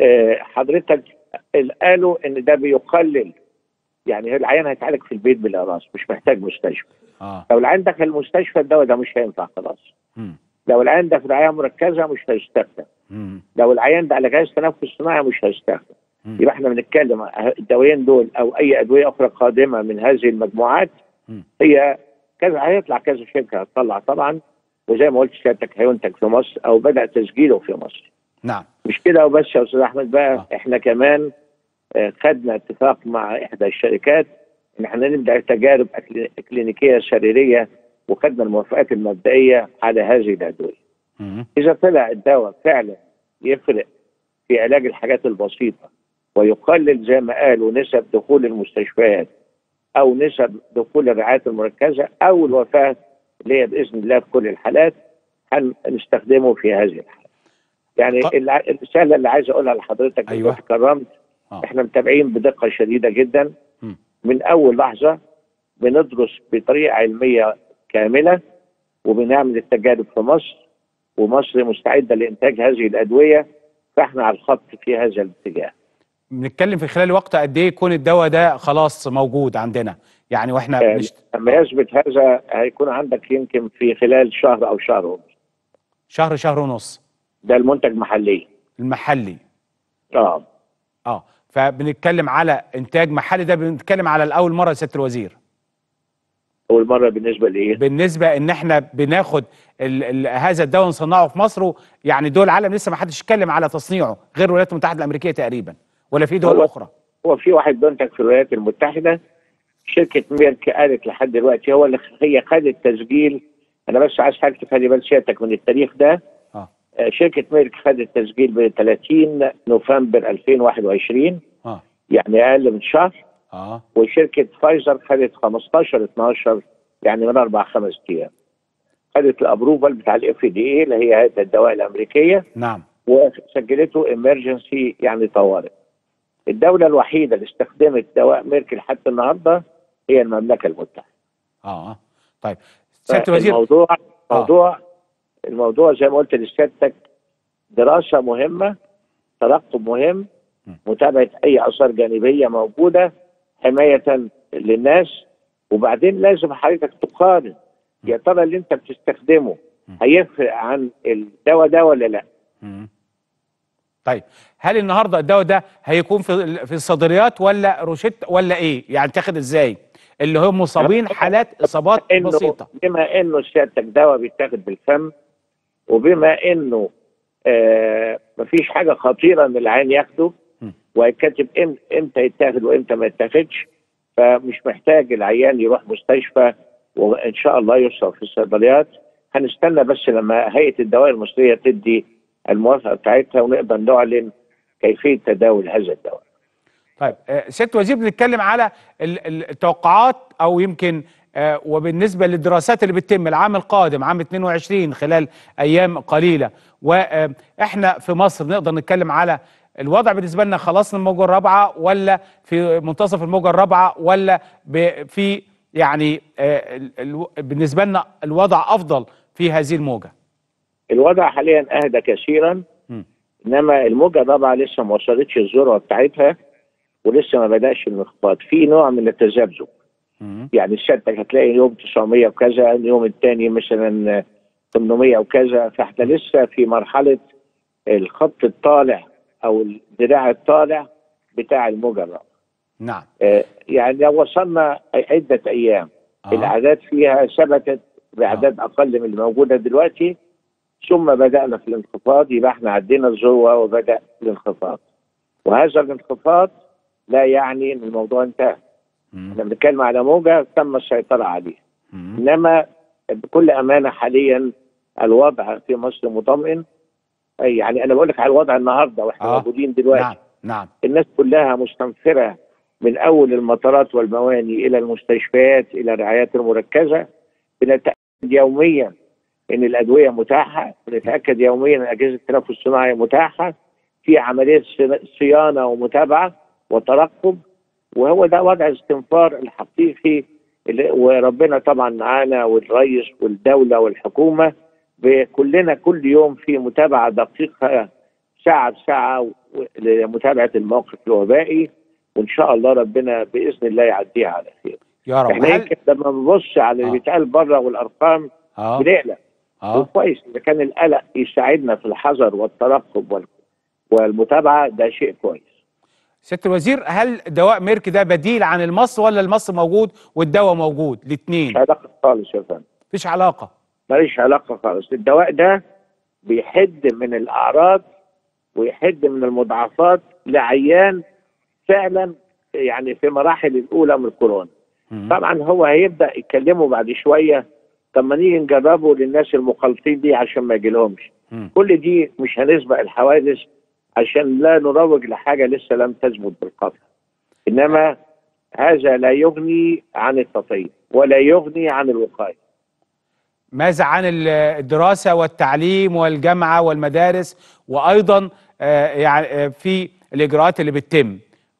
حضرتك قالوا ان ده بيقلل، يعني العيان هيتعالج في البيت بالاقراص مش محتاج مستشفى. لو العيان دخل المستشفى الدواء ده مش هينفع خلاص. لو العيان ده في رعايه مركزه مش هيستخدم. لو العيان ده على جهاز تنفس صناعي مش هيستخدم. يبقى احنا بنتكلم الدوايين دول او اي ادويه اخرى قادمه من هذه المجموعات هي كذا، هيطلع كذا شركه هتطلع طبعا، وزي ما قلت سيادتك هينتج في مصر او بدا تسجيله في مصر. نعم. مش كده وبس يا استاذ احمد بقى، احنا كمان خدنا اتفاق مع احدى الشركات ان احنا نبدا تجارب اكلينيكيه سريريه وخدنا الموافقات المبدئيه على هذه الادويه. اذا طلع الدواء فعلا يفرق في علاج الحاجات البسيطه ويقلل زي ما قالوا نسب دخول المستشفيات او نسب دخول الرعايات المركزه او الوفاه اللي هي باذن الله في كل الحالات، هنستخدمه في هذه الحالات. يعني الرساله اللي عايز اقولها لحضرتك اذا تكرمت، احنا متابعين بدقه شديده جدا من اول لحظه، بندرس بطريقه علميه كامله وبنعمل التجارب في مصر، ومصر مستعده لانتاج هذه الادويه، فاحنا على الخط في هذا الاتجاه. بنتكلم في خلال وقت قد ايه يكون الدواء ده خلاص موجود عندنا؟ يعني واحنا لما يثبت هذا هيكون عندك يمكن في خلال شهر او شهر ونص. شهر ونص. ده المنتج محلي. المحلي. فبنتكلم على انتاج محلي، ده بنتكلم على الاول مره يا سياده الوزير. اول مره بالنسبه لايه؟ بالنسبه ان احنا بناخد هذا الدواء نصنعه في مصر، يعني دول العالم لسه ما حدش اتكلم على تصنيعه غير الولايات المتحده الامريكيه تقريبا، ولا في دول اخرى؟ هو في واحد بينتج في الولايات المتحده، شركه ميرك قالت لحد دلوقتي هي خدت تسجيل. انا بس عايز حضرتك تخلي بال سيادتك من التاريخ ده. شركه ميرك خدت تسجيل ب 30 نوفمبر 2021. يعني اقل من شهر. وشركه فايزر خدت 15/12، يعني من 4-5 ايام. خدت الابروفال بتاع الاف دي اي اللي هي هيئه الدواء الامريكيه. نعم. وسجلته ايمرجنسي يعني طوارئ. الدوله الوحيده اللي استخدمت دواء ميرك لحد النهارده هي المملكه المتحده. طيب سياده الوزير، الموضوع زي ما قلت لسيادتك دراسه مهمه، ترقب مهم، متابعه اي اثار جانبيه موجوده، حمايه للناس، وبعدين لازم حضرتك تقارن يا ترى اللي انت بتستخدمه هيفرق عن الدواء ده ولا لا. طيب هل النهارده الدواء ده هيكون في الصيدليات ولا روشته ولا ايه؟ يعني تاخد ازاي؟ اللي هم مصابين حالات اصابات بسيطه. بما انه سيادتك دواء بيتاخد بالفم، وبما انه مفيش حاجه خطيره ان العين ياخده، وكاتب امتى يتاخد وامتى ما يتاخدش، فمش محتاج العيان يروح مستشفى، وان شاء الله يوصل في الصيدليات. هنستنى بس لما هيئه الدواء المصريه تدي الموافقه بتاعتها ونقدر نعلن كيفيه تداول هذا الدواء. طيب سيادة وزير، بنتكلم على التوقعات او يمكن وبالنسبه للدراسات اللي بتتم العام القادم عام 22 خلال ايام قليله، واحنا في مصر نقدر نتكلم على الوضع بالنسبه لنا خلصنا الموجه الرابعه، ولا في منتصف الموجه الرابعه، ولا في يعني بالنسبه لنا الوضع افضل في هذه الموجه؟ الوضع حاليا اهدى كثيرا، انما الموجه الرابعه لسه ما وصلتش الذروه بتاعتها، ولسه ما بداش الانخفاض، في نوع من التذبذب. يعني سيادتك هتلاقي يوم 900 وكذا، اليوم الثاني مثلا 800 وكذا، فاحنا لسه في مرحله الخط الطالع او الذراع الطالع بتاع الموجه الرابعه. نعم. يعني لو وصلنا عده ايام الاعداد فيها ثبتت باعداد اقل من الموجوده دلوقتي، ثم بدانا في الانخفاض، يبقى احنا عدينا الذروه وبدا الانخفاض. وهذا الانخفاض لا يعني ان الموضوع انتهى. احنا بنتكلم على موجه تم السيطره عليها. انما بكل امانه حاليا الوضع في مصر مطمئن. يعني انا بقول لك على الوضع النهارده واحنا موجودين دلوقتي. نعم. الناس كلها مستنفره من اول المطارات والمواني الى المستشفيات الى الرعايات المركزه. بنتاكد يوميا ان الادويه متاحه، بنتاكد يوميا ان اجهزه التنفس الصناعي متاحه، في عمليه صيانه ومتابعه وترقب، وهو ده وضع الاستنفار الحقيقي. وربنا طبعا معانا، والرئيس والدوله والحكومه كلنا كل يوم في متابعه دقيقه ساعه بساعه لمتابعه الموقف الوبائي، وان شاء الله ربنا باذن الله يعديها على خير. يا رب. احنا يمكن لما بنبص على اللي بيتقال بره والارقام بنقلق. وكويس اذا كان القلق يساعدنا في الحذر والترقب والمتابعه، ده شيء كويس. سيادة الوزير، هل دواء ميرك ده بديل عن المص، ولا المص موجود والدواء موجود الاثنين؟ مفيش علاقه خالص يا فندم. مفيش علاقه؟ ماليش علاقه خالص. الدواء ده بيحد من الاعراض ويحد من المضاعفات لعيان فعلا يعني في مراحل الاولى من الكورونا. طبعا هو هيبدا يتكلموا بعد شويه، طب ما نيجي نجربه للناس المخالطين دي عشان ما يجيلهمش. كل دي مش هنسبق الحوادث عشان لا نروج لحاجه لسه لم تثبت بالقطع. انما هذا لا يغني عن التطعيم ولا يغني عن الوقايه. ماذا عن الدراسه والتعليم والجامعه والمدارس، وايضا يعني في الاجراءات اللي بتتم؟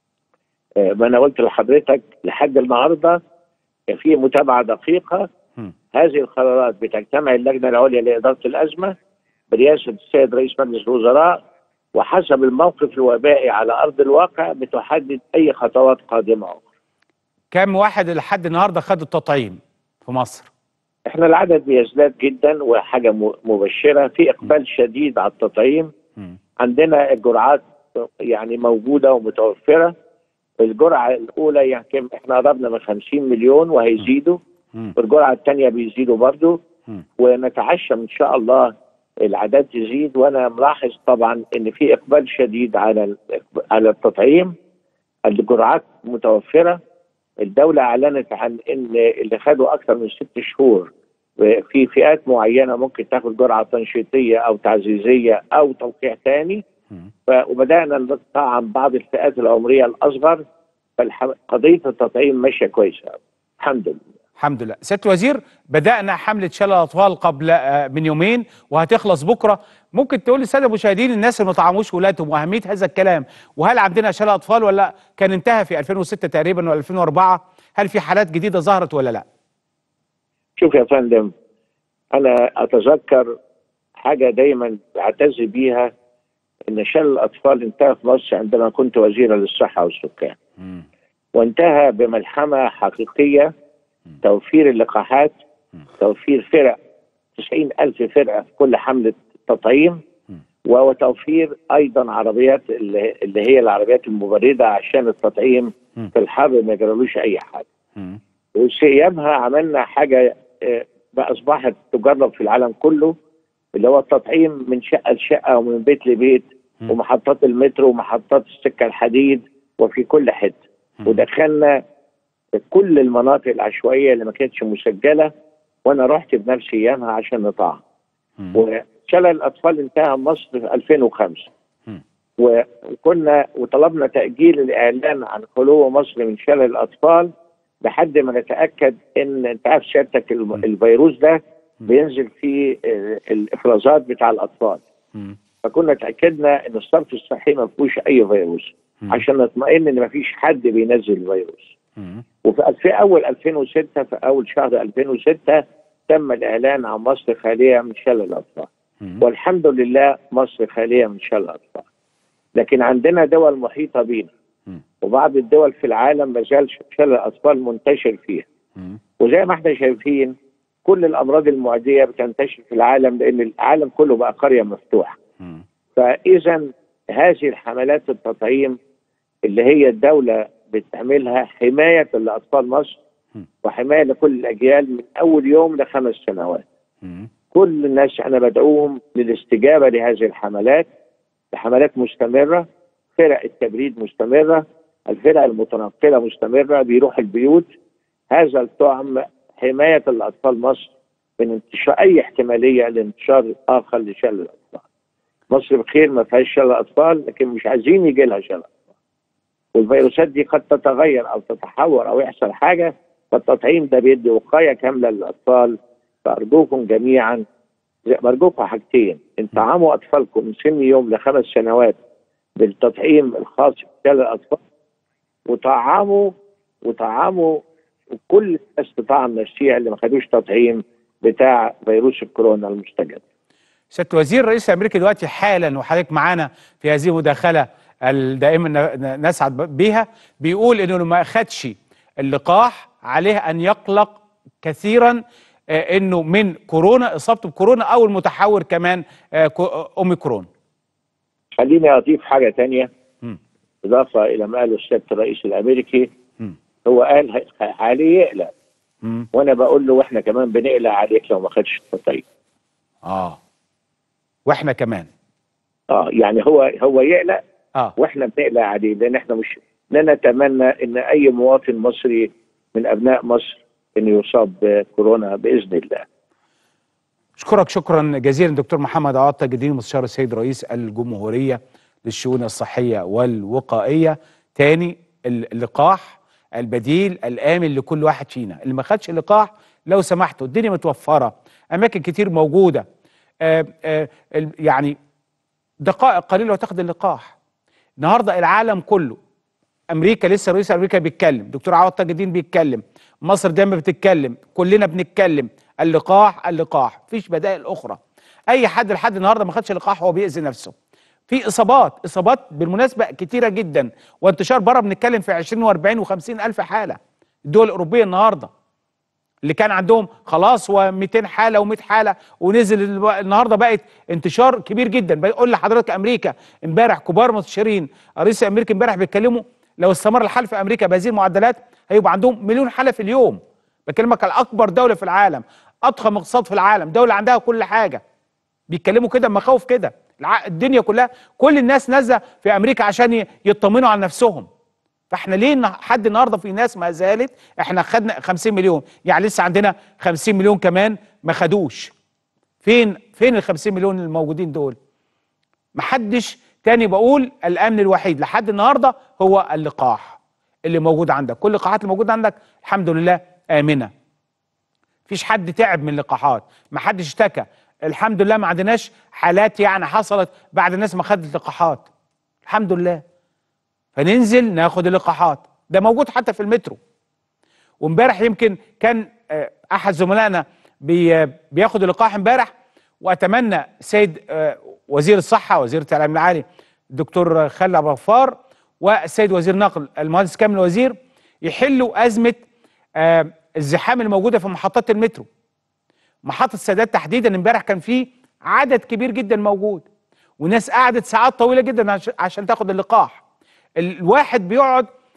ما انا قلت لحضرتك لحد النهارده في متابعه دقيقه. هذه القرارات بتجتمع اللجنه العليا لاداره الازمه برئاسه السيد رئيس مجلس الوزراء، وحسب الموقف الوبائي على ارض الواقع بتحدد اي خطوات قادمه اخرى. كم واحد لحد النهارده خد التطعيم في مصر؟ احنا العدد بيزداد جدا، وحاجه مبشره، في اقبال شديد على التطعيم. عندنا الجرعات يعني موجوده ومتوفره. الجرعه الاولى يعني احنا قربنا من 50 مليون وهيزيدوا، والجرعه الثانيه بيزيدوا برضه، ونتعشم ان شاء الله العدد تزيد. وانا ملاحظ طبعا ان في اقبال شديد على التطعيم. الجرعات متوفره. الدوله اعلنت عن ان اللي خدوا اكثر من 6 شهور في فئات معينه ممكن تاخد جرعه تنشيطيه او تعزيزيه او توقيع ثاني، وبدانا نطعم بعض الفئات العمريه الاصغر. فقضيه التطعيم ماشيه كويسه الحمد لله. الحمد لله. سيادة الوزير، بدأنا حملة شلل الأطفال قبل من يومين وهتخلص بكرة. ممكن تقول للسادة المشاهدين الناس اللي ما طعموش ولادهم وأهمية هذا الكلام، وهل عندنا شلل أطفال ولا كان انتهى في 2006 تقريبا ولا 2004؟ هل في حالات جديدة ظهرت ولا لا؟ شوف يا فندم، أنا أتذكر حاجة دايما أعتز بيها، إن شلل الأطفال انتهى في مصر عندما كنت وزيرا للصحة والسكان. وانتهى بملحمة حقيقية، توفير اللقاحات، توفير فرق 90,000 فرقة في كل حملة تطعيم، وتوفير أيضا عربيات اللي هي العربيات المبردة عشان التطعيم في الحر ما يجرالوش أي حاجة. وسيامها عملنا حاجه بقى اصبحت تجرب في العالم كله، اللي هو التطعيم من شقه لشقه ومن بيت لبيت، ومحطات المترو ومحطات السكه الحديد وفي كل حته. ودخلنا كل المناطق العشوائيه اللي ما كانتش مسجله، وانا رحت بنفسي ايامها عشان نطعم. وشلل الاطفال انتهى مصر في 2005. وطلبنا تاجيل الاعلان عن خلو مصر من شلل الاطفال لحد ما نتاكد ان انت عارف سيادتك الفيروس ده بينزل في الافرازات بتاع الاطفال. فكنا تاكدنا ان الصرف الصحي ما فيهوش اي فيروس عشان نطمئن ان ما فيش حد بينزل الفيروس. وفي اول 2006 في اول شهر 2006 تم الاعلان عن مصر خاليه من شلل الاطفال. والحمد لله مصر خاليه من شلل الاطفال. لكن عندنا دول محيطه بينا وبعض الدول في العالم ما زال شلل الاطفال منتشر فيها. وزي ما احنا شايفين كل الامراض المعديه بتنتشر في العالم لان العالم كله بقى قريه مفتوحه. فاذا هذه الحملات التطعيم اللي هي الدوله بتعملها حمايه لاطفال مصر وحمايه لكل الاجيال من اول يوم ل5 سنوات. كل الناس انا بدعوهم للاستجابه لهذه الحملات، لحملات مستمره، فرق التبريد مستمره، الفرق المتنقله مستمره، بيروح البيوت. هذا الطعم حمايه لاطفال مصر من انتشار اي احتماليه لانتشار اخر لشلل الاطفال. مصر بخير ما فيهاش شلل اطفال، لكن مش عايزين يجي لها شلل اطفال. والفيروسات دي قد تتغير او تتحور او يحصل حاجه، فالتطعيم ده بيدي وقايه كامله للاطفال. فارجوكم جميعا، برجوكم حاجتين: انطعموا اطفالكم من سن يوم ل5 سنوات بالتطعيم الخاص بشلل الاطفال، وطعموا كل الناس تطعم نفسيها اللي ما خدوش تطعيم بتاع فيروس الكورونا المستجد. سيادة وزير الرئيس الامريكي دلوقتي حالا وحضرتك معانا في هذه المداخله دائما نسعد بها، بيقول انه لو ما اخدش اللقاح عليه ان يقلق كثيرا انه من كورونا، اصابته بكورونا او المتحور كمان اوميكرون. خليني اضيف حاجه ثانيه اضافه الى ما قاله السيد الرئيس الامريكي. هو قال عليه يقلق، وانا بقول له واحنا كمان بنقلق عليك لو ما خدش التطعيم. واحنا كمان يعني هو يقلق واحنا بنقلق عليه، لان احنا مش لا نتمنى ان اي مواطن مصري من ابناء مصر انه يصاب بكورونا باذن الله. اشكرك شكرا جزيلا دكتور محمد عوض تاج الدين مستشار السيد رئيس الجمهوريه للشؤون الصحيه والوقائيه. تاني، اللقاح البديل الامن لكل واحد فينا. اللي ما خدش اللقاح لو سمحتوا، الدنيا متوفره، اماكن كتير موجوده، يعني دقائق قليله وتاخد اللقاح. النهارده العالم كله، امريكا لسه رئيس امريكا بيتكلم، دكتور عوض تاج الدين بيتكلم، مصر دايما بتتكلم، كلنا بنتكلم. اللقاح مفيش بدائل اخرى. اي حد لحد النهارده ما خدش لقاح هو بيأذي نفسه. في اصابات بالمناسبه كتيره جدا، وانتشار بره بنتكلم في 20 و40 و50 الف حاله. الدول الاوروبيه النهارده اللي كان عندهم خلاص و200 حاله و100 حاله ونزل النهارده بقت انتشار كبير جدا. بقول لحضرتك امريكا امبارح كبار مستشارين الرئيس الامريكي امبارح بيتكلموا لو استمر الحال في امريكا بهذه المعدلات هيبقى عندهم مليون حاله في اليوم. بكلمك على اكبر دوله في العالم، اضخم اقتصاد في العالم، دوله عندها كل حاجه. بيتكلموا كده مخاوف كده، الدنيا كلها كل الناس نازله في امريكا عشان يطمنوا على نفسهم. فاحنا ليه لحد النهارده في ناس ما زالت؟ احنا خدنا 50 مليون، يعني لسه عندنا 50 مليون كمان ما خدوش. فين ال 50 مليون الموجودين دول؟ محدش تاني. بقول الامن الوحيد لحد النهارده هو اللقاح اللي موجود عندك. كل اللقاحات اللي موجوده عندك الحمد لله امنه. مفيش حد تعب من اللقاحات، ما حدش اشتكى، الحمد لله. ما عندناش حالات يعني حصلت بعد الناس ما خدت اللقاحات، الحمد لله. فننزل ناخد اللقاحات، ده موجود حتى في المترو. وامبارح يمكن كان احد زملائنا بياخد اللقاح امبارح، واتمنى السيد وزير الصحه وزير التعليم العالي الدكتور خالد عبد الغفار والسيد وزير النقل المهندس كامل الوزير يحلوا ازمه الزحام الموجوده في محطات المترو. محطه السادات تحديدا امبارح كان فيه عدد كبير جدا موجود، وناس قعدت ساعات طويله جدا عشان تاخد اللقاح. الواحد بيقعد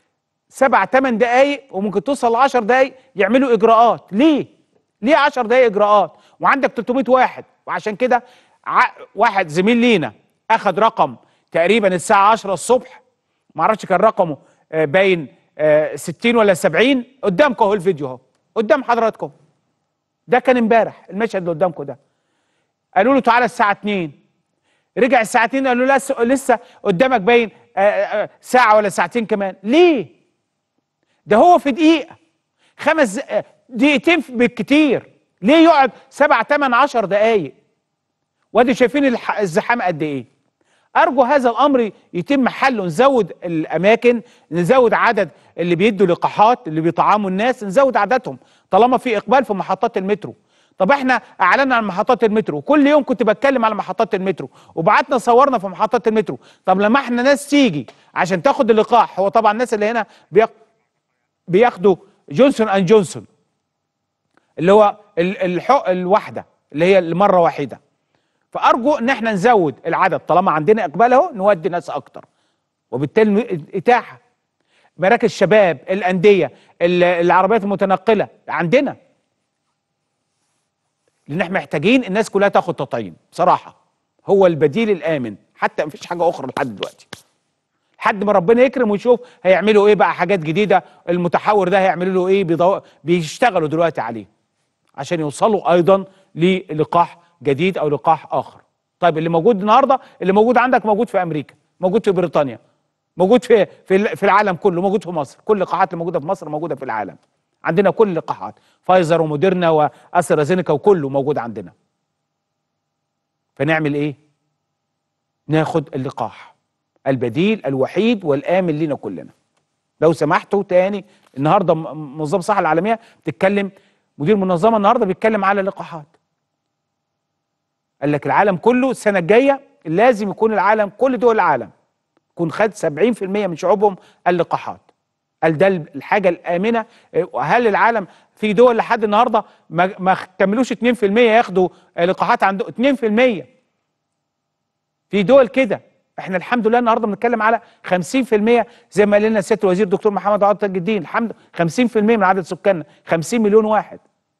7 8 دقائق وممكن توصل ل 10 دقائق يعملوا اجراءات. ليه 10 دقائق اجراءات وعندك 300 واحد؟ وعشان كده واحد زميل لينا اخذ رقم تقريبا الساعه 10 الصبح، ما اعرفش كان رقمه باين 60 ولا 70. قدامكم اهو الفيديو اهو قدام حضراتكم، ده كان امبارح المشهد اللي قدامكم ده. قالوا له تعالى الساعه 2، رجع الساعه 2 قالوا له لسه قدامك باين ساعه ولا ساعتين كمان. ليه؟ ده هو في دقيقه 5 دقيقتين بالكتير، ليه يقعد 7 8 10 دقائق؟ وادي شايفين الزحام قد ايه. ارجو هذا الامر يتم حله، نزود الاماكن، نزود عدد اللي بيدوا لقاحات، اللي بيطعموا الناس، نزود عددهم طالما في اقبال في محطات المترو. طب احنا اعلنا عن محطات المترو، كل يوم كنت بتكلم على محطات المترو وبعتنا صورنا في محطات المترو. طب لما احنا ناس تيجي عشان تاخد اللقاح، هو طبعا الناس اللي هنا بياخدوا جونسون اند جونسون اللي هو الواحده اللي هي المره واحده. فارجو ان احنا نزود العدد طالما عندنا اقبال اهو، نودي ناس اكتر، وبالتالي اتاحه مراكز شباب، الانديه، العربيات المتنقله عندنا، لان احنا محتاجين الناس كلها تاخد تطعيم بصراحه. هو البديل الامن، حتى مفيش حاجه اخرى لحد دلوقتي، لحد ما ربنا يكرم ويشوف هيعملوا ايه بقى، حاجات جديده. المتحور ده هيعملوا له ايه؟ بيشتغلوا دلوقتي عليه عشان يوصلوا ايضا للقاح جديد او لقاح اخر. طيب اللي موجود النهارده، اللي موجود عندك موجود في امريكا، موجود في بريطانيا، موجود في العالم كله، موجود في مصر. كل اللقاحات اللي موجوده في مصر موجوده في العالم. عندنا كل اللقاحات، فايزر وموديرنا واسترازينيكا وكله موجود عندنا. فنعمل ايه؟ ناخد اللقاح البديل الوحيد والامن لنا كلنا. لو سمحتوا تاني، النهارده منظمه الصحه العالميه بتتكلم، مدير منظمه النهارده بيتكلم على اللقاحات. قال لك العالم كله السنه الجايه لازم يكون العالم، كل دول العالم يكون خد 70% من شعوبهم اللقاحات. قال ده الحاجه الامنه. هل العالم في دول لحد النهارده ما كملوش 2% ياخدوا لقاحات؟ عنده 2%. في دول كده. احنا الحمد لله النهارده بنتكلم على 50%، زي ما قال لنا سياده الوزير الدكتور محمد عوض تاج الدين. الحمد 50% من عدد سكاننا، 50 مليون واحد.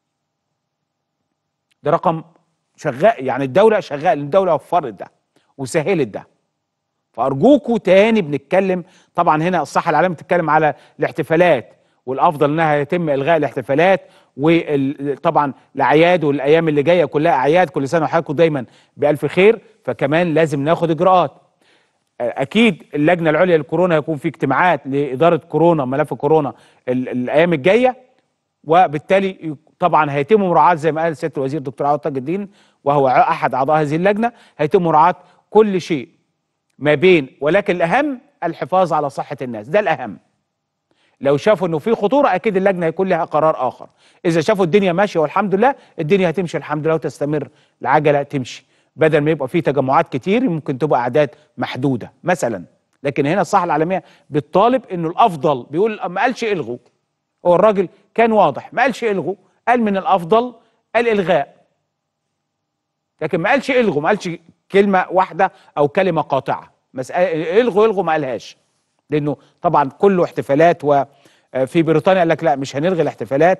ده رقم شغال، يعني الدوله شغال، الدوله وفرت ده وسهلت ده. فارجوكوا تاني بنتكلم، طبعا هنا الصحه العالميه بتتكلم على الاحتفالات، والافضل انها يتم الغاء الاحتفالات، وطبعا الاعياد والايام اللي جايه كلها اعياد. كل سنه وحضراتكم دايما بالف خير. فكمان لازم ناخد اجراءات. اكيد اللجنه العليا للكورونا هيكون في اجتماعات لاداره كورونا، ملف كورونا الايام الجايه، وبالتالي طبعا هيتم مراعاه زي ما قال سياده الوزير الدكتور عوض تاج الدين وهو احد اعضاء هذه اللجنه، هيتم مراعاه كل شيء ما بين، ولكن الاهم الحفاظ على صحه الناس، ده الاهم. لو شافوا انه في خطوره اكيد اللجنه هيكون لها قرار اخر. اذا شافوا الدنيا ماشيه والحمد لله، الدنيا هتمشي الحمد لله وتستمر، العجله تمشي، بدل ما يبقى في تجمعات كتير ممكن تبقى اعداد محدوده مثلا. لكن هنا الصحه العالميه بتطالب انه الافضل، بيقول ما قالش الغوا، هو الراجل كان واضح ما قالش الغوا، قال من الافضل الالغاء، لكن ما قالش الغوا، ما قالش كلمه واحده او كلمه قاطعه. مساله الغوا ما قالهاش، لانه طبعا كله احتفالات. وفي بريطانيا قال لك لا مش هنلغي الاحتفالات،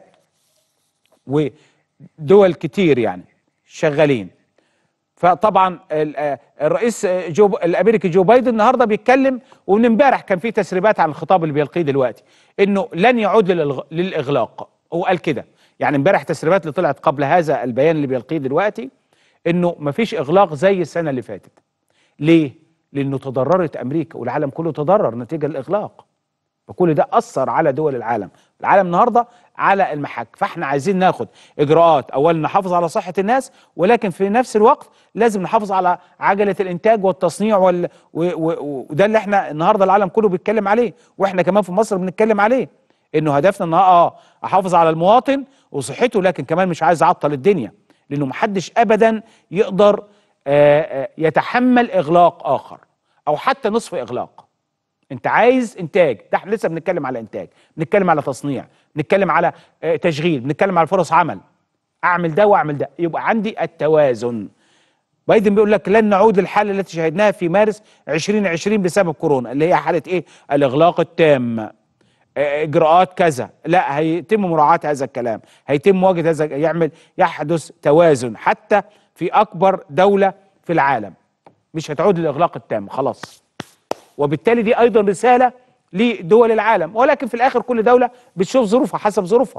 ودول كتير يعني شغالين. فطبعا الرئيس الامريكي جو بايدن النهارده بيتكلم، ومن امبارح كان في تسريبات عن الخطاب اللي بيلقيه دلوقتي انه لن يعود للاغلاق. هو قال كده يعني امبارح، تسريبات اللي طلعت قبل هذا البيان اللي بيلقيه دلوقتي انه مفيش اغلاق زي السنه اللي فاتت. ليه؟ لانه تضررت امريكا والعالم كله تضرر نتيجه الاغلاق، فكل ده اثر على دول العالم. العالم النهارده على المحك. فاحنا عايزين ناخد اجراءات، اولا نحافظ على صحه الناس، ولكن في نفس الوقت لازم نحافظ على عجله الانتاج والتصنيع وده اللي احنا النهارده العالم كله بيتكلم عليه، واحنا كمان في مصر بنتكلم عليه، انه هدفنا احافظ على المواطن وصحته، لكن كمان مش عايز اعطل الدنيا، لانه محدش ابدا يقدر يتحمل اغلاق اخر او حتى نصف اغلاق. انت عايز انتاج، ده احنا لسه بنتكلم على انتاج، بنتكلم على تصنيع، بنتكلم على تشغيل، بنتكلم على فرص عمل، اعمل ده واعمل ده، يبقى عندي التوازن. بايدن بيقول لك لن نعود للحاله التي شهدناها في مارس 2020 بسبب كورونا، اللي هي حاله ايه؟ الاغلاق التام. اجراءات كذا، لا هيتم مراعاة هذا الكلام، هيتم مواجهة هذا، يحدث توازن حتى في اكبر دولة في العالم، مش هتعود للاغلاق التام خلاص. وبالتالي دي ايضا رسالة لدول العالم، ولكن في الاخر كل دولة بتشوف ظروفها حسب ظروفها.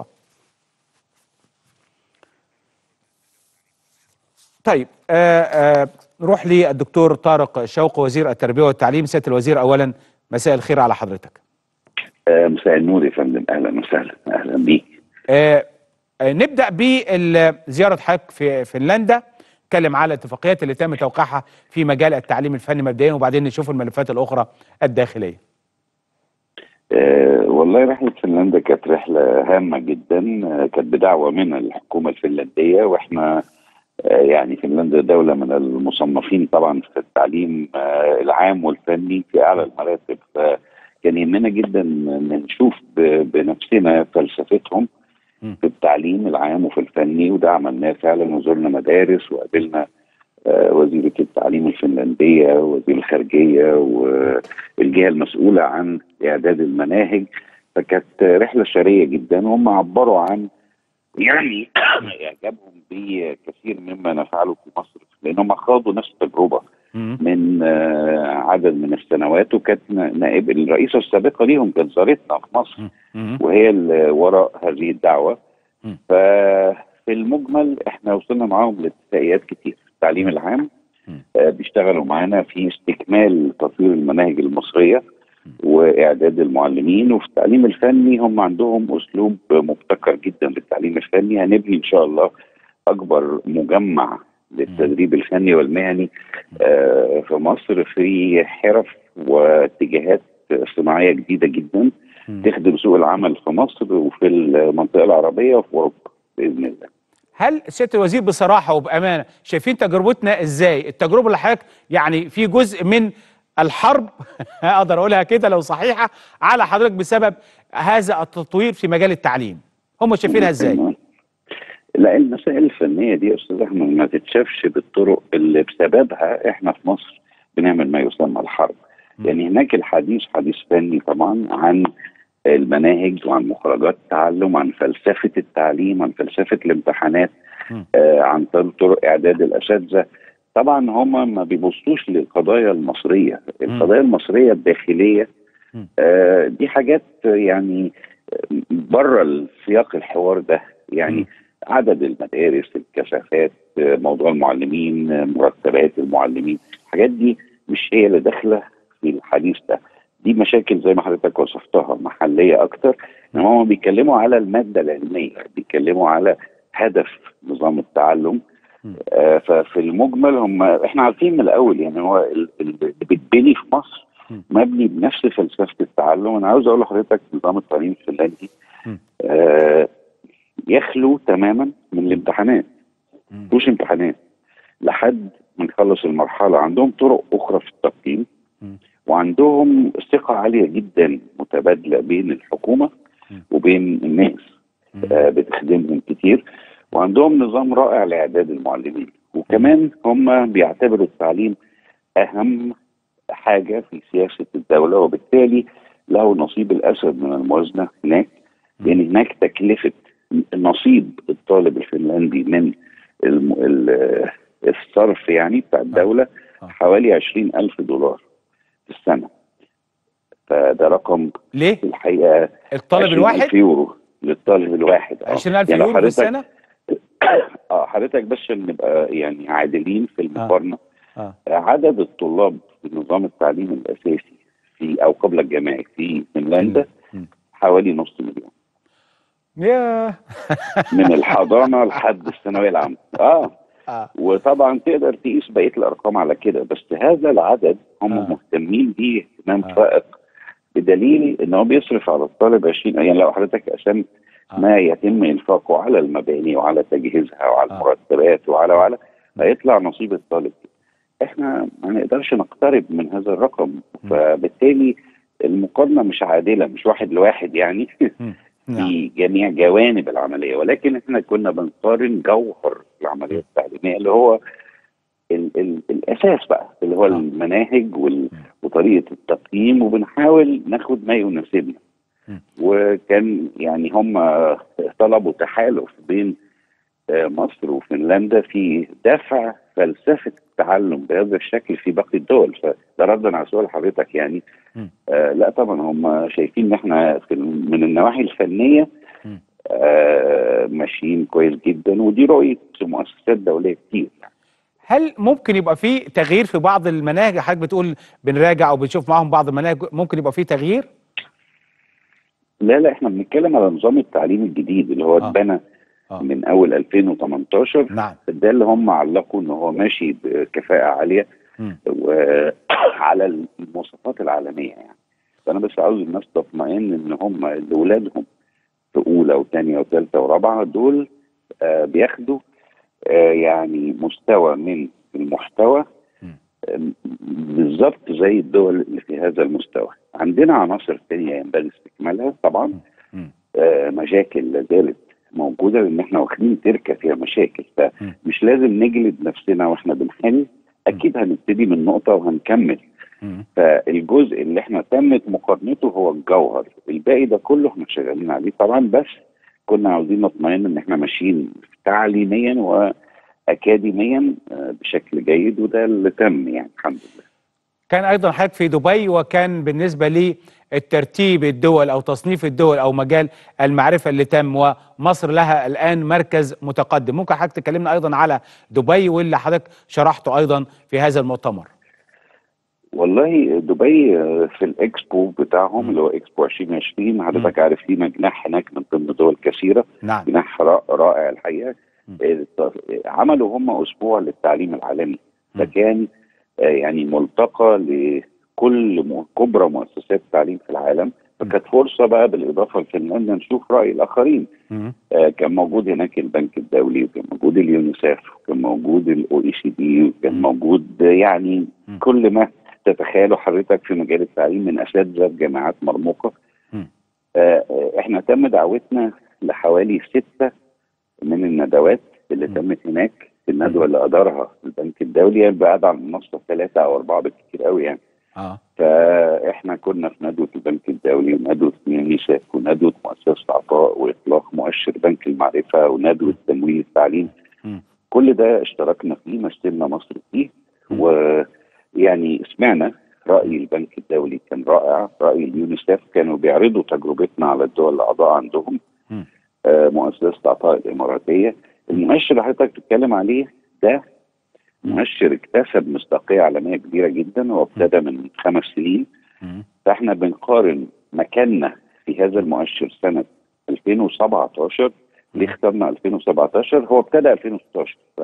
طيب نروح للدكتور طارق شوقي وزير التربية والتعليم. سيادة الوزير، اولا مساء الخير على حضرتك. مساء النور يا فندم، اهلا وسهلا، اهلا بيك. نبدأ بزيارة حضرتك في فنلندا، نتكلم على الاتفاقيات اللي تم توقيعها في مجال التعليم الفني مبدئيا، وبعدين نشوف الملفات الأخرى الداخلية. والله رحلة فنلندا كانت رحلة هامة جدا، كانت بدعوة من الحكومة الفنلندية، واحنا يعني فنلندا دولة من المصنفين طبعا في التعليم العام والفني في أعلى المراتب، فكان يهمنا جدا نشوف بنفسنا فلسفتهم في التعليم العام وفي الفني، وده عملناه فعلا، وزرنا مدارس وقابلنا وزيرة التعليم الفنلندية ووزير الخارجية والجهة المسؤولة عن إعداد المناهج. فكانت رحلة ثرية جدا، وهم عبروا عن يعني إعجابهم بكثير مما نفعله في مصر، لأنهم خاضوا نفس التجربة من عدد من السنوات، وكانت نائب الرئيسة السابقة ليهم كانت زارتنا في مصر، وهي اللي وراء هذه الدعوة. ففي المجمل احنا وصلنا معاهم لاتفاقيات كتير. التعليم العام بيشتغلوا معانا في استكمال تطوير المناهج المصرية وإعداد المعلمين، وفي التعليم الفني هم عندهم أسلوب مبتكر جدا للتعليم الفني. هنبني إن شاء الله أكبر مجمع للتدريب الفني والمهني في مصر، في حرف واتجاهات صناعية جديدة جدا تخدم سوق العمل في مصر وفي المنطقة العربية وفي أوروبا بإذن الله. هل سيادة الوزير بصراحة وبأمانة شايفين تجربتنا ازاي؟ التجربة اللي حضرتك يعني في جزء من الحرب اقدر اقولها كده لو صحيحة على حضرتك بسبب هذا التطوير في مجال التعليم، هم شايفينها ازاي؟ لا، المسائل الفنية دي يا أستاذ أحمد ما تتشافش بالطرق اللي بسببها احنا في مصر بنعمل ما يسمى الحرب. يعني هناك الحديث حديث فني طبعا عن المناهج وعن مخرجات التعلم، عن فلسفة التعليم، عن فلسفة الامتحانات، عن طرق إعداد الأساتذة. طبعا هم ما بيبصوش للقضايا المصرية، القضايا المصرية الداخلية دي حاجات يعني بره السياق الحوار ده، يعني عدد المدارس، الكثافات، موضوع المعلمين، مرتبات المعلمين، الحاجات دي مش هي اللي داخلة في الحديث ده. دي مشاكل زي ما حضرتك وصفتها محلية أكتر، إنما هم بيتكلموا على المادة العلمية، بيتكلموا على هدف نظام التعلم. ففي المجمل احنا عارفين من الأول، يعني هو اللي بيتبني في مصر مبني بنفس فلسفة التعلم. أنا عاوز أقول لحضرتك نظام التعليم الفنلندي يخلو تماما من الامتحانات، مفيش امتحانات لحد ما نخلص المرحلة. عندهم طرق أخرى في التقييم، وعندهم ثقة عالية جدا متبادلة بين الحكومة وبين الناس بتخدمهم كتير، وعندهم نظام رائع لإعداد المعلمين. وكمان هم بيعتبروا التعليم أهم حاجة في سياسة الدولة، وبالتالي له نصيب الأسد من الموازنة هناك. يعني هناك تكلفة نصيب الطالب الفنلندي من الصرف يعني بتاع الدولة حوالي 20,000 دولار في السنة. فده رقم ليه؟ الحقيقة الطالب الواحد؟ 20,000 يورو للطالب الواحد. 20,000 يعني يورو في السنة؟ حضرتك بس عشان نبقى يعني عادلين في المقارنة. عدد الطلاب في نظام التعليم الأساسي في أو قبل الجامعي في فنلندا حوالي نص مليون. من الحضانة لحد الثانوية العامة. وطبعا تقدر تقيس بقية الأرقام على كده، بس هذا العدد هم مهتمين بيه اهتمام فائق، بدليل ان هو بيصرف على الطالب 20. يعني لو حضرتك قسمت ما يتم انفاقه على المباني وعلى تجهيزها وعلى المرتبات وعلى هيطلع نصيب الطالب. احنا ما نقدرش نقترب من هذا الرقم، فبالتالي المقارنة مش عادلة، مش واحد لواحد يعني في جميع جوانب العملية، ولكن احنا كنا بنقارن جوهر العملية التعليمية اللي هو الأساس بقى، اللي هو المناهج وطريقة التقييم، وبنحاول ناخد ما يناسبنا. وكان يعني هم طلبوا تحالف بين مصر وفنلندا في دفع فلسفة التعلم بهذا الشكل في باقي الدول. فده ردا على سؤال حضرتك يعني لا طبعا هم شايفين ان احنا من النواحي الفنية ماشيين كويس جدا، ودي رؤية مؤسسات دولية كتير. هل ممكن يبقى في تغيير في بعض المناهج؟ حضرتك بتقول بنراجع او بنشوف معاهم بعض المناهج، ممكن يبقى في تغيير؟ لا احنا بنتكلم على نظام التعليم الجديد اللي هو اتبنى من اول 2018. نعم. ده اللي هم علقوا ان هو ماشي بكفاءة عالية وعلى المواصفات العالمية يعني. فانا بس عاوز الناس تطمئن ان هم اللي ولادهم في اولى وثانيه وثالثه ورابعه دول بياخدوا يعني مستوى من المحتوى بالظبط زي الدول اللي في هذا المستوى. عندنا عناصر ثانيه ينبغي استكمالها طبعا. مشاكل لا زالت موجوده لان احنا واخدين تركه فيها مشاكل، فمش لازم نجلد نفسنا واحنا بنحل، اكيد هنبتدي من نقطه وهنكمل. فالجزء اللي احنا تمت مقارنته هو الجوهر، الباقي ده كله احنا شغالين عليه طبعا، بس كنا عاوزين نطمئن ان احنا ماشيين تعليميا واكاديميا بشكل جيد، وده اللي تم يعني الحمد لله. كان ايضا حضرتك في دبي، وكان بالنسبه للترتيب الدول او تصنيف الدول او مجال المعرفه اللي تم، ومصر لها الان مركز متقدم. ممكن حضرتك تكلمنا ايضا على دبي واللي حضرتك شرحته ايضا في هذا المؤتمر؟ والله دبي في الاكسبو بتاعهم اللي هو اكسبو 2020 حضرتك عارف في جناح هناك من ضمن دول كثيره. نعم. جناح رائع الحقيقه. عملوا هم اسبوع للتعليم العالمي، فكان يعني ملتقى لكل كبرى مؤسسات التعليم في العالم، فكانت فرصه بقى بالاضافه لفنلندا نشوف راي الاخرين. كان موجود هناك البنك الدولي، وكان موجود اليونيسيف، وكان موجود الاو اي سي دي، وكان موجود يعني كل ما تتخيلوا حضرتك في مجال التعليم من اساتذه جامعات مرموقه. احنا تم دعوتنا لحوالي 6 من الندوات اللي تمت هناك. الندوه اللي ادارها البنك الدولي يعني بعد عن المنصه 3 أو 4 بالكثير قوي يعني. فاحنا كنا في ندوه البنك الدولي وندوه اليونيسيف وندوه مؤسسه عطاء واطلاق مؤشر بنك المعرفه وندوه تمويل التعليم. كل ده اشتركنا فيه، مثلنا مصر فيه، ويعني سمعنا راي البنك الدولي كان رائع، راي اليونيسيف كانوا بيعرضوا تجربتنا على الدول الاعضاء عندهم. مؤسسه عطاء الاماراتيه. المؤشر اللي حضرتك بتتكلم عليه ده مؤشر اكتسب مصداقيه عالميه كبيره جدا، وابتدى من 5 سنين. فاحنا بنقارن مكاننا في هذا المؤشر سنه 2017. ليه اخترنا 2017؟ هو ابتدى 2016. ف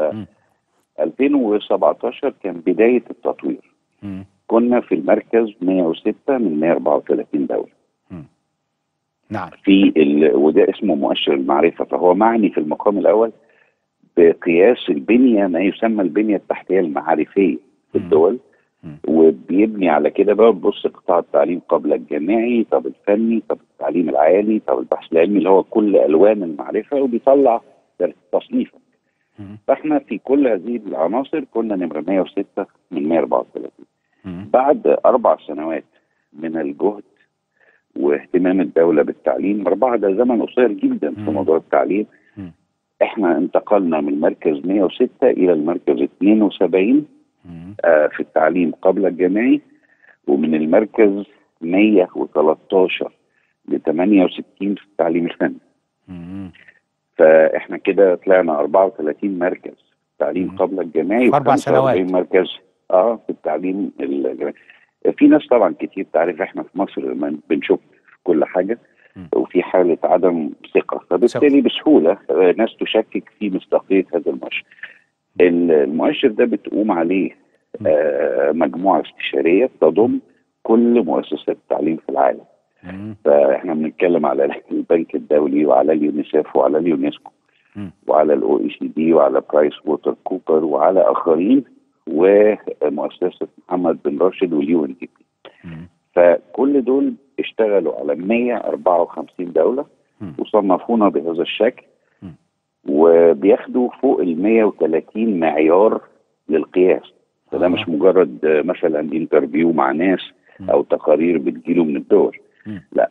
2017 كان بدايه التطوير. كنا في المركز 106 من 134 دوله. نعم. وده اسمه مؤشر المعرفه، فهو معني في المقام الاول بقياس البنيه، ما يسمى البنيه التحتيه المعرفيه في الدول. وبيبني على كده بقى، بص قطاع التعليم قبل الجامعي، طب الفني، طب التعليم العالي، طب البحث العلمي، اللي هو كل الوان المعرفه، وبيطلع تصنيفك. فاحنا في كل هذه العناصر كنا نمره 106 من 134. بعد 4 سنوات من الجهد واهتمام الدوله بالتعليم، 4 ده زمن قصير جدا في موضوع التعليم. احنا انتقلنا من المركز 106 الى المركز 72 في التعليم قبل الجامعي، ومن المركز 113 ل 68 في التعليم الفني. فاحنا كده طلعنا 34 مركز في التعليم قبل الجامعي، في 4 سنوات مركز في التعليم الجامعي. في ناس طبعا كتير تعرف احنا في مصر بنشوف كل حاجه، وفي حالة عدم ثقة، فبالتالي بسهولة ناس تشكك في مصداقية هذا المؤشر. المؤشر ده بتقوم عليه مجموعة استشارية تضم كل مؤسسات التعليم في العالم. فاحنا بنتكلم على البنك الدولي وعلى اليونيسيف وعلى اليونسكو وعلى الاو اي سي دي وعلى برايس ووتر كوبر وعلى اخرين، ومؤسسة محمد بن راشد واليو ان دي بي. فكل دول اشتغلوا على 154 دولة وصنفونا بهذا الشكل، وبياخدوا فوق 130 معيار للقياس. فده مش مجرد مثلا انترفيو مع ناس او تقارير بتجيله من الدول، لا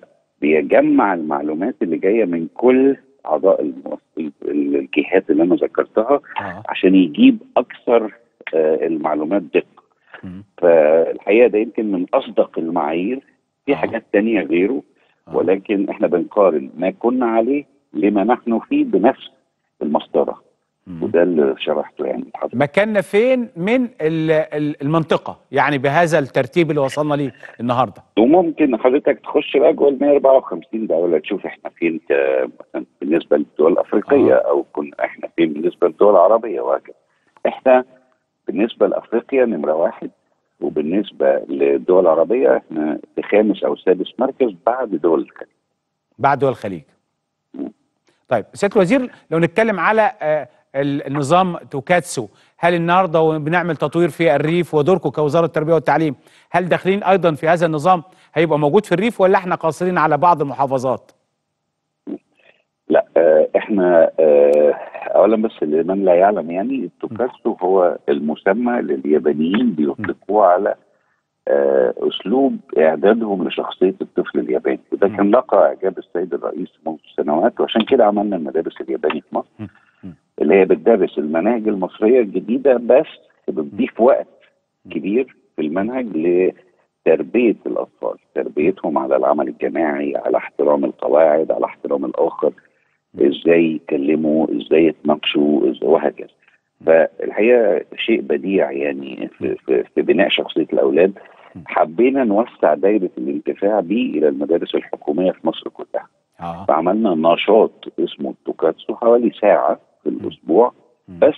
بيجمع المعلومات اللي جايه من كل اعضاء الجهات اللي انا ذكرتها عشان يجيب اكثر المعلومات دقه. فالحقيقه ده يمكن من اصدق المعايير. في حاجات تانية غيره، ولكن احنا بنقارن ما كنا عليه لما نحن فيه بنفس المسطره، وده اللي شرحته يعني. مكاننا فين من المنطقه يعني بهذا الترتيب اللي وصلنا ليه النهارده؟ وممكن حضرتك تخش بقى جوه ال 154 دوله تشوف احنا فين مثلا بالنسبه للدول الافريقيه، او كنا احنا فين بالنسبه للدول العربيه وهكذا. احنا بالنسبه لافريقيا نمره 1، وبالنسبه للدول العربيه احنا في 5 أو 6 مركز بعد دول الخليج. بعد دول الخليج. طيب سياده الوزير، لو نتكلم على النظام توكاتسو، هل النهارده بنعمل تطوير في الريف ودوركم كوزاره التربيه والتعليم، هل داخلين ايضا في هذا النظام هيبقى موجود في الريف ولا احنا قاصرين على بعض المحافظات؟ لا، احنا اولا بس لمن لا يعلم يعني التوكاتسو هو المسمى اللي اليابانيين بيطلقوه على اسلوب اعدادهم لشخصيه الطفل الياباني، وده كان لقى اعجاب السيد الرئيس منذ سنوات، وعشان كده عملنا المدارس الياباني في مصر اللي هي بتدرس المناهج المصريه الجديده، بس بتضيف وقت كبير في المنهج لتربيه الاطفال، تربيتهم على العمل الجماعي، على احترام القواعد، على احترام الاخر، ازاي يتكلموا، ازاي يتناقشوا، وهكذا. فالحقيقه شيء بديع يعني في بناء شخصيه الاولاد. حبينا نوسع دايره الانتفاع به الى المدارس الحكوميه في مصر كلها. فعملنا نشاط اسمه التوكاتسو حوالي ساعه في الاسبوع بس.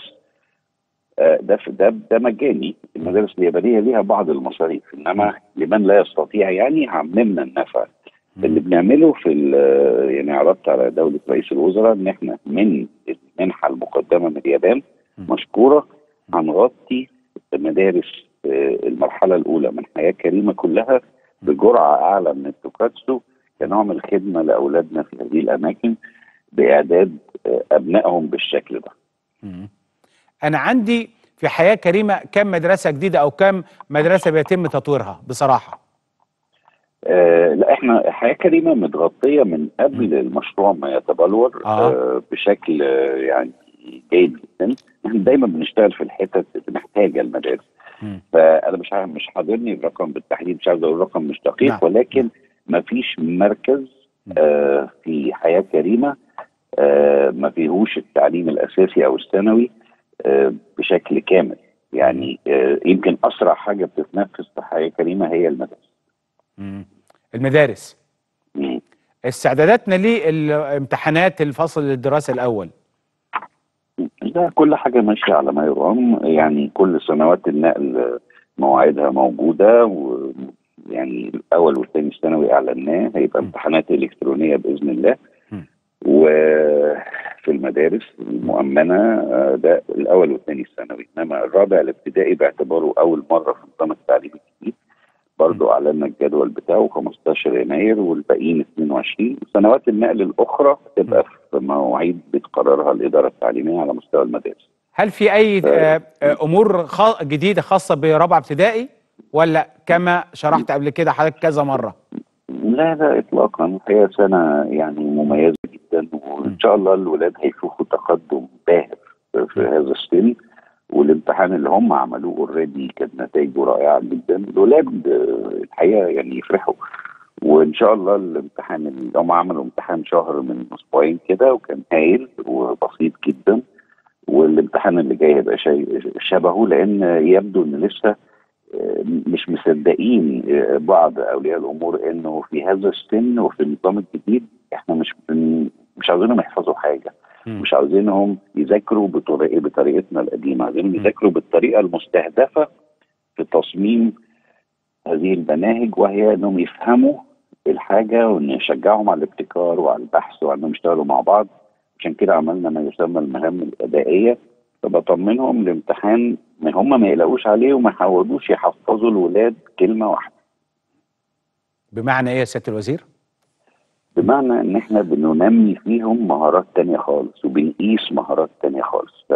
ده مجاني. المدارس اليابانيه ليها بعض المصاريف، انما لمن لا يستطيع يعني عممنا النفع. اللي بنعمله في يعني عرضت على دوله رئيس الوزراء ان احنا من المنحه المقدمه من اليابان مشكوره هنغطي مدارس المرحله الاولى من حياه كريمه كلها بجرعه اعلى من التوكاتسو كنوع من الخدمه لاولادنا في هذه الاماكن باعداد ابنائهم بالشكل ده. انا عندي في حياه كريمه كم مدرسه جديده او كم مدرسه بيتم تطويرها بصراحه؟ لا، احنا حياه كريمه متغطيه من قبل المشروع ما يتبلور بشكل يعني جيد جدا. احنا دايما بنشتغل في الحتت اللي محتاجه المدارس. فانا مش حاضرني الرقم بالتحديد، مش عاوز اقول رقم مش دقيق، ولكن ما فيش مركز في حياه كريمه ما فيهوش التعليم الاساسي او الثانوي بشكل كامل. يعني يمكن اسرع حاجه بتتنفذ في حياه كريمه هي المدارس. المدارس. استعداداتنا للامتحانات الفصل الدراسي الاول. لا، كل حاجه ماشيه على ما يرام. يعني كل سنوات النقل مواعيدها موجوده، ويعني الاول والثاني الثانوي اعلناه هيبقى امتحانات الكترونيه باذن الله. وفي المدارس المؤمنه ده الاول والثاني الثانوي، انما الرابع الابتدائي باعتباره اول مره في نظام التعليم الجديد برضه اعلنا الجدول بتاعه 15 يناير والباقيين 22. سنوات النقل الاخرى تبقى في مواعيد بتقررها الاداره التعليميه على مستوى المدارس. هل في اي امور جديده خاصه برابعه ابتدائي ولا كما شرحت قبل كده حضرتك كذا مره؟ لا اطلاقا. هي سنه يعني مميزه جدا، وان شاء الله الولاد هيشوفوا تقدم باهر في هذا السن. والامتحان اللي هم عملوه اوريدي كانت نتائجه رائعه جدا. الولاد الحقيقه يعني يفرحوا. وان شاء الله الامتحان اللي هم عملوا امتحان شهر من اسبوعين كده وكان هايل وبسيط جدا، والامتحان اللي جاي هيبقى شبهه، لان يبدو ان لسه مش مصدقين بعض اولياء الامور انه في هذا السن وفي النظام الجديد احنا مش عاوزينهم يحفظوا حاجه، مش عاوزينهم يذاكروا بطريقتنا القديمه، عاوزينهم يذاكروا بالطريقه المستهدفه في تصميم هذه المناهج، وهي انهم يفهموا الحاجه وان نشجعهم على الابتكار وعلى البحث وعلى انهم يشتغلوا مع بعض. عشان كده عملنا ما يسمى المهام الادائيه، فبطمنهم الامتحان هم ما يقلقوش عليه وما يحاولوش يحفظوا الولاد كلمه واحده. بمعنى ايه يا سياده الوزير؟ بمعنى ان احنا بننمي فيهم مهارات تانية خالص وبنقيس مهارات تانية خالص.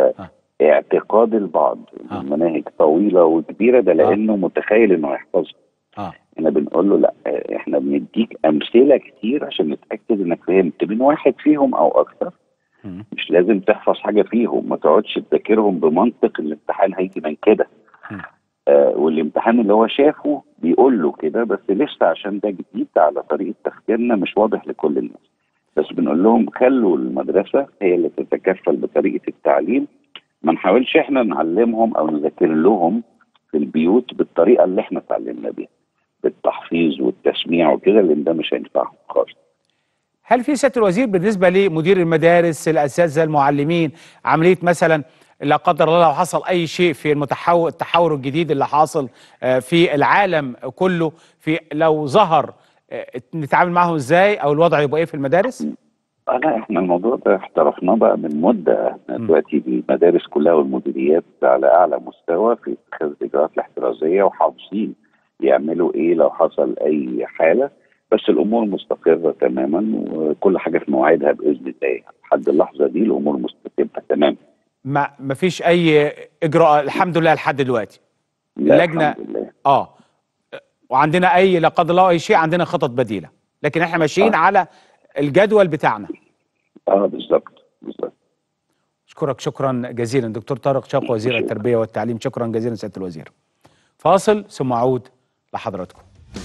فاعتقاد البعض المناهج طويله وكبيره ده لانه متخيل انه يحفظها. احنا بنقول له لا، احنا بنديك امثله كتير عشان نتاكد انك فهمت من واحد فيهم او اكثر. مش لازم تحفظ حاجه فيهم، ما تقعدش تذاكرهم بمنطق الامتحان هيجي من كده. والامتحان اللي هو شافه بيقول له كده، بس لسه عشان ده جديد على طريقه تفكيرنا مش واضح لكل الناس. بس بنقول لهم خلوا المدرسه هي اللي تتكفل بطريقه التعليم، ما نحاولش احنا نعلمهم او نذاكر لهم في البيوت بالطريقه اللي احنا اتعلمنا بيها، بالتحفيظ والتسميع وكده، لان ده مش هينفعهم خالص. هل في سياده الوزير بالنسبه لمدير المدارس، الاساتذه، المعلمين، عمليه مثلا لا قدر الله لو حصل اي شيء في التحور الجديد اللي حاصل في العالم كله، في لو ظهر نتعامل معهم ازاي او الوضع يبقى ايه في المدارس؟ لا، احنا الموضوع ده احترفناه بقى من مده. احنا دلوقتي المدارس كلها والمديريات على اعلى مستوى في اتخاذ الاجراءات الاحترازيه، وحافظين يعملوا ايه لو حصل اي حاله. بس الامور مستقره تماما وكل حاجه في مواعيدها باذن الله. لحد اللحظه دي الامور مستقره تماما. ما فيش اي اجراء الحمد لله لحد دلوقتي. اللجنه الحمد لله. وعندنا اي لا قدر الله اي شيء، عندنا خطط بديله، لكن احنا ماشيين على الجدول بتاعنا. بالظبط. اشكرك شكرا جزيلا دكتور طارق شوقي وزير التربيه والتعليم. شكرا جزيلا سياده الوزير. فاصل ثم اعود لحضراتكم.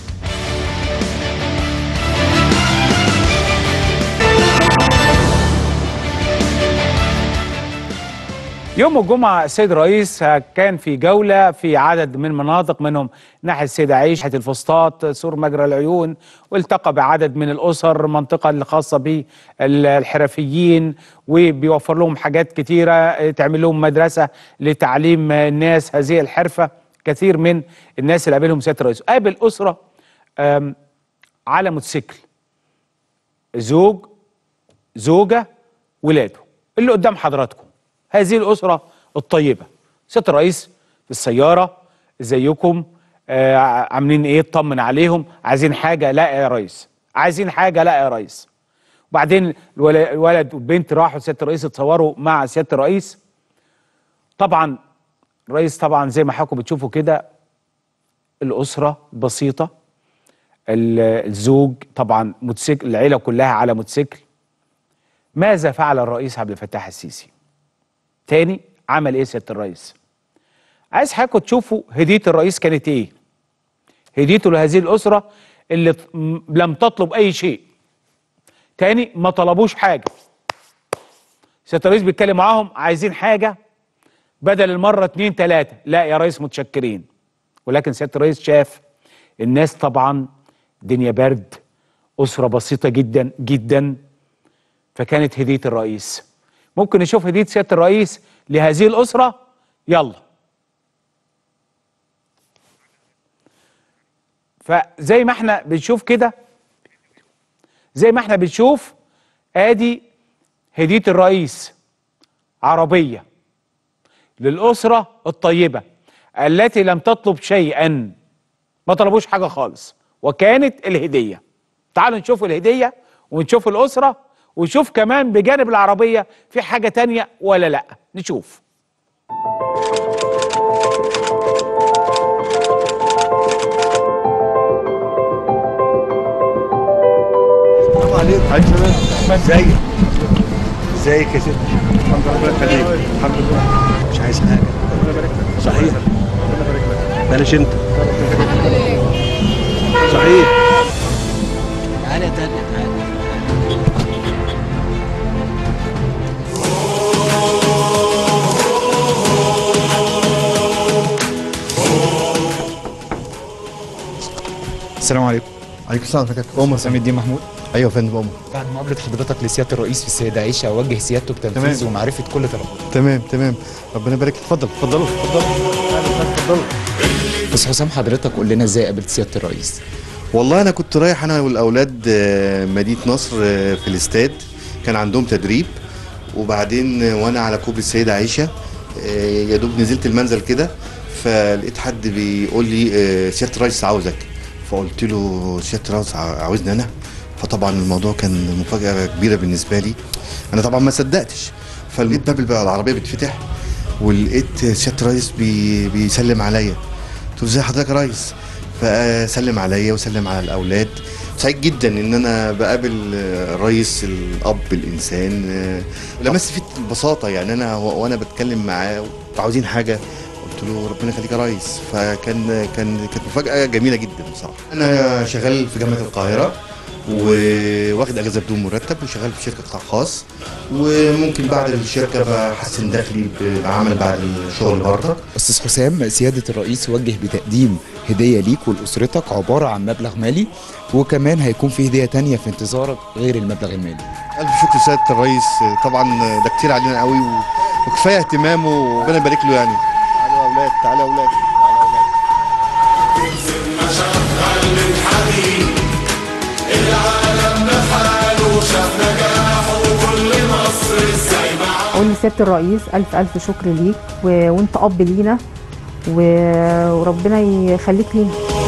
يوم الجمعة السيد الرئيس كان في جولة في عدد من المناطق، منهم ناحية السيدة عيشة، الفسطاط، سور مجرى العيون، والتقى بعدد من الأسر، منطقة الخاصة بالحرفيين، وبيوفر لهم حاجات كتيرة، تعمل لهم مدرسة لتعليم الناس هذه الحرفة. كثير من الناس اللي قابلهم سيادة الرئيس. قابل أسرة على موتوسيكل، زوج، زوجة، ولاده، اللي قدام حضراتكم هذه الأسرة الطيبة. سيادة الرئيس في السيارة، ازيكم، عاملين ايه، اطمن عليهم، عايزين حاجة؟ لا يا ريس. عايزين حاجة؟ لا يا ريس. وبعدين الولد والبنت راحوا سيادة الرئيس اتصوروا مع سيادة الرئيس. طبعا الرئيس طبعا زي ما حضراتكم بتشوفوا كده الأسرة بسيطة، الزوج طبعا موتوسيكل، العيلة كلها على موتوسيكل. ماذا فعل الرئيس عبد الفتاح السيسي؟ تاني عمل ايه سيادة الرئيس؟ عايز حضراتكم تشوفوا هدية الرئيس كانت ايه؟ هديته لهذه الأسرة اللي لم تطلب أي شيء. تاني ما طلبوش حاجة. سيادة الرئيس بيتكلم معاهم عايزين حاجة بدل المرة 2 3، لا يا ريس متشكرين. ولكن سيادة الرئيس شاف الناس طبعا دنيا برد، أسرة بسيطة جدا جدا، فكانت هدية الرئيس. ممكن نشوف هدية سيادة الرئيس لهذه الأسرة؟ يلا. فزي ما احنا بنشوف كده، زي ما احنا بنشوف ادي هدية الرئيس، عربية للأسرة الطيبة التي لم تطلب شيئا، ما طلبوش حاجة خالص، وكانت الهدية. تعالوا نشوف الهدية ونشوف الأسرة ونشوف كمان بجانب العربية في حاجة تانية ولا لا. نشوف. السلام عليكم. ازيك يا ستي؟ الحمد لله. ربنا يخليك. الحمد لله. مش عايز حاجه. ربنا يبارك لك. صحيح. ربنا يبارك لك. بلاش انت. صحيح. تعالى تعالى تعالى. السلام عليكم. عليكم السلام ورحمة الله. عمر سامي الدين محمود. ايوه يا فندم. عمر، بعد مقابله حضرتك لسياده الرئيس في السيده عيشه اوجه سيادته بتنفيذ ومعرفه كل طلباته. تمام. ربنا يبارك. اتفضلوا. بس حسام، حضرتك قول لنا ازاي قابلت سياده الرئيس؟ والله انا كنت رايح انا والاولاد مدينه نصر في الاستاد، كان عندهم تدريب، وبعدين وانا على كوبري السيده عيشه يا دوب نزلت المنزل كده، فلقيت حد بيقول لي سياده الرئيس عاوزك. فقلت له سياده الرئيس عاوزني انا؟ فطبعا الموضوع كان مفاجاه كبيره بالنسبه لي، انا طبعا ما صدقتش. فلقيت باب العربيه بيتفتح ولقيت سياده الرئيس بيسلم عليا. قلت له ازي حضرتك يا ريس؟ فسلم عليا وسلم على الاولاد. سعيد جدا ان انا بقابل الرئيس الاب الانسان، لمست فيه البساطه. يعني انا وانا بتكلم معاه عاوزين حاجه، قلت له ربنا يخليك يا ريس. كانت مفاجاه جميله جدا بصراحه. انا شغال في جامعه القاهره وواخد اجازه بدون مرتب وشغال في شركه قطاع خاص، وممكن بعد الشركه بحسن دخلي بعمل بعد الشغل بره. استاذ حسام، سياده الرئيس وجه بتقديم هديه ليك ولاسرتك عباره عن مبلغ مالي، وكمان هيكون في هديه تانية في انتظارك غير المبلغ المالي. الف شكر سياده الرئيس، طبعا ده كتير علينا قوي وكفايه اهتمامه وربنا يبارك له. يعني تعالوا يا اولاد، تعالوا يا اولاد، العالم بحاله شاف نجاحه وكل مصر ازاي معاه. اقول لسياده الرئيس الف شكر ليك وانت اب لينا وربنا يخليك لينا.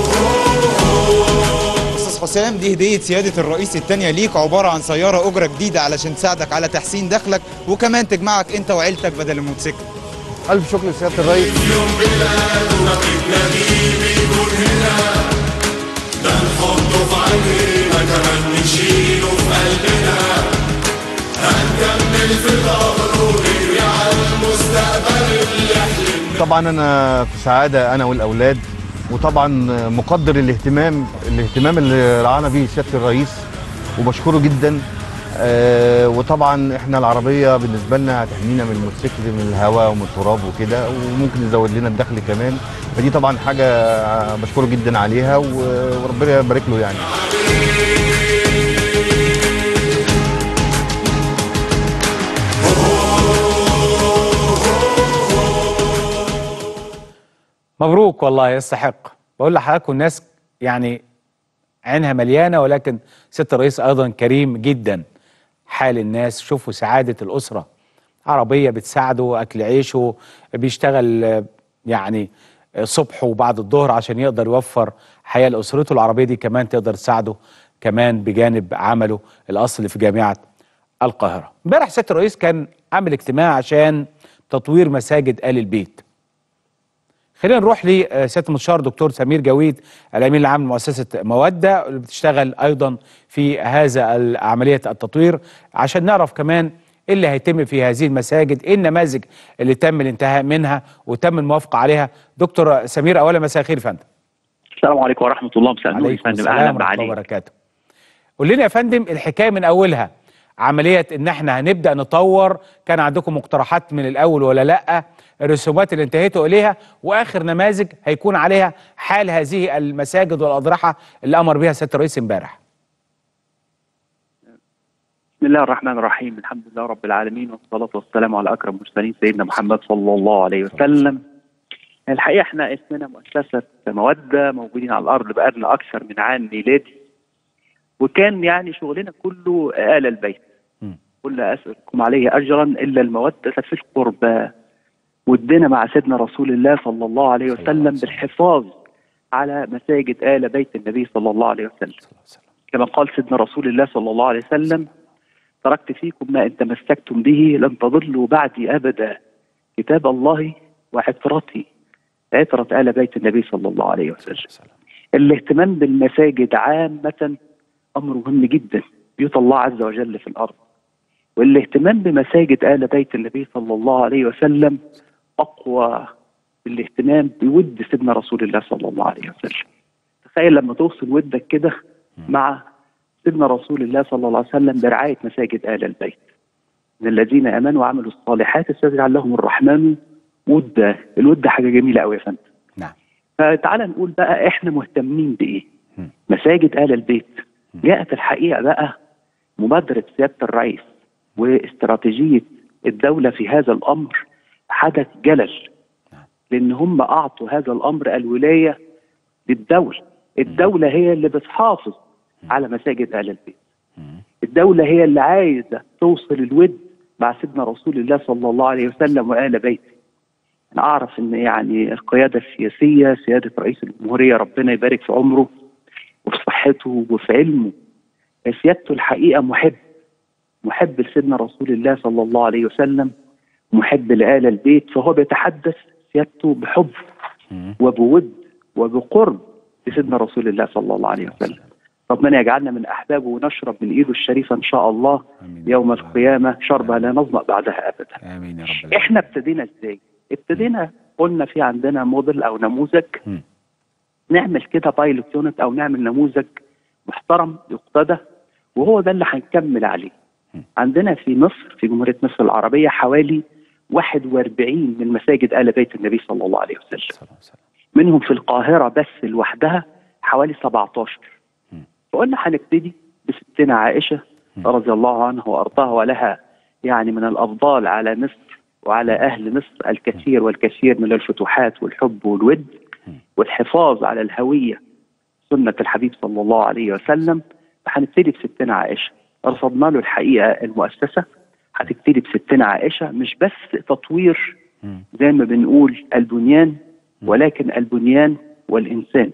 استاذ حسام، دي هديه سياده الرئيس الثانيه ليك، عباره عن سياره اجره جديده علشان تساعدك على تحسين دخلك وكمان تجمعك انت وعيلتك بدل الموتوسيكل. الف شكر لسياده الرئيس. يوم بلادنا بتناديه بيكون هنا، ده نحطه في عينينا كمان نشيله في قلبنا، هنكمل في ظهره ونجري على المستقبل اللي حلمنا. طبعا انا في سعاده انا والاولاد، وطبعا مقدر الاهتمام اللي رعانا بيه سياده الرئيس وبشكره جدا. وطبعا احنا العربيه بالنسبه لنا هتحمينا من الموتوسيكل، من الهواء ومن التراب وكده، وممكن يزود لنا الدخل كمان. فدي طبعا حاجه بشكره جدا عليها وربنا يبارك له. يعني مبروك والله، يستحق. بقول لحضراتكم الناس يعني عينها مليانه، ولكن سياده الرئيس ايضا كريم جدا. حال الناس، شوفوا سعاده الاسره، عربيه بتساعده، اكل عيشه، بيشتغل يعني صبح وبعد الظهر عشان يقدر يوفر حياه لاسرته. العربيه دي كمان تقدر تساعده كمان بجانب عمله الاصلي في جامعه القاهره. امبارح سياده الرئيس كان عامل اجتماع عشان تطوير مساجد آل البيت. خلينا نروح لسياده المستشار دكتور سمير جويد، الامين العام لمؤسسه موده اللي بتشتغل ايضا في هذا عمليه التطوير، عشان نعرف كمان ايه اللي هيتم في هذه المساجد، ايه النماذج اللي تم الانتهاء منها وتم الموافقه عليها. دكتور سمير، اولا مساء الخير يا فندم. السلام عليكم ورحمه الله. مساء النور يا فندم. اهلا ورحمه الله وبركاته. قول لنا يا فندم الحكايه من اولها، عمليه ان احنا هنبدا نطور، كان عندكم مقترحات من الاول ولا لا؟ الرسومات اللي انتهيتوا اليها، واخر نماذج هيكون عليها حال هذه المساجد والاضرحه اللي امر بها سياده الرئيس امبارح. بسم الله الرحمن الرحيم، الحمد لله رب العالمين، والصلاه والسلام على اكرم المرسلين سيدنا محمد صلى الله عليه وسلم. الحقيقه احنا اسمنا مؤسسه موده، موجودين على الارض بقالنا اكثر من عام ميلادي، وكان يعني شغلنا كله آل البيت. قل لا اسالكم عليه اجرا الا الموده في القربى. ودنا مع سيدنا رسول الله صلى الله عليه وسلم بالحفاظ على مساجد آل بيت النبي صلى الله عليه وسلم، كما قال سيدنا رسول الله صلى الله عليه وسلم: تركت فيكم ما إن تمسكتم به لن تضلوا بعدي أبدا، كتاب الله وعترتي، عترة آل بيت النبي صلى الله عليه وسلم. الاهتمام بالمساجد عامة أمر مهم جدا، بيوت الله عز وجل في الأرض، والاهتمام بمساجد آل بيت النبي صلى الله عليه وسلم أقوى الاهتمام بود سيدنا رسول الله صلى الله عليه وسلم. تخيل لما توصل ودك كده مع سيدنا رسول الله صلى الله عليه وسلم برعاية مساجد آل البيت، من الذين آمنوا وعملوا الصالحات سيجعل لهم الرحمن ودا. الود حاجة جميلة قوي يا فندم. نعم. فتعال نقول بقى احنا مهتمين بإيه؟ مساجد آل البيت. جاءت الحقيقة بقى مبادرة سيادة الرئيس واستراتيجية الدولة في هذا الأمر حدث جلل، لأن هم أعطوا هذا الأمر الولاية للدولة. الدولة هي اللي بتحافظ على مساجد آل البيت. الدولة هي اللي عايزة توصل الود مع سيدنا رسول الله صلى الله عليه وسلم وآل بيته. أنا أعرف إن يعني القيادة السياسية، سيادة رئيس الجمهورية ربنا يبارك في عمره وفي صحته وفي علمه، سيادته الحقيقة محب لسيدنا رسول الله صلى الله عليه وسلم، محب لآل البيت، فهو بيتحدث سيادته بحب وبود وبقرب لسيدنا رسول الله صلى الله عليه وسلم. ربنا يجعلنا من احبابه ونشرب من ايده الشريفه ان شاء الله يوم القيامه شربة لا نظمأ بعدها ابدا. امين يا رب. احنا ابتدينا ازاي؟ ابتدينا قلنا في عندنا موديل او نموذج نعمل كده بايلوت يونت او نعمل نموذج محترم يقتدى، وهو ده اللي هنكمل عليه. عندنا في مصر في جمهوريه مصر العربيه حوالي 41 من مساجد آل بيت النبي صلى الله عليه وسلم، منهم في القاهره بس لوحدها حوالي 17. فقلنا هنبتدي بستنا عائشه رضي الله عنها وارضاها، ولها يعني من الافضال على مصر وعلى اهل مصر الكثير والكثير من الفتوحات والحب والود والحفاظ على الهويه سنه الحبيب صلى الله عليه وسلم. فهنبتدي بستنا عائشه. رصدنا له الحقيقه المؤسسه هتبتدي بستنا عائشه، مش بس تطوير زي ما بنقول البنيان، ولكن البنيان والانسان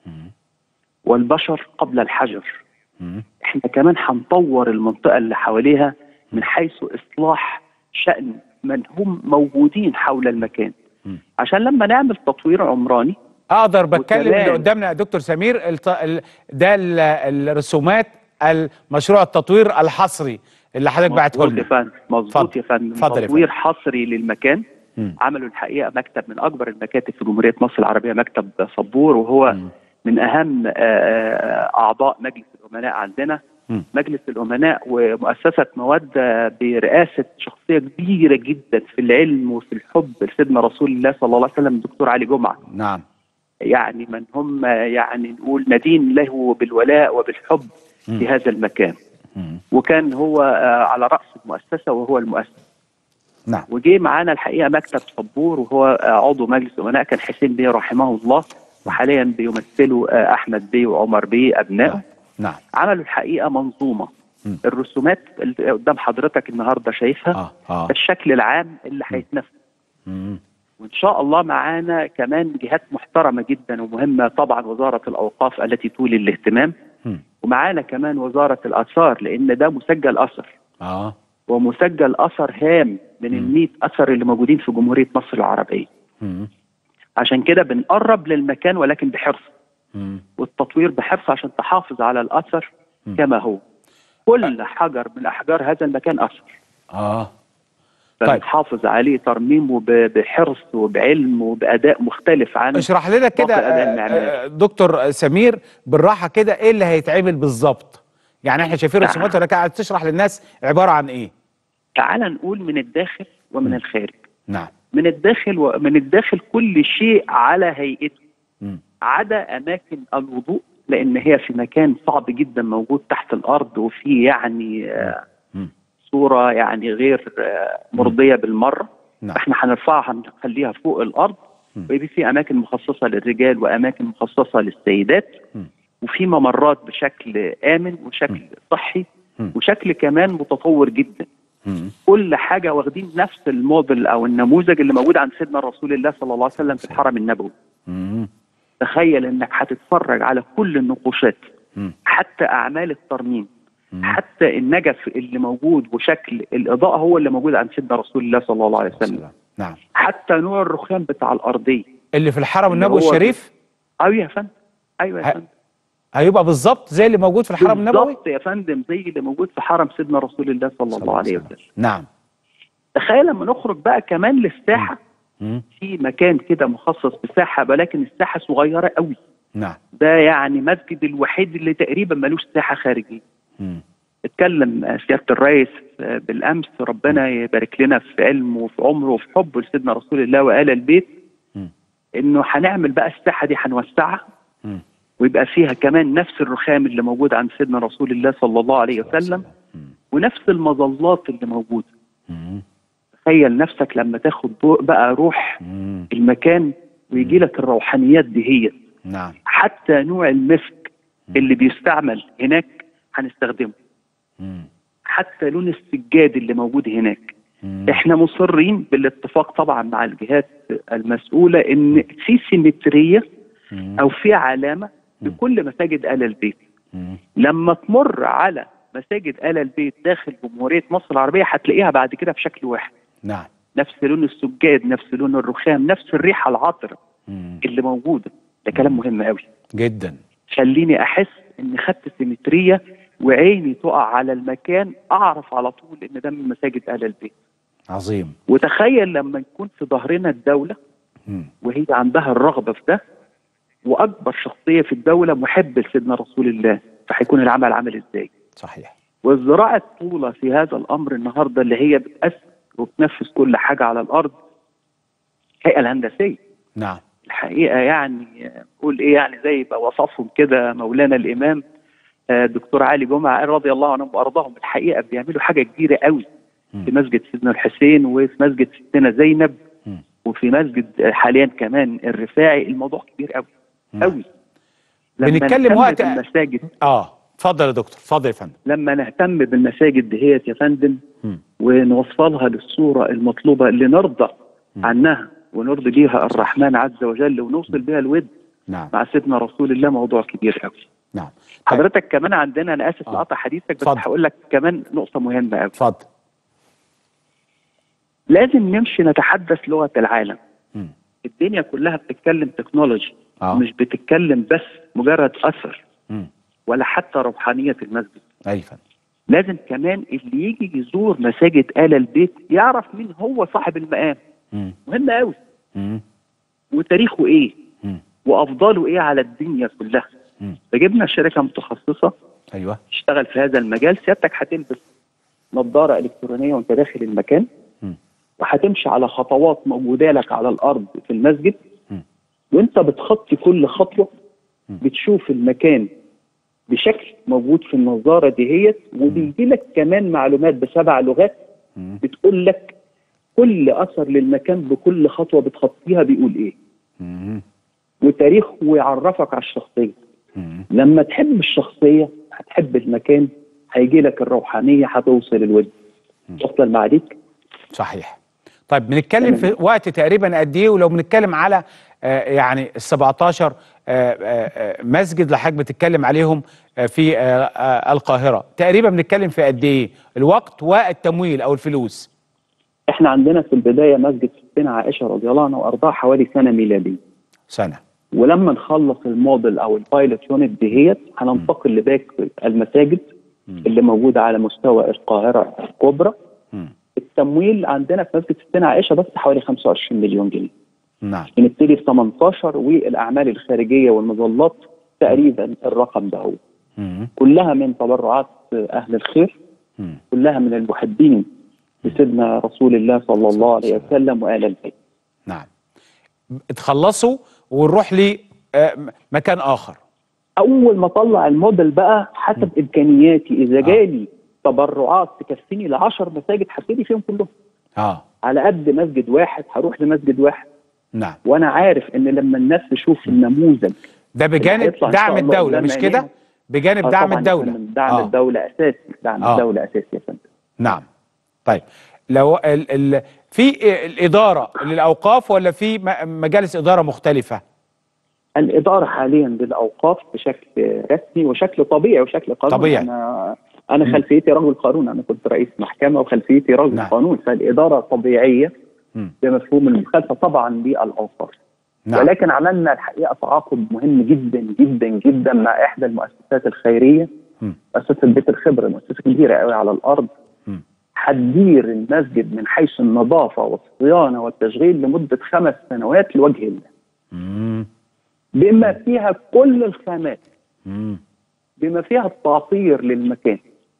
والبشر قبل الحجر. احنا كمان هنطور المنطقه اللي حواليها من حيث اصلاح شأن من هم موجودين حول المكان، عشان لما نعمل تطوير عمراني اقدر بتكلم اللي قدامنا يا دكتور سمير ده الرسومات المشروع التطوير الحصري اللي حضرتك بعته لنا. مظبوط يا فندم. تطوير حصري للمكان. عملوا الحقيقه مكتب من اكبر المكاتب في جمهوريه مصر العربيه، مكتب صبور، وهو من اهم اعضاء مجلس الامناء عندنا. مجلس الامناء ومؤسسه مودة برئاسه شخصيه كبيره جدا في العلم وفي الحب لسيدنا رسول الله صلى الله عليه وسلم، الدكتور علي جمعه. نعم. يعني من هم يعني نقول ندين له بالولاء وبالحب في هذا المكان. وكان هو على راس المؤسسه وهو المؤسس. نعم. وجي معانا الحقيقه مكتب صبور وهو عضو مجلس الامناء، كان حسين بيه رحمه الله، وحاليا بيمثلوا احمد بيه وعمر بيه ابنائه. نعم. عملوا الحقيقه منظومه. الرسومات اللي قدام حضرتك النهارده شايفها الشكل العام اللي هيتنفذ. وان شاء الله معانا كمان جهات محترمه جدا ومهمه، طبعا وزاره الاوقاف التي تولي الاهتمام، ومعانا كمان وزاره الاثار، لان ده مسجل اثر. ومسجل اثر هام من ال100 اثر اللي موجودين في جمهوريه مصر العربيه. عشان كده بنقرب للمكان ولكن بحرص، والتطوير بحرص عشان تحافظ على الاثر كما هو. كل حجر من احجار هذا المكان اثر. فنحافظ عليه ترميمه بحرص وبعلم وباداء مختلف عن. اشرح لنا كده دكتور سمير بالراحه كده ايه اللي هيتعمل بالظبط؟ يعني احنا شايفين رسومات، ولكن عايز تشرح للناس عباره عن ايه؟ تعال نقول من الداخل ومن الخارج. نعم. من الداخل كل شيء على هيئته، عدا اماكن الوضوء، لان هي في مكان صعب جدا موجود تحت الارض، وفي يعني صوره يعني غير مرضيه بالمره. احنا هنرفعها نخليها فوق الارض، ويبقى في اماكن مخصصه للرجال واماكن مخصصه للسيدات، وفي ممرات بشكل امن وشكل صحي وشكل كمان متطور جدا. كل حاجه واخدين نفس الموديل او النموذج اللي موجود عند سيدنا رسول الله صلى الله عليه وسلم في الحرم النبوي. تخيل انك هتتفرج على كل النقوشات، حتى اعمال الترميم، حتى النجف اللي موجود وشكل الاضاءه هو اللي موجود عند سيدنا رسول الله صلى الله عليه وسلم. نعم. حتى نوع الرخام بتاع الارضيه اللي في الحرم النبوي الشريف. ايوه يا فندم. ايوه يا فندم. هيبقى بالظبط زي اللي موجود في الحرم النبوي؟ بالظبط يا فندم، زي اللي موجود في حرم سيدنا رسول الله صلى الله عليه وسلم. نعم. تخيل لما نخرج بقى كمان للساحه، في مكان كده مخصص بساحه، ولكن الساحه صغيره قوي. نعم. ده يعني مسجد الوحيد اللي تقريبا ملوش ساحه خارجيه. اتكلم سياده الرئيس بالامس، ربنا يبارك لنا في علمه وفي عمره وفي حبه لسيدنا رسول الله وآل البيت، انه هنعمل بقى الساحه دي هنوسعها، ويبقى فيها كمان نفس الرخام اللي موجود عند سيدنا رسول الله صلى الله عليه وسلم، ونفس المظلات اللي موجوده. تخيل نفسك لما تاخد بقى روح المكان ويجي لك الروحانيات دي هي. نعم. حتى نوع المسك اللي بيستعمل هناك هنستخدمه. حتى لون السجاد اللي موجود هناك. احنا مصرين بالاتفاق طبعا مع الجهات المسؤولة ان في سيمترية او في علامة لكل مساجد آل البيت. لما تمر على مساجد آل البيت داخل جمهورية مصر العربية هتلاقيها بعد كده بشكل واحد. نعم. نفس لون السجاد، نفس لون الرخام، نفس الريحة العطرة اللي موجودة. ده كلام مهم قوي. جدا. خليني احس اني خدت سيمتريه وعيني تقع على المكان، اعرف على طول ان ده من مساجد اهل البيت. عظيم. وتخيل لما يكون في ظهرنا الدوله وهي عندها الرغبه في ده، واكبر شخصيه في الدوله محب لسيدنا رسول الله، فهيكون العمل عامل ازاي؟ صحيح. والزراعه الطولة في هذا الامر النهارده اللي هي بتأثر وبتنفذ كل حاجه على الارض، الهيئه الهندسيه. نعم. الحقيقه يعني قول ايه، يعني زي ما وصفهم كده مولانا الامام دكتور علي جمعه رضي الله عنهم وارضاهم، الحقيقه بيعملوا حاجه كبيره قوي في مسجد سيدنا الحسين وفي مسجد ستنا زينب وفي مسجد حاليا كمان الرفاعي. الموضوع كبير قوي قوي. بنتكلم وقت المساجد. اتفضل يا دكتور، اتفضل يا فندم. لما نهتم بالمساجد دهيت يا فندم ونوصلها للصوره المطلوبه اللي نرضى عنها ونرضي بيها الرحمن عز وجل ونوصل بيها الود مع سيدنا رسول الله، موضوع كبير قوي. نعم. حضرتك كمان عندنا، انا اسف لقطع حديثك بس هقول لك كمان نقطه مهمه قوي. اتفضل. لازم نمشي نتحدث لغه العالم. الدنيا كلها بتتكلم تكنولوجي، مش بتتكلم بس مجرد اثر ولا حتى روحانيه المسجد. ايوه. لازم كمان اللي يجي يزور مساجد آل البيت يعرف مين هو صاحب المقام. مهم قوي. وتاريخه ايه وافضاله ايه على الدنيا كلها. فجبنا شركه متخصصه ايوه تشتغل في هذا المجال. سيادتك هتلبس نظاره الكترونيه وانت داخل المكان، وهتمشي على خطوات موجوده لك على الارض في المسجد، وانت بتخطي كل خطوه بتشوف المكان بشكل موجود في النظاره دهيت، وبيجي لك كمان معلومات ب7 لغات بتقول لك كل اثر للمكان بكل خطوه بتخطيها بيقول ايه، وتاريخه، ويعرفك على الشخصيه. لما تحب الشخصيه هتحب المكان، هيجي لك الروحانيه، هتوصل الود. وصل معاليك؟ صحيح. طيب بنتكلم في وقت تقريبا قد ايه؟ ولو بنتكلم على يعني ال 17 مسجد اللي حضرتك بتتكلم عليهم في القاهره، تقريبا بنتكلم في قد ايه الوقت والتمويل او الفلوس؟ احنا عندنا في البدايه مسجد ستنا عائشه رضي الله عنها وارضاها حوالي سنه ميلاديه. سنه. ولما نخلص الموديل او البايلوت يونت دهيت هننتقل لباقي المساجد اللي موجوده على مستوى القاهره الكبرى. التمويل عندنا في مسجد ستنا عائشه بس حوالي 25 مليون جنيه. نعم. بنبتدي في 18 والاعمال الخارجيه والمظلات تقريبا الرقم ده هو. كلها من تبرعات اهل الخير، كلها من المحبين لسيدنا رسول الله صلى الله عليه وسلم وآل البيت. نعم. اتخلصوا ونروح لمكان اخر. اول ما اطلع الموديل بقى حسب امكانياتي، اذا جالي تبرعات تكفيني ل10 مساجد هبتدي فيهم كلهم. على قد مسجد واحد هروح لمسجد واحد. نعم. وانا عارف ان لما الناس تشوف النموذج ده بجانب دعم الدوله، مش كده؟ بجانب دعم الدوله. دعم الدوله اساسي، دعم الدوله اساسي يا فندم. نعم. طيب لو في الاداره للاوقاف ولا في مجالس اداره مختلفه؟ الاداره حاليا للاوقاف بشكل رسمي وشكل طبيعي وشكل قانوني. طبيعي. انا خلفيتي رجل قانون، انا كنت رئيس محكمه وخلفيتي رجل قانون، فالاداره طبيعيه بمفهوم المخالفه طبعا للاوقاف. ولكن عملنا الحقيقه تعاقد مهم جدا جدا جدا مع احدى المؤسسات الخيريه، مؤسسه بيت الخبره، مؤسسه كبيره قوي على الارض، هتدير المسجد من حيث النظافه والصيانه والتشغيل لمده 5 سنوات لوجه الله. بما فيها كل الخامات، بما فيها التعطير للمكان.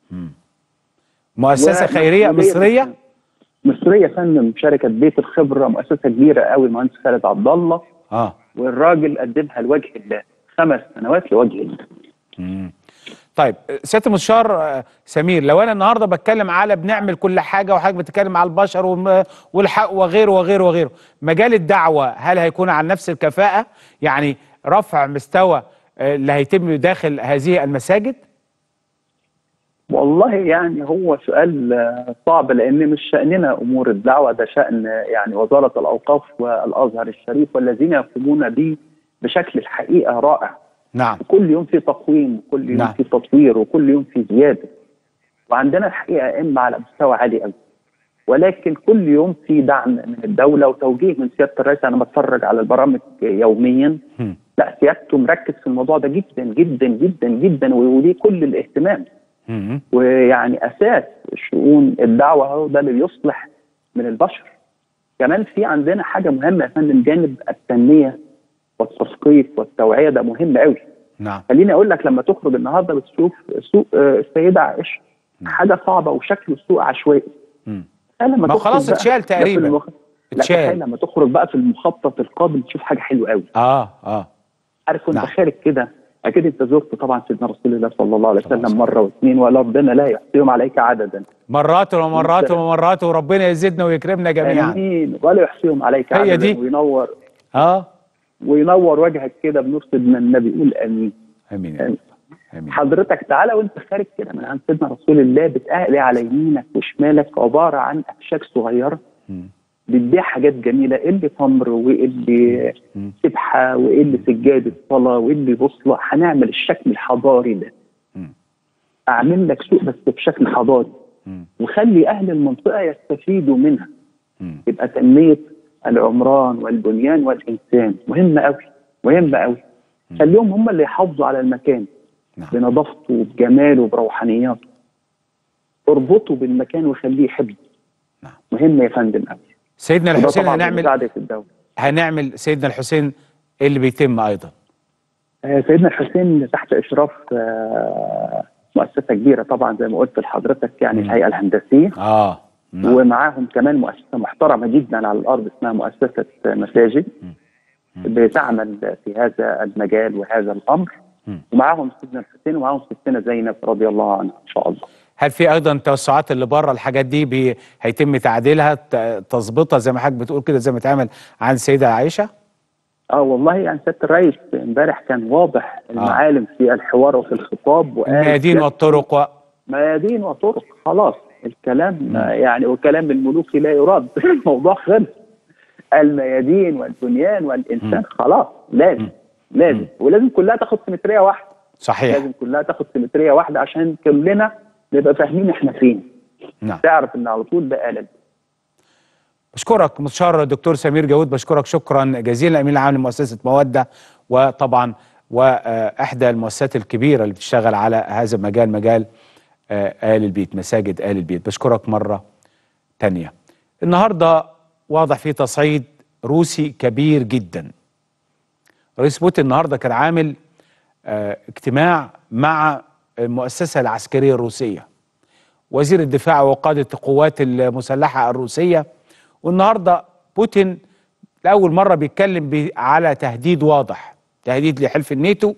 مؤسسه خيريه مصريه؟ مصريه فندم، شركه بيت الخبره، مؤسسه كبيره قوي، المهندس خالد عبد الله. والراجل قدمها لوجه الله 5 سنوات لوجه الله. طيب سياده المستشار سمير، لو انا النهارده بتكلم على بنعمل كل حاجه وحضرتك بتتكلم على البشر والحق وغيره وغيره وغيره، مجال الدعوه هل هيكون على نفس الكفاءه؟ يعني رفع مستوى اللي هيتم داخل هذه المساجد؟ والله يعني هو سؤال صعب، لان مش شأننا امور الدعوه، ده شأن يعني وزاره الاوقاف والازهر الشريف، والذين يقومون به بشكل الحقيقه رائع. نعم. كل يوم في تقويم، وكل يوم في تطوير، وكل يوم في زياده. وعندنا الحقيقه ائمه على مستوى عالي قوي. ولكن كل يوم في دعم من الدوله وتوجيه من سياده الرئيس. انا بتفرج على البرامج يوميا لا سيادته مركز في الموضوع ده جدا جدا جدا جدا وليه كل الاهتمام. ويعني اساس شؤون الدعوه هو ده اللي بيصلح من البشر. كمان في عندنا حاجه مهمه يا فندم، جانب التنميه والتثقيف والتوعيه ده مهم قوي. نعم. خليني اقول لك، لما تخرج النهارده بتشوف سوق السيده عائشه حاجه صعبه وشكله سوق عشوائي. ما خلاص اتشال تقريبا. اتشال. لما تخرج بقى في المخطط القادم تشوف حاجه حلوه قوي. عارف وانت خارج كده، اكيد انت زرت طبعا سيدنا رسول الله صلى الله عليه وسلم مره واثنين وربنا لا يحصيهم عليك عددا. مرات ومرات ومرات، وربنا يزيدنا ويكرمنا جميعا. امين. ولا يحصيهم عليك عددا. هي دي. وينور وينور وجهك كده بنور سيدنا النبي. قول امين. امين. حضرتك تعالى وانت خارج كده من عند سيدنا رسول الله، بتقلي على يمينك وشمالك عباره عن اكشاك صغيره بتبيع حاجات جميله، اللي تمر واللي سبحه واللي سجاده صلاه واللي بوصله. هنعمل الشكل الحضاري ده. اعمل لك سوق بس بشكل حضاري، وخلي اهل المنطقه يستفيدوا منها. يبقى تنميه العمران والبنيان والانسان مهمه قوي، مهمه قوي. خليهم هم اللي يحافظوا على المكان بنظافته وبجماله وبروحانياته. اربطه بالمكان وخليه يحبه. مهم يا فندم قوي. سيدنا الحسين هنعمل سيدنا الحسين اللي بيتم ايضا. سيدنا الحسين تحت اشراف مؤسسه كبيره طبعا زي ما قلت لحضرتك، يعني الهيئه الهندسيه. ومعاهم كمان مؤسسه محترمه جدا على الارض اسمها مؤسسه مساجد بتعمل في هذا المجال وهذا الامر. ومعاهم سيدنا الحسين ومعاهم ستنا زينب رضي الله عنها ان شاء الله. هل في ايضا توسعات اللي بره الحاجات دي هيتم تعديلها تظبيطها زي ما حضرتك بتقول كده، زي ما اتعمل عن السيده عائشه؟ والله يعني سياده الرئيس امبارح كان واضح المعالم في الحوار وفي الخطاب، وقال الميادين والطرق ميادين وطرق. خلاص الكلام يعني، وكلام الملوك لا يراد. الموضوع خلص. الميادين والبنيان والانسان خلاص لازم ولازم كلها تاخد سيمتريه واحده. صحيح. لازم كلها تاخد سيمتريه واحده عشان كلنا نبقى فاهمين احنا فين. تعرف ان على طول ده قلب. بشكرك مستشار دكتور سمير جاود، بشكرك شكرا جزيلا، امين العام لمؤسسه موده، وطبعا واحدى المؤسسات الكبيره اللي بتشتغل على هذا المجال، مجال آل البيت، مساجد آل البيت. بشكرك مره ثانيه. النهارده واضح في تصعيد روسي كبير جدا. رئيس بوتين النهارده كان عامل اجتماع مع المؤسسة العسكرية الروسية، وزير الدفاع وقادة القوات المسلحة الروسية. والنهارده بوتين لأول مرة بيتكلم على تهديد واضح، تهديد لحلف الناتو،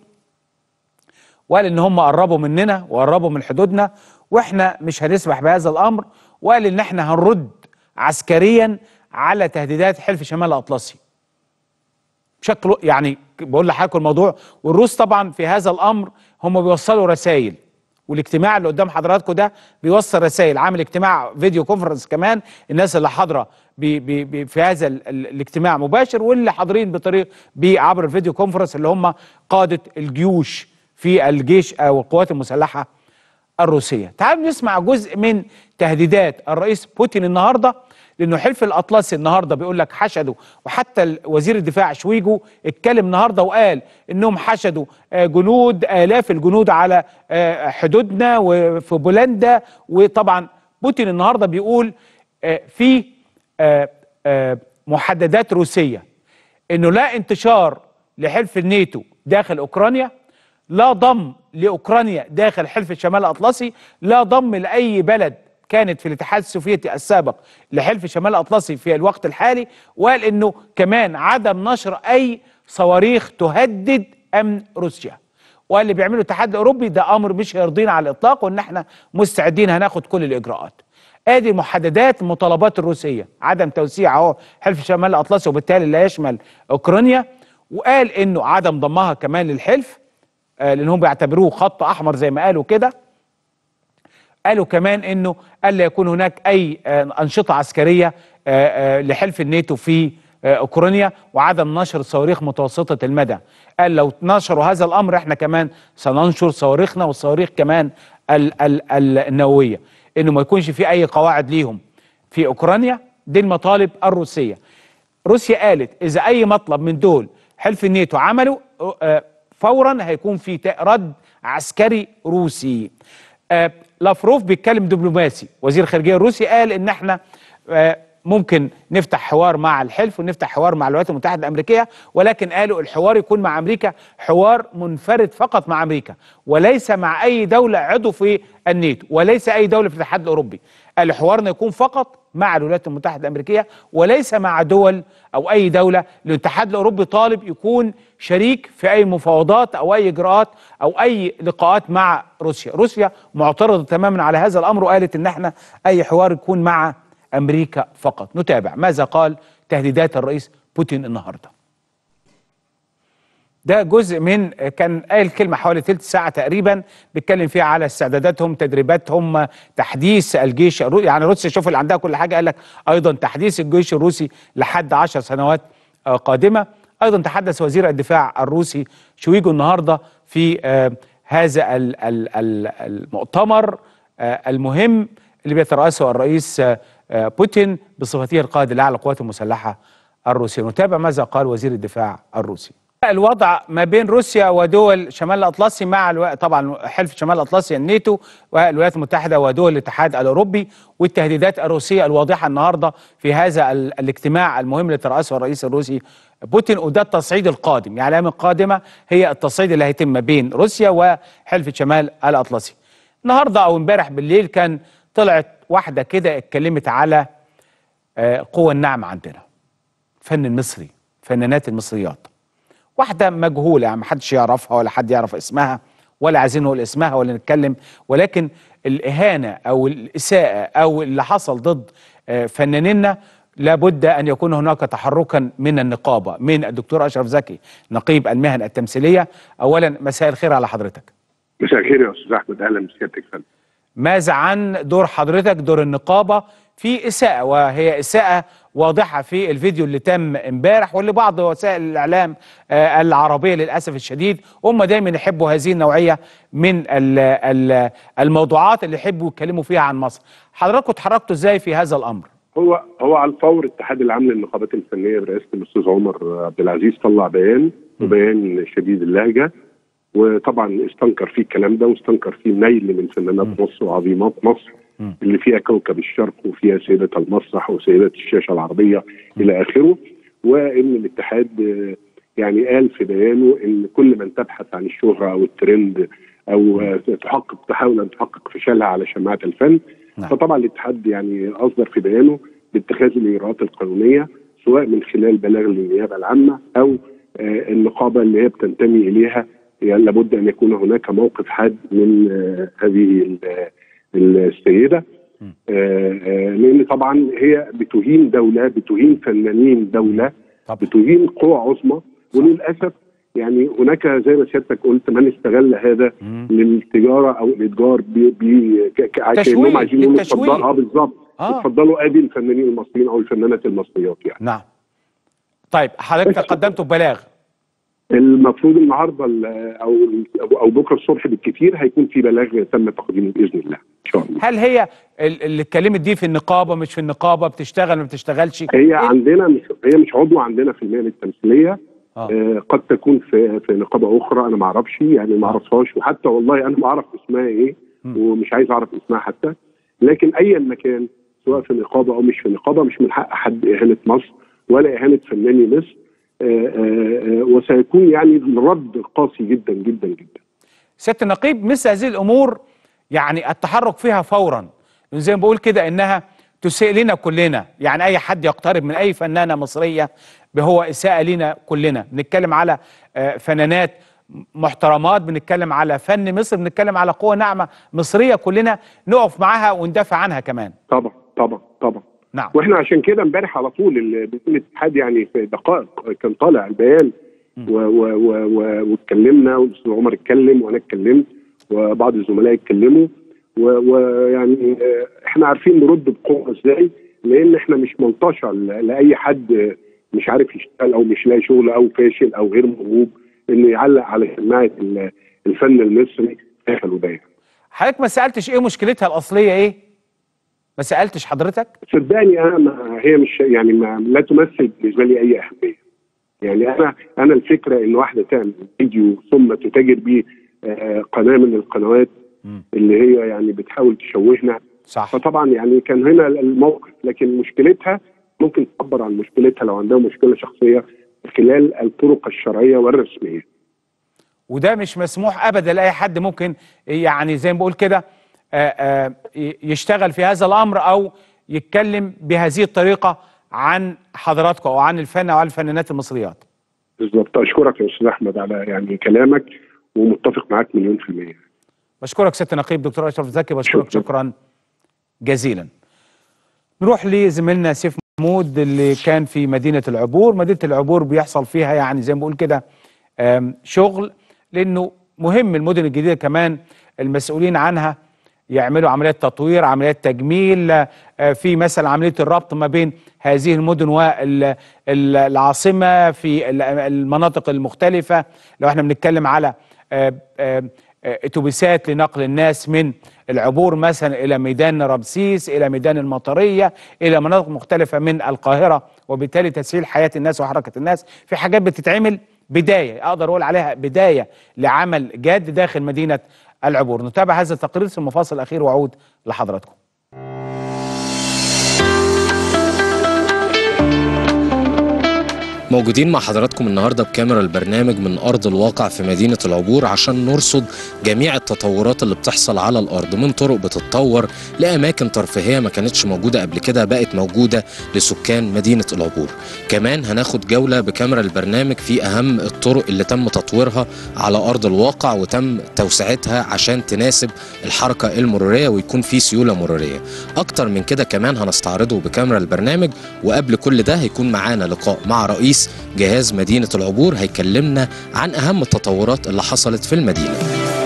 وقال ان هم قربوا مننا وقربوا من حدودنا واحنا مش هنسمح بهذا الامر، وقال ان احنا هنرد عسكريا على تهديدات حلف شمال الاطلسي. بشكل يعني بقول لحضرتك الموضوع، والروس طبعا في هذا الامر هم بيوصلوا رسائل، والاجتماع اللي قدام حضراتكم ده بيوصل رسائل. عامل اجتماع فيديو كونفرنس كمان، الناس اللي حاضره في هذا الاجتماع مباشر، واللي حاضرين عبر الفيديو كونفرنس اللي هم قاده الجيوش في الجيش او القوات المسلحه الروسيه. تعالوا نسمع جزء من تهديدات الرئيس بوتين النهارده، لانه حلف الاطلسي النهارده بيقول لك حشدوا، وحتى وزير الدفاع شويجو اتكلم النهارده وقال انهم حشدوا جنود، الاف الجنود على حدودنا وفي بولندا. وطبعا بوتين النهارده بيقول في محددات روسيه انه لا انتشار لحلف الناتو داخل اوكرانيا، لا ضم لاوكرانيا داخل حلف الشمال الاطلسي، لا ضم لاي بلد كانت في الاتحاد السوفيتي السابق لحلف شمال الاطلسي في الوقت الحالي. وقال انه كمان عدم نشر اي صواريخ تهدد امن روسيا، وقال اللي بيعمله الاتحاد الاوروبي ده امر مش هيرضينا على الاطلاق، وان احنا مستعدين هناخد كل الاجراءات. ادي المحددات المطالبات الروسيه، عدم توسيع اهو حلف شمال الاطلسي وبالتالي لا يشمل اوكرانيا. وقال انه عدم ضمها كمان للحلف لانهم بيعتبروه خط احمر زي ما قالوا كده. قالوا كمان انه الا يكون هناك اي انشطه عسكريه لحلف الناتو في اوكرانيا، وعدم نشر صواريخ متوسطه المدى. قال لو نشروا هذا الامر احنا كمان سننشر صواريخنا والصواريخ كمان النوويه، انه ما يكونش في اي قواعد ليهم في اوكرانيا. دي المطالب الروسيه. روسيا قالت اذا اي مطلب من دول حلف الناتو عمله فورا هيكون في رد عسكري روسي. لافروف بيتكلم دبلوماسي، وزير الخارجيه الروسي قال ان احنا ممكن نفتح حوار مع الحلف ونفتح حوار مع الولايات المتحده الامريكيه، ولكن قالوا الحوار يكون مع امريكا حوار منفرد فقط مع امريكا، وليس مع اي دوله عضو في الناتو وليس اي دوله في الاتحاد الاوروبي. قال حوارنا يكون فقط مع الولايات المتحده الامريكيه وليس مع دول او اي دوله. الاتحاد الاوروبي طالب يكون شريك في اي مفاوضات او اي اجراءات او اي لقاءات مع روسيا. روسيا معترضه تماما على هذا الامر وقالت ان احنا اي حوار يكون مع امريكا فقط. نتابع ماذا قال تهديدات الرئيس بوتين النهارده. ده جزء من كان قايل كلمه حوالي ثلث ساعه تقريبا بيتكلم فيها على استعداداتهم، تدريباتهم، تحديث الجيش الروسي. يعني روسيا شوف اللي عندها كل حاجه، قال لك ايضا تحديث الجيش الروسي لحد 10 سنوات قادمه. ايضا تحدث وزير الدفاع الروسي شويجو النهارده في هذا المؤتمر المهم اللي بيترأسه الرئيس بوتين بصفته القائد الاعلى للقوات المسلحه الروسيه. نتابع ماذا قال وزير الدفاع الروسي. الوضع ما بين روسيا ودول شمال الاطلسي مع طبعا حلف شمال الاطلسي الناتو والولايات المتحده ودول الاتحاد الاوروبي، والتهديدات الروسيه الواضحه النهارده في هذا الاجتماع المهم اللي ترأسه الرئيس الروسي بوتين. وده التصعيد القادم، يعني الايام القادمه هي التصعيد اللي هيتم ما بين روسيا وحلف شمال الاطلسي. النهارده او امبارح بالليل كان طلعت واحده كده اتكلمت على قوة الناعمة عندنا، فن المصري، فنانات المصريات. واحدة مجهولة، يعني محدش يعرفها ولا حد يعرف اسمها ولا عايزين نقول اسمها ولا نتكلم، ولكن الإهانة أو الإساءة أو اللي حصل ضد فنانينا لابد أن يكون هناك تحركا من النقابة، من الدكتور أشرف زكي نقيب المهن التمثيلية. أولا مساء الخير على حضرتك. مساء الخير يا أستاذ أحمد، أهلا بسيادتك فندم. ماذا عن دور حضرتك، دور النقابة في إساءة، وهي إساءة واضحة في الفيديو اللي تم امبارح واللي بعض وسائل الإعلام العربية للأسف الشديد هم دايما يحبوا هذه النوعية من الموضوعات اللي يحبوا يتكلموا فيها عن مصر. حضراتكم اتحركتوا ازاي في هذا الأمر؟ هو على الفور الاتحاد العام للنقابات الفنية برئاسة الأستاذ عمر عبد العزيز طلع بيان شديد اللهجة، وطبعا استنكر فيه الكلام ده واستنكر فيه نيل من فنانات مصر وعظيمات مصر اللي فيها كوكب الشرق وفيها سيدة المسرح وسيدة الشاشة العربية إلى آخره. وإن الاتحاد يعني قال في بيانه إن كل من تبحث عن الشهرة أو الترند أو تحاول أن تحقق فشلها على شماعة الفن، فطبعا الاتحاد يعني أصدر في بيانه باتخاذ الإجراءات القانونية سواء من خلال بلاغ للنيابة العامة أو النقابة اللي هي بتنتمي إليها. يعني لابد أن يكون هناك موقف حاد من هذه السيدة، لأن طبعا هي بتهين دولة، بتهين فنانين دولة، بتهين قوى عظمى. وللأسف يعني هناك زي ما سيادتك قلت من استغل هذا للتجارة أو الإتجار كأنهم عايزين يقولوا اتفضلوا بالظبط اتفضلوا أدي الفنانين المصريين أو الفنانات المصريات يعني. نعم. طيب حضرتك تقدمتوا ببلاغ؟ المفروض النهارده او بكره الصبح بالكثير هيكون في بلاغ تم تقديمه باذن الله ان شاء الله. هل هي اللي اتكلمت دي في النقابه مش في النقابه، بتشتغل ما بتشتغلش؟ هي عندنا هي مش عضو عندنا في المهن التمثيليه. قد تكون في نقابه اخرى انا ما اعرفش، يعني ما اعرفهاش، وحتى والله انا ما اعرف اسمها ايه ومش عايز اعرف اسمها حتى. لكن ايا ما كان سواء في نقابه او مش في نقابه، مش من حق حد اهانه مصر ولا اهانه فناني مصر. وسيكون يعني الرد قاسي جدا جدا جدا. سيادة النقيب، مثل هذه الامور يعني التحرك فيها فورا زي ما بقول كده انها تسيء لنا كلنا، يعني اي حد يقترب من اي فنانه مصريه هو اساءه لنا كلنا. بنتكلم على فنانات محترمات، بنتكلم على فن مصر، بنتكلم على قوه ناعمه مصريه كلنا نقف معاها وندافع عنها كمان. طبعا طبعا طبعا. نعم. واحنا عشان كده امبارح على طول الاتحاد يعني في دقائق كان طالع البيان واتكلمنا، والاستاذ عمر اتكلم وانا اتكلمت وبعض الزملاء اتكلموا، ويعني احنا عارفين نرد بقوه ازاي، لان احنا مش ملطشه لاي حد مش عارف يشتغل او مش لاقي شغل او فاشل او غير موهوب انه يعلق على شماعه الفن المصري داخل وده. حضرتك ما سالتش ايه مشكلتها الاصليه ايه؟ ما سالتش حضرتك؟ صدقني انا هي مش يعني لا تمثل بالنسبه لي اي اهميه. يعني انا الفكره ان واحده تعمل فيديو ثم تتاجر بيه قناه من القنوات اللي هي يعني بتحاول تشوهنا، صح. فطبعا يعني كان هنا الموقف، لكن مشكلتها ممكن تعبر عن مشكلتها لو عندها مشكله شخصيه خلال الطرق الشرعيه والرسميه. وده مش مسموح ابدا لاي حد ممكن يعني زي ما بقول كده يشتغل في هذا الامر او يتكلم بهذه الطريقه عن حضراتكم او عن الفن او عن الفنانات المصريات. بالظبط. اشكرك يا استاذ احمد على يعني كلامك، ومتفق معاك مليون في المية. بشكرك سيادة النقيب دكتور اشرف زكي، بشكرك شكرا جزيلا. نروح لزميلنا سيف محمود اللي كان في مدينة العبور. مدينة العبور بيحصل فيها يعني زي ما بقول كده شغل، لأنه مهم المدن الجديدة كمان المسؤولين عنها يعملوا عمليات تطوير، عمليات تجميل، في مثلا عملية الربط ما بين هذه المدن والعاصمة في المناطق المختلفة. لو احنا بنتكلم على اتوبيسات لنقل الناس من العبور مثلا الى ميدان رمسيس، الى ميدان المطريه، الى مناطق مختلفه من القاهره، وبالتالي تسهيل حياه الناس وحركه الناس. في حاجات بتتعمل بدايه، اقدر اقول عليها بدايه لعمل جاد داخل مدينه العبور. نتابع هذا التقرير في المفاصل الاخير واعود لحضراتكم. موجودين مع حضراتكم النهارده بكاميرا البرنامج من ارض الواقع في مدينه العبور عشان نرصد جميع التطورات اللي بتحصل على الارض، من طرق بتتطور لاماكن ترفيهيه ما كانتش موجوده قبل كده بقت موجوده لسكان مدينه العبور. كمان هناخد جوله بكاميرا البرنامج في اهم الطرق اللي تم تطويرها على ارض الواقع وتم توسعتها عشان تناسب الحركه المروريه ويكون في سيوله مروريه. اكتر من كده كمان هنستعرضه بكاميرا البرنامج، وقبل كل ده هيكون معانا لقاء مع رئيس جهاز مدينة العبور هيكلمنا عن أهم التطورات اللي حصلت في المدينة.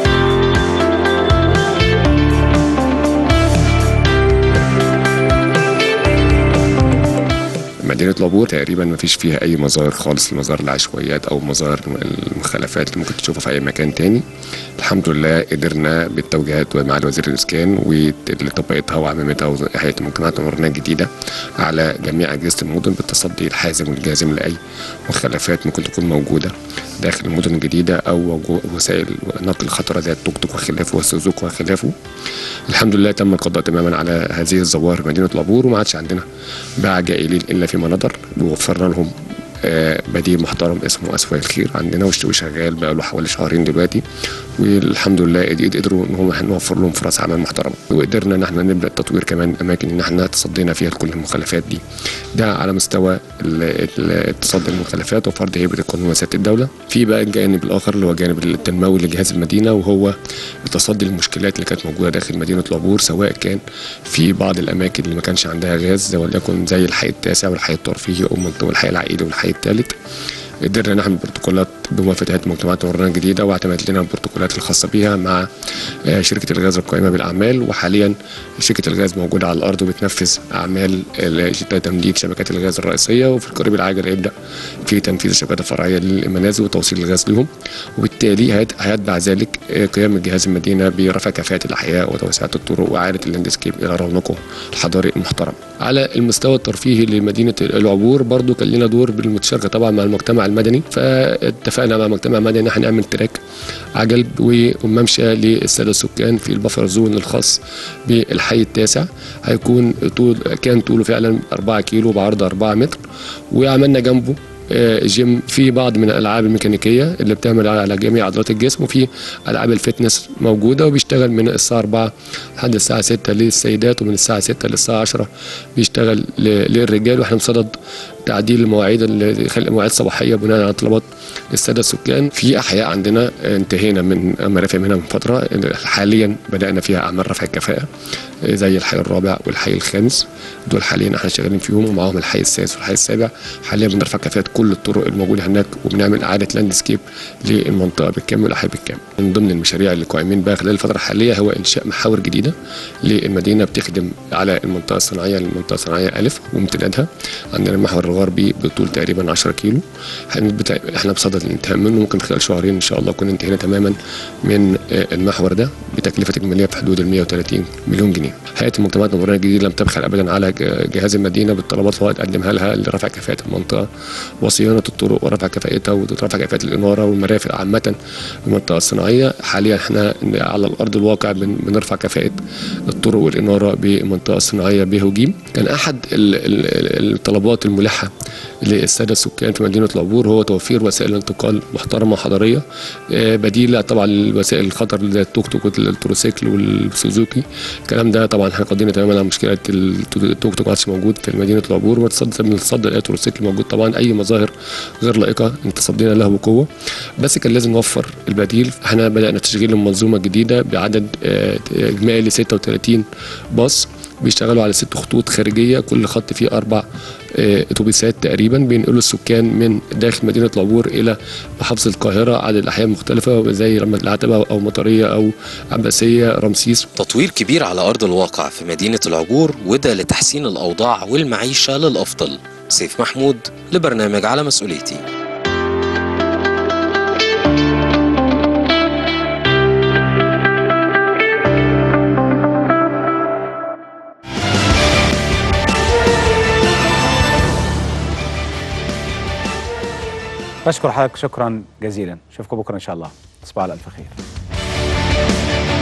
مدينة العبور تقريبا ما فيش فيها أي مظاهر خالص، مظاهر العشوائيات أو مظاهر المخالفات اللي ممكن تشوفها في أي مكان تاني. الحمد لله قدرنا بالتوجيهات ومع وزير الإسكان واللي طبقتها وعممتها وهيئة المجتمعات المدنية الجديدة على جميع أجهزة المدن بالتصدي الحازم والجازم لأي مخالفات ممكن تكون موجودة داخل المدن الجديدة أو وسائل نقل خطرة زي التوك توك وخلافه والسوزوك وخلافه. الحمد لله تم القضاء تماما على هذه الظواهر في مدينة العبور، وما عادش عندنا باع جائلين إلا في مناظر، ووفرنا لهم بديل محترم اسمه أسواق الخير عندنا وشغال بقى له حوالي شهرين دلوقتي، والحمد لله قدروا ان هم نوفر لهم فرص عمل محترمه، وقدرنا ان احنا نبدا تطوير كمان اماكن ان احنا تصدينا فيها لكل المخالفات دي. ده على مستوى التصدي للمخالفات وفرض هيبه القانون وسياده الدوله. في بقى الجانب الاخر اللي هو جانب التنموي لجهاز المدينه، وهو التصدي للمشكلات اللي كانت موجوده داخل مدينه العبور، سواء كان في بعض الاماكن اللي ما كانش عندها غاز وليكن زي الحي التاسع والحي الترفيهي او منطقه الحي العائلي والحي الثالث. قدرنا نعمل بروتوكولات بموافقه هيئه المجتمعات المدنيه الجديده، واعتمدت لنا البروتوكولات الخاصه بيها مع شركه الغاز القائمه بالاعمال، وحاليا شركه الغاز موجوده على الارض وبتنفذ اعمال تمديد شبكات الغاز الرئيسيه، وفي القريب العاجل هيبدا في تنفيذ الشبكات الفرعيه للمنازل وتوصيل الغاز لهم، وبالتالي هيتبع ذلك قيام جهاز المدينه برفع كفاءه الاحياء وتوسعه الطرق واعاده اللاندسكيب الى رونقه الحضاري المحترم. على المستوى الترفيهي لمدينه العبور برضو كان لنا دور بالمتشاركه طبعا مع المجتمع المدني، فاتفقنا مع المجتمع المدني ان احنا نعمل تراك عجل وممشى للساده السكان في البفر زون الخاص بالحي التاسع، هيكون طوله فعلا 4 كيلو بعرض 4 متر، وعملنا جنبه جيم في بعض من الالعاب الميكانيكيه اللي بتعمل على جميع عضلات الجسم، وفي العاب الفتنس موجوده وبيشتغل من الساعه 4 لحد الساعه 6 للسيدات، ومن الساعه 6 للساعه 10 بيشتغل للرجال، واحنا بصدد تعديل المواعيد مواعيد صباحيه بناء على طلبات الساده السكان. في احياء عندنا انتهينا من مرافق منها من فتره، حاليا بدانا فيها اعمال رفع الكفاءه زي الحي الرابع والحي الخامس، دول حاليا احنا شغالين فيهم، ومعاهم الحي السادس والحي السابع. حاليا بنرفع كفاءه كل الطرق الموجوده هناك، وبنعمل اعاده لاندسكيب للمنطقه بالكامل والاحياء بالكامل. من ضمن المشاريع اللي قائمين بها خلال الفتره الحاليه هو انشاء محاور جديده للمدينه بتخدم على المنطقه الصناعيه للمنطقه الصناعيه الف وامتدادها. عندنا المحور الغربي بطول تقريبا 10 كيلو، احنا بصدد يفضل الانتهاء منه. ممكن خلال شهرين ان شاء الله نكون انتهينا تماما من المحور ده بتكلفه اجماليه في حدود ال 130 مليون جنيه. هيئه المجتمعات العمرانيه الجديده لم تبخل ابدا على جهاز المدينه بالطلبات فوائد قدمها لها لرفع كفاءه المنطقه وصيانه الطرق ورفع كفاءتها ورفع كفاءه الاناره والمرافق عامه في المنطقه الصناعيه. حاليا احنا على الارض الواقع بنرفع كفاءه الطرق والاناره بالمنطقه الصناعيه ب وج. كان احد الطلبات الملحه للساده السكان في مدينه العبور هو توفير وسائل انتقال محترمه وحضاريه بديله طبعا للوسائل الخطر زي التوك توك والتروسيكل والسوزوكي. الكلام ده طبعا احنا قضينا تماما على مشكله التوك توك ما عادش موجود في مدينه العبور، وتصدى التروسيكل موجود. طبعا اي مظاهر غير لائقه تصدينا له بقوه، بس كان لازم نوفر البديل. احنا بدانا تشغيل المنظومه الجديده بعدد اجمالي 36 باص بيشتغلوا على 6 خطوط خارجيه، كل خط فيه 4 اتوبيسات تقريبا بينقلوا السكان من داخل مدينه العبور الى محافظه القاهره على الاحياء المختلفه زي العتبه او مطريه او عباسيه رمسيس. تطوير كبير على ارض الواقع في مدينه العبور، وده لتحسين الاوضاع والمعيشه للافضل. سيف محمود لبرنامج على مسؤوليتي. بشكر حضرتك شكرا جزيلا، اشوفكم بكره ان شاء الله. تصبحوا على الف خير.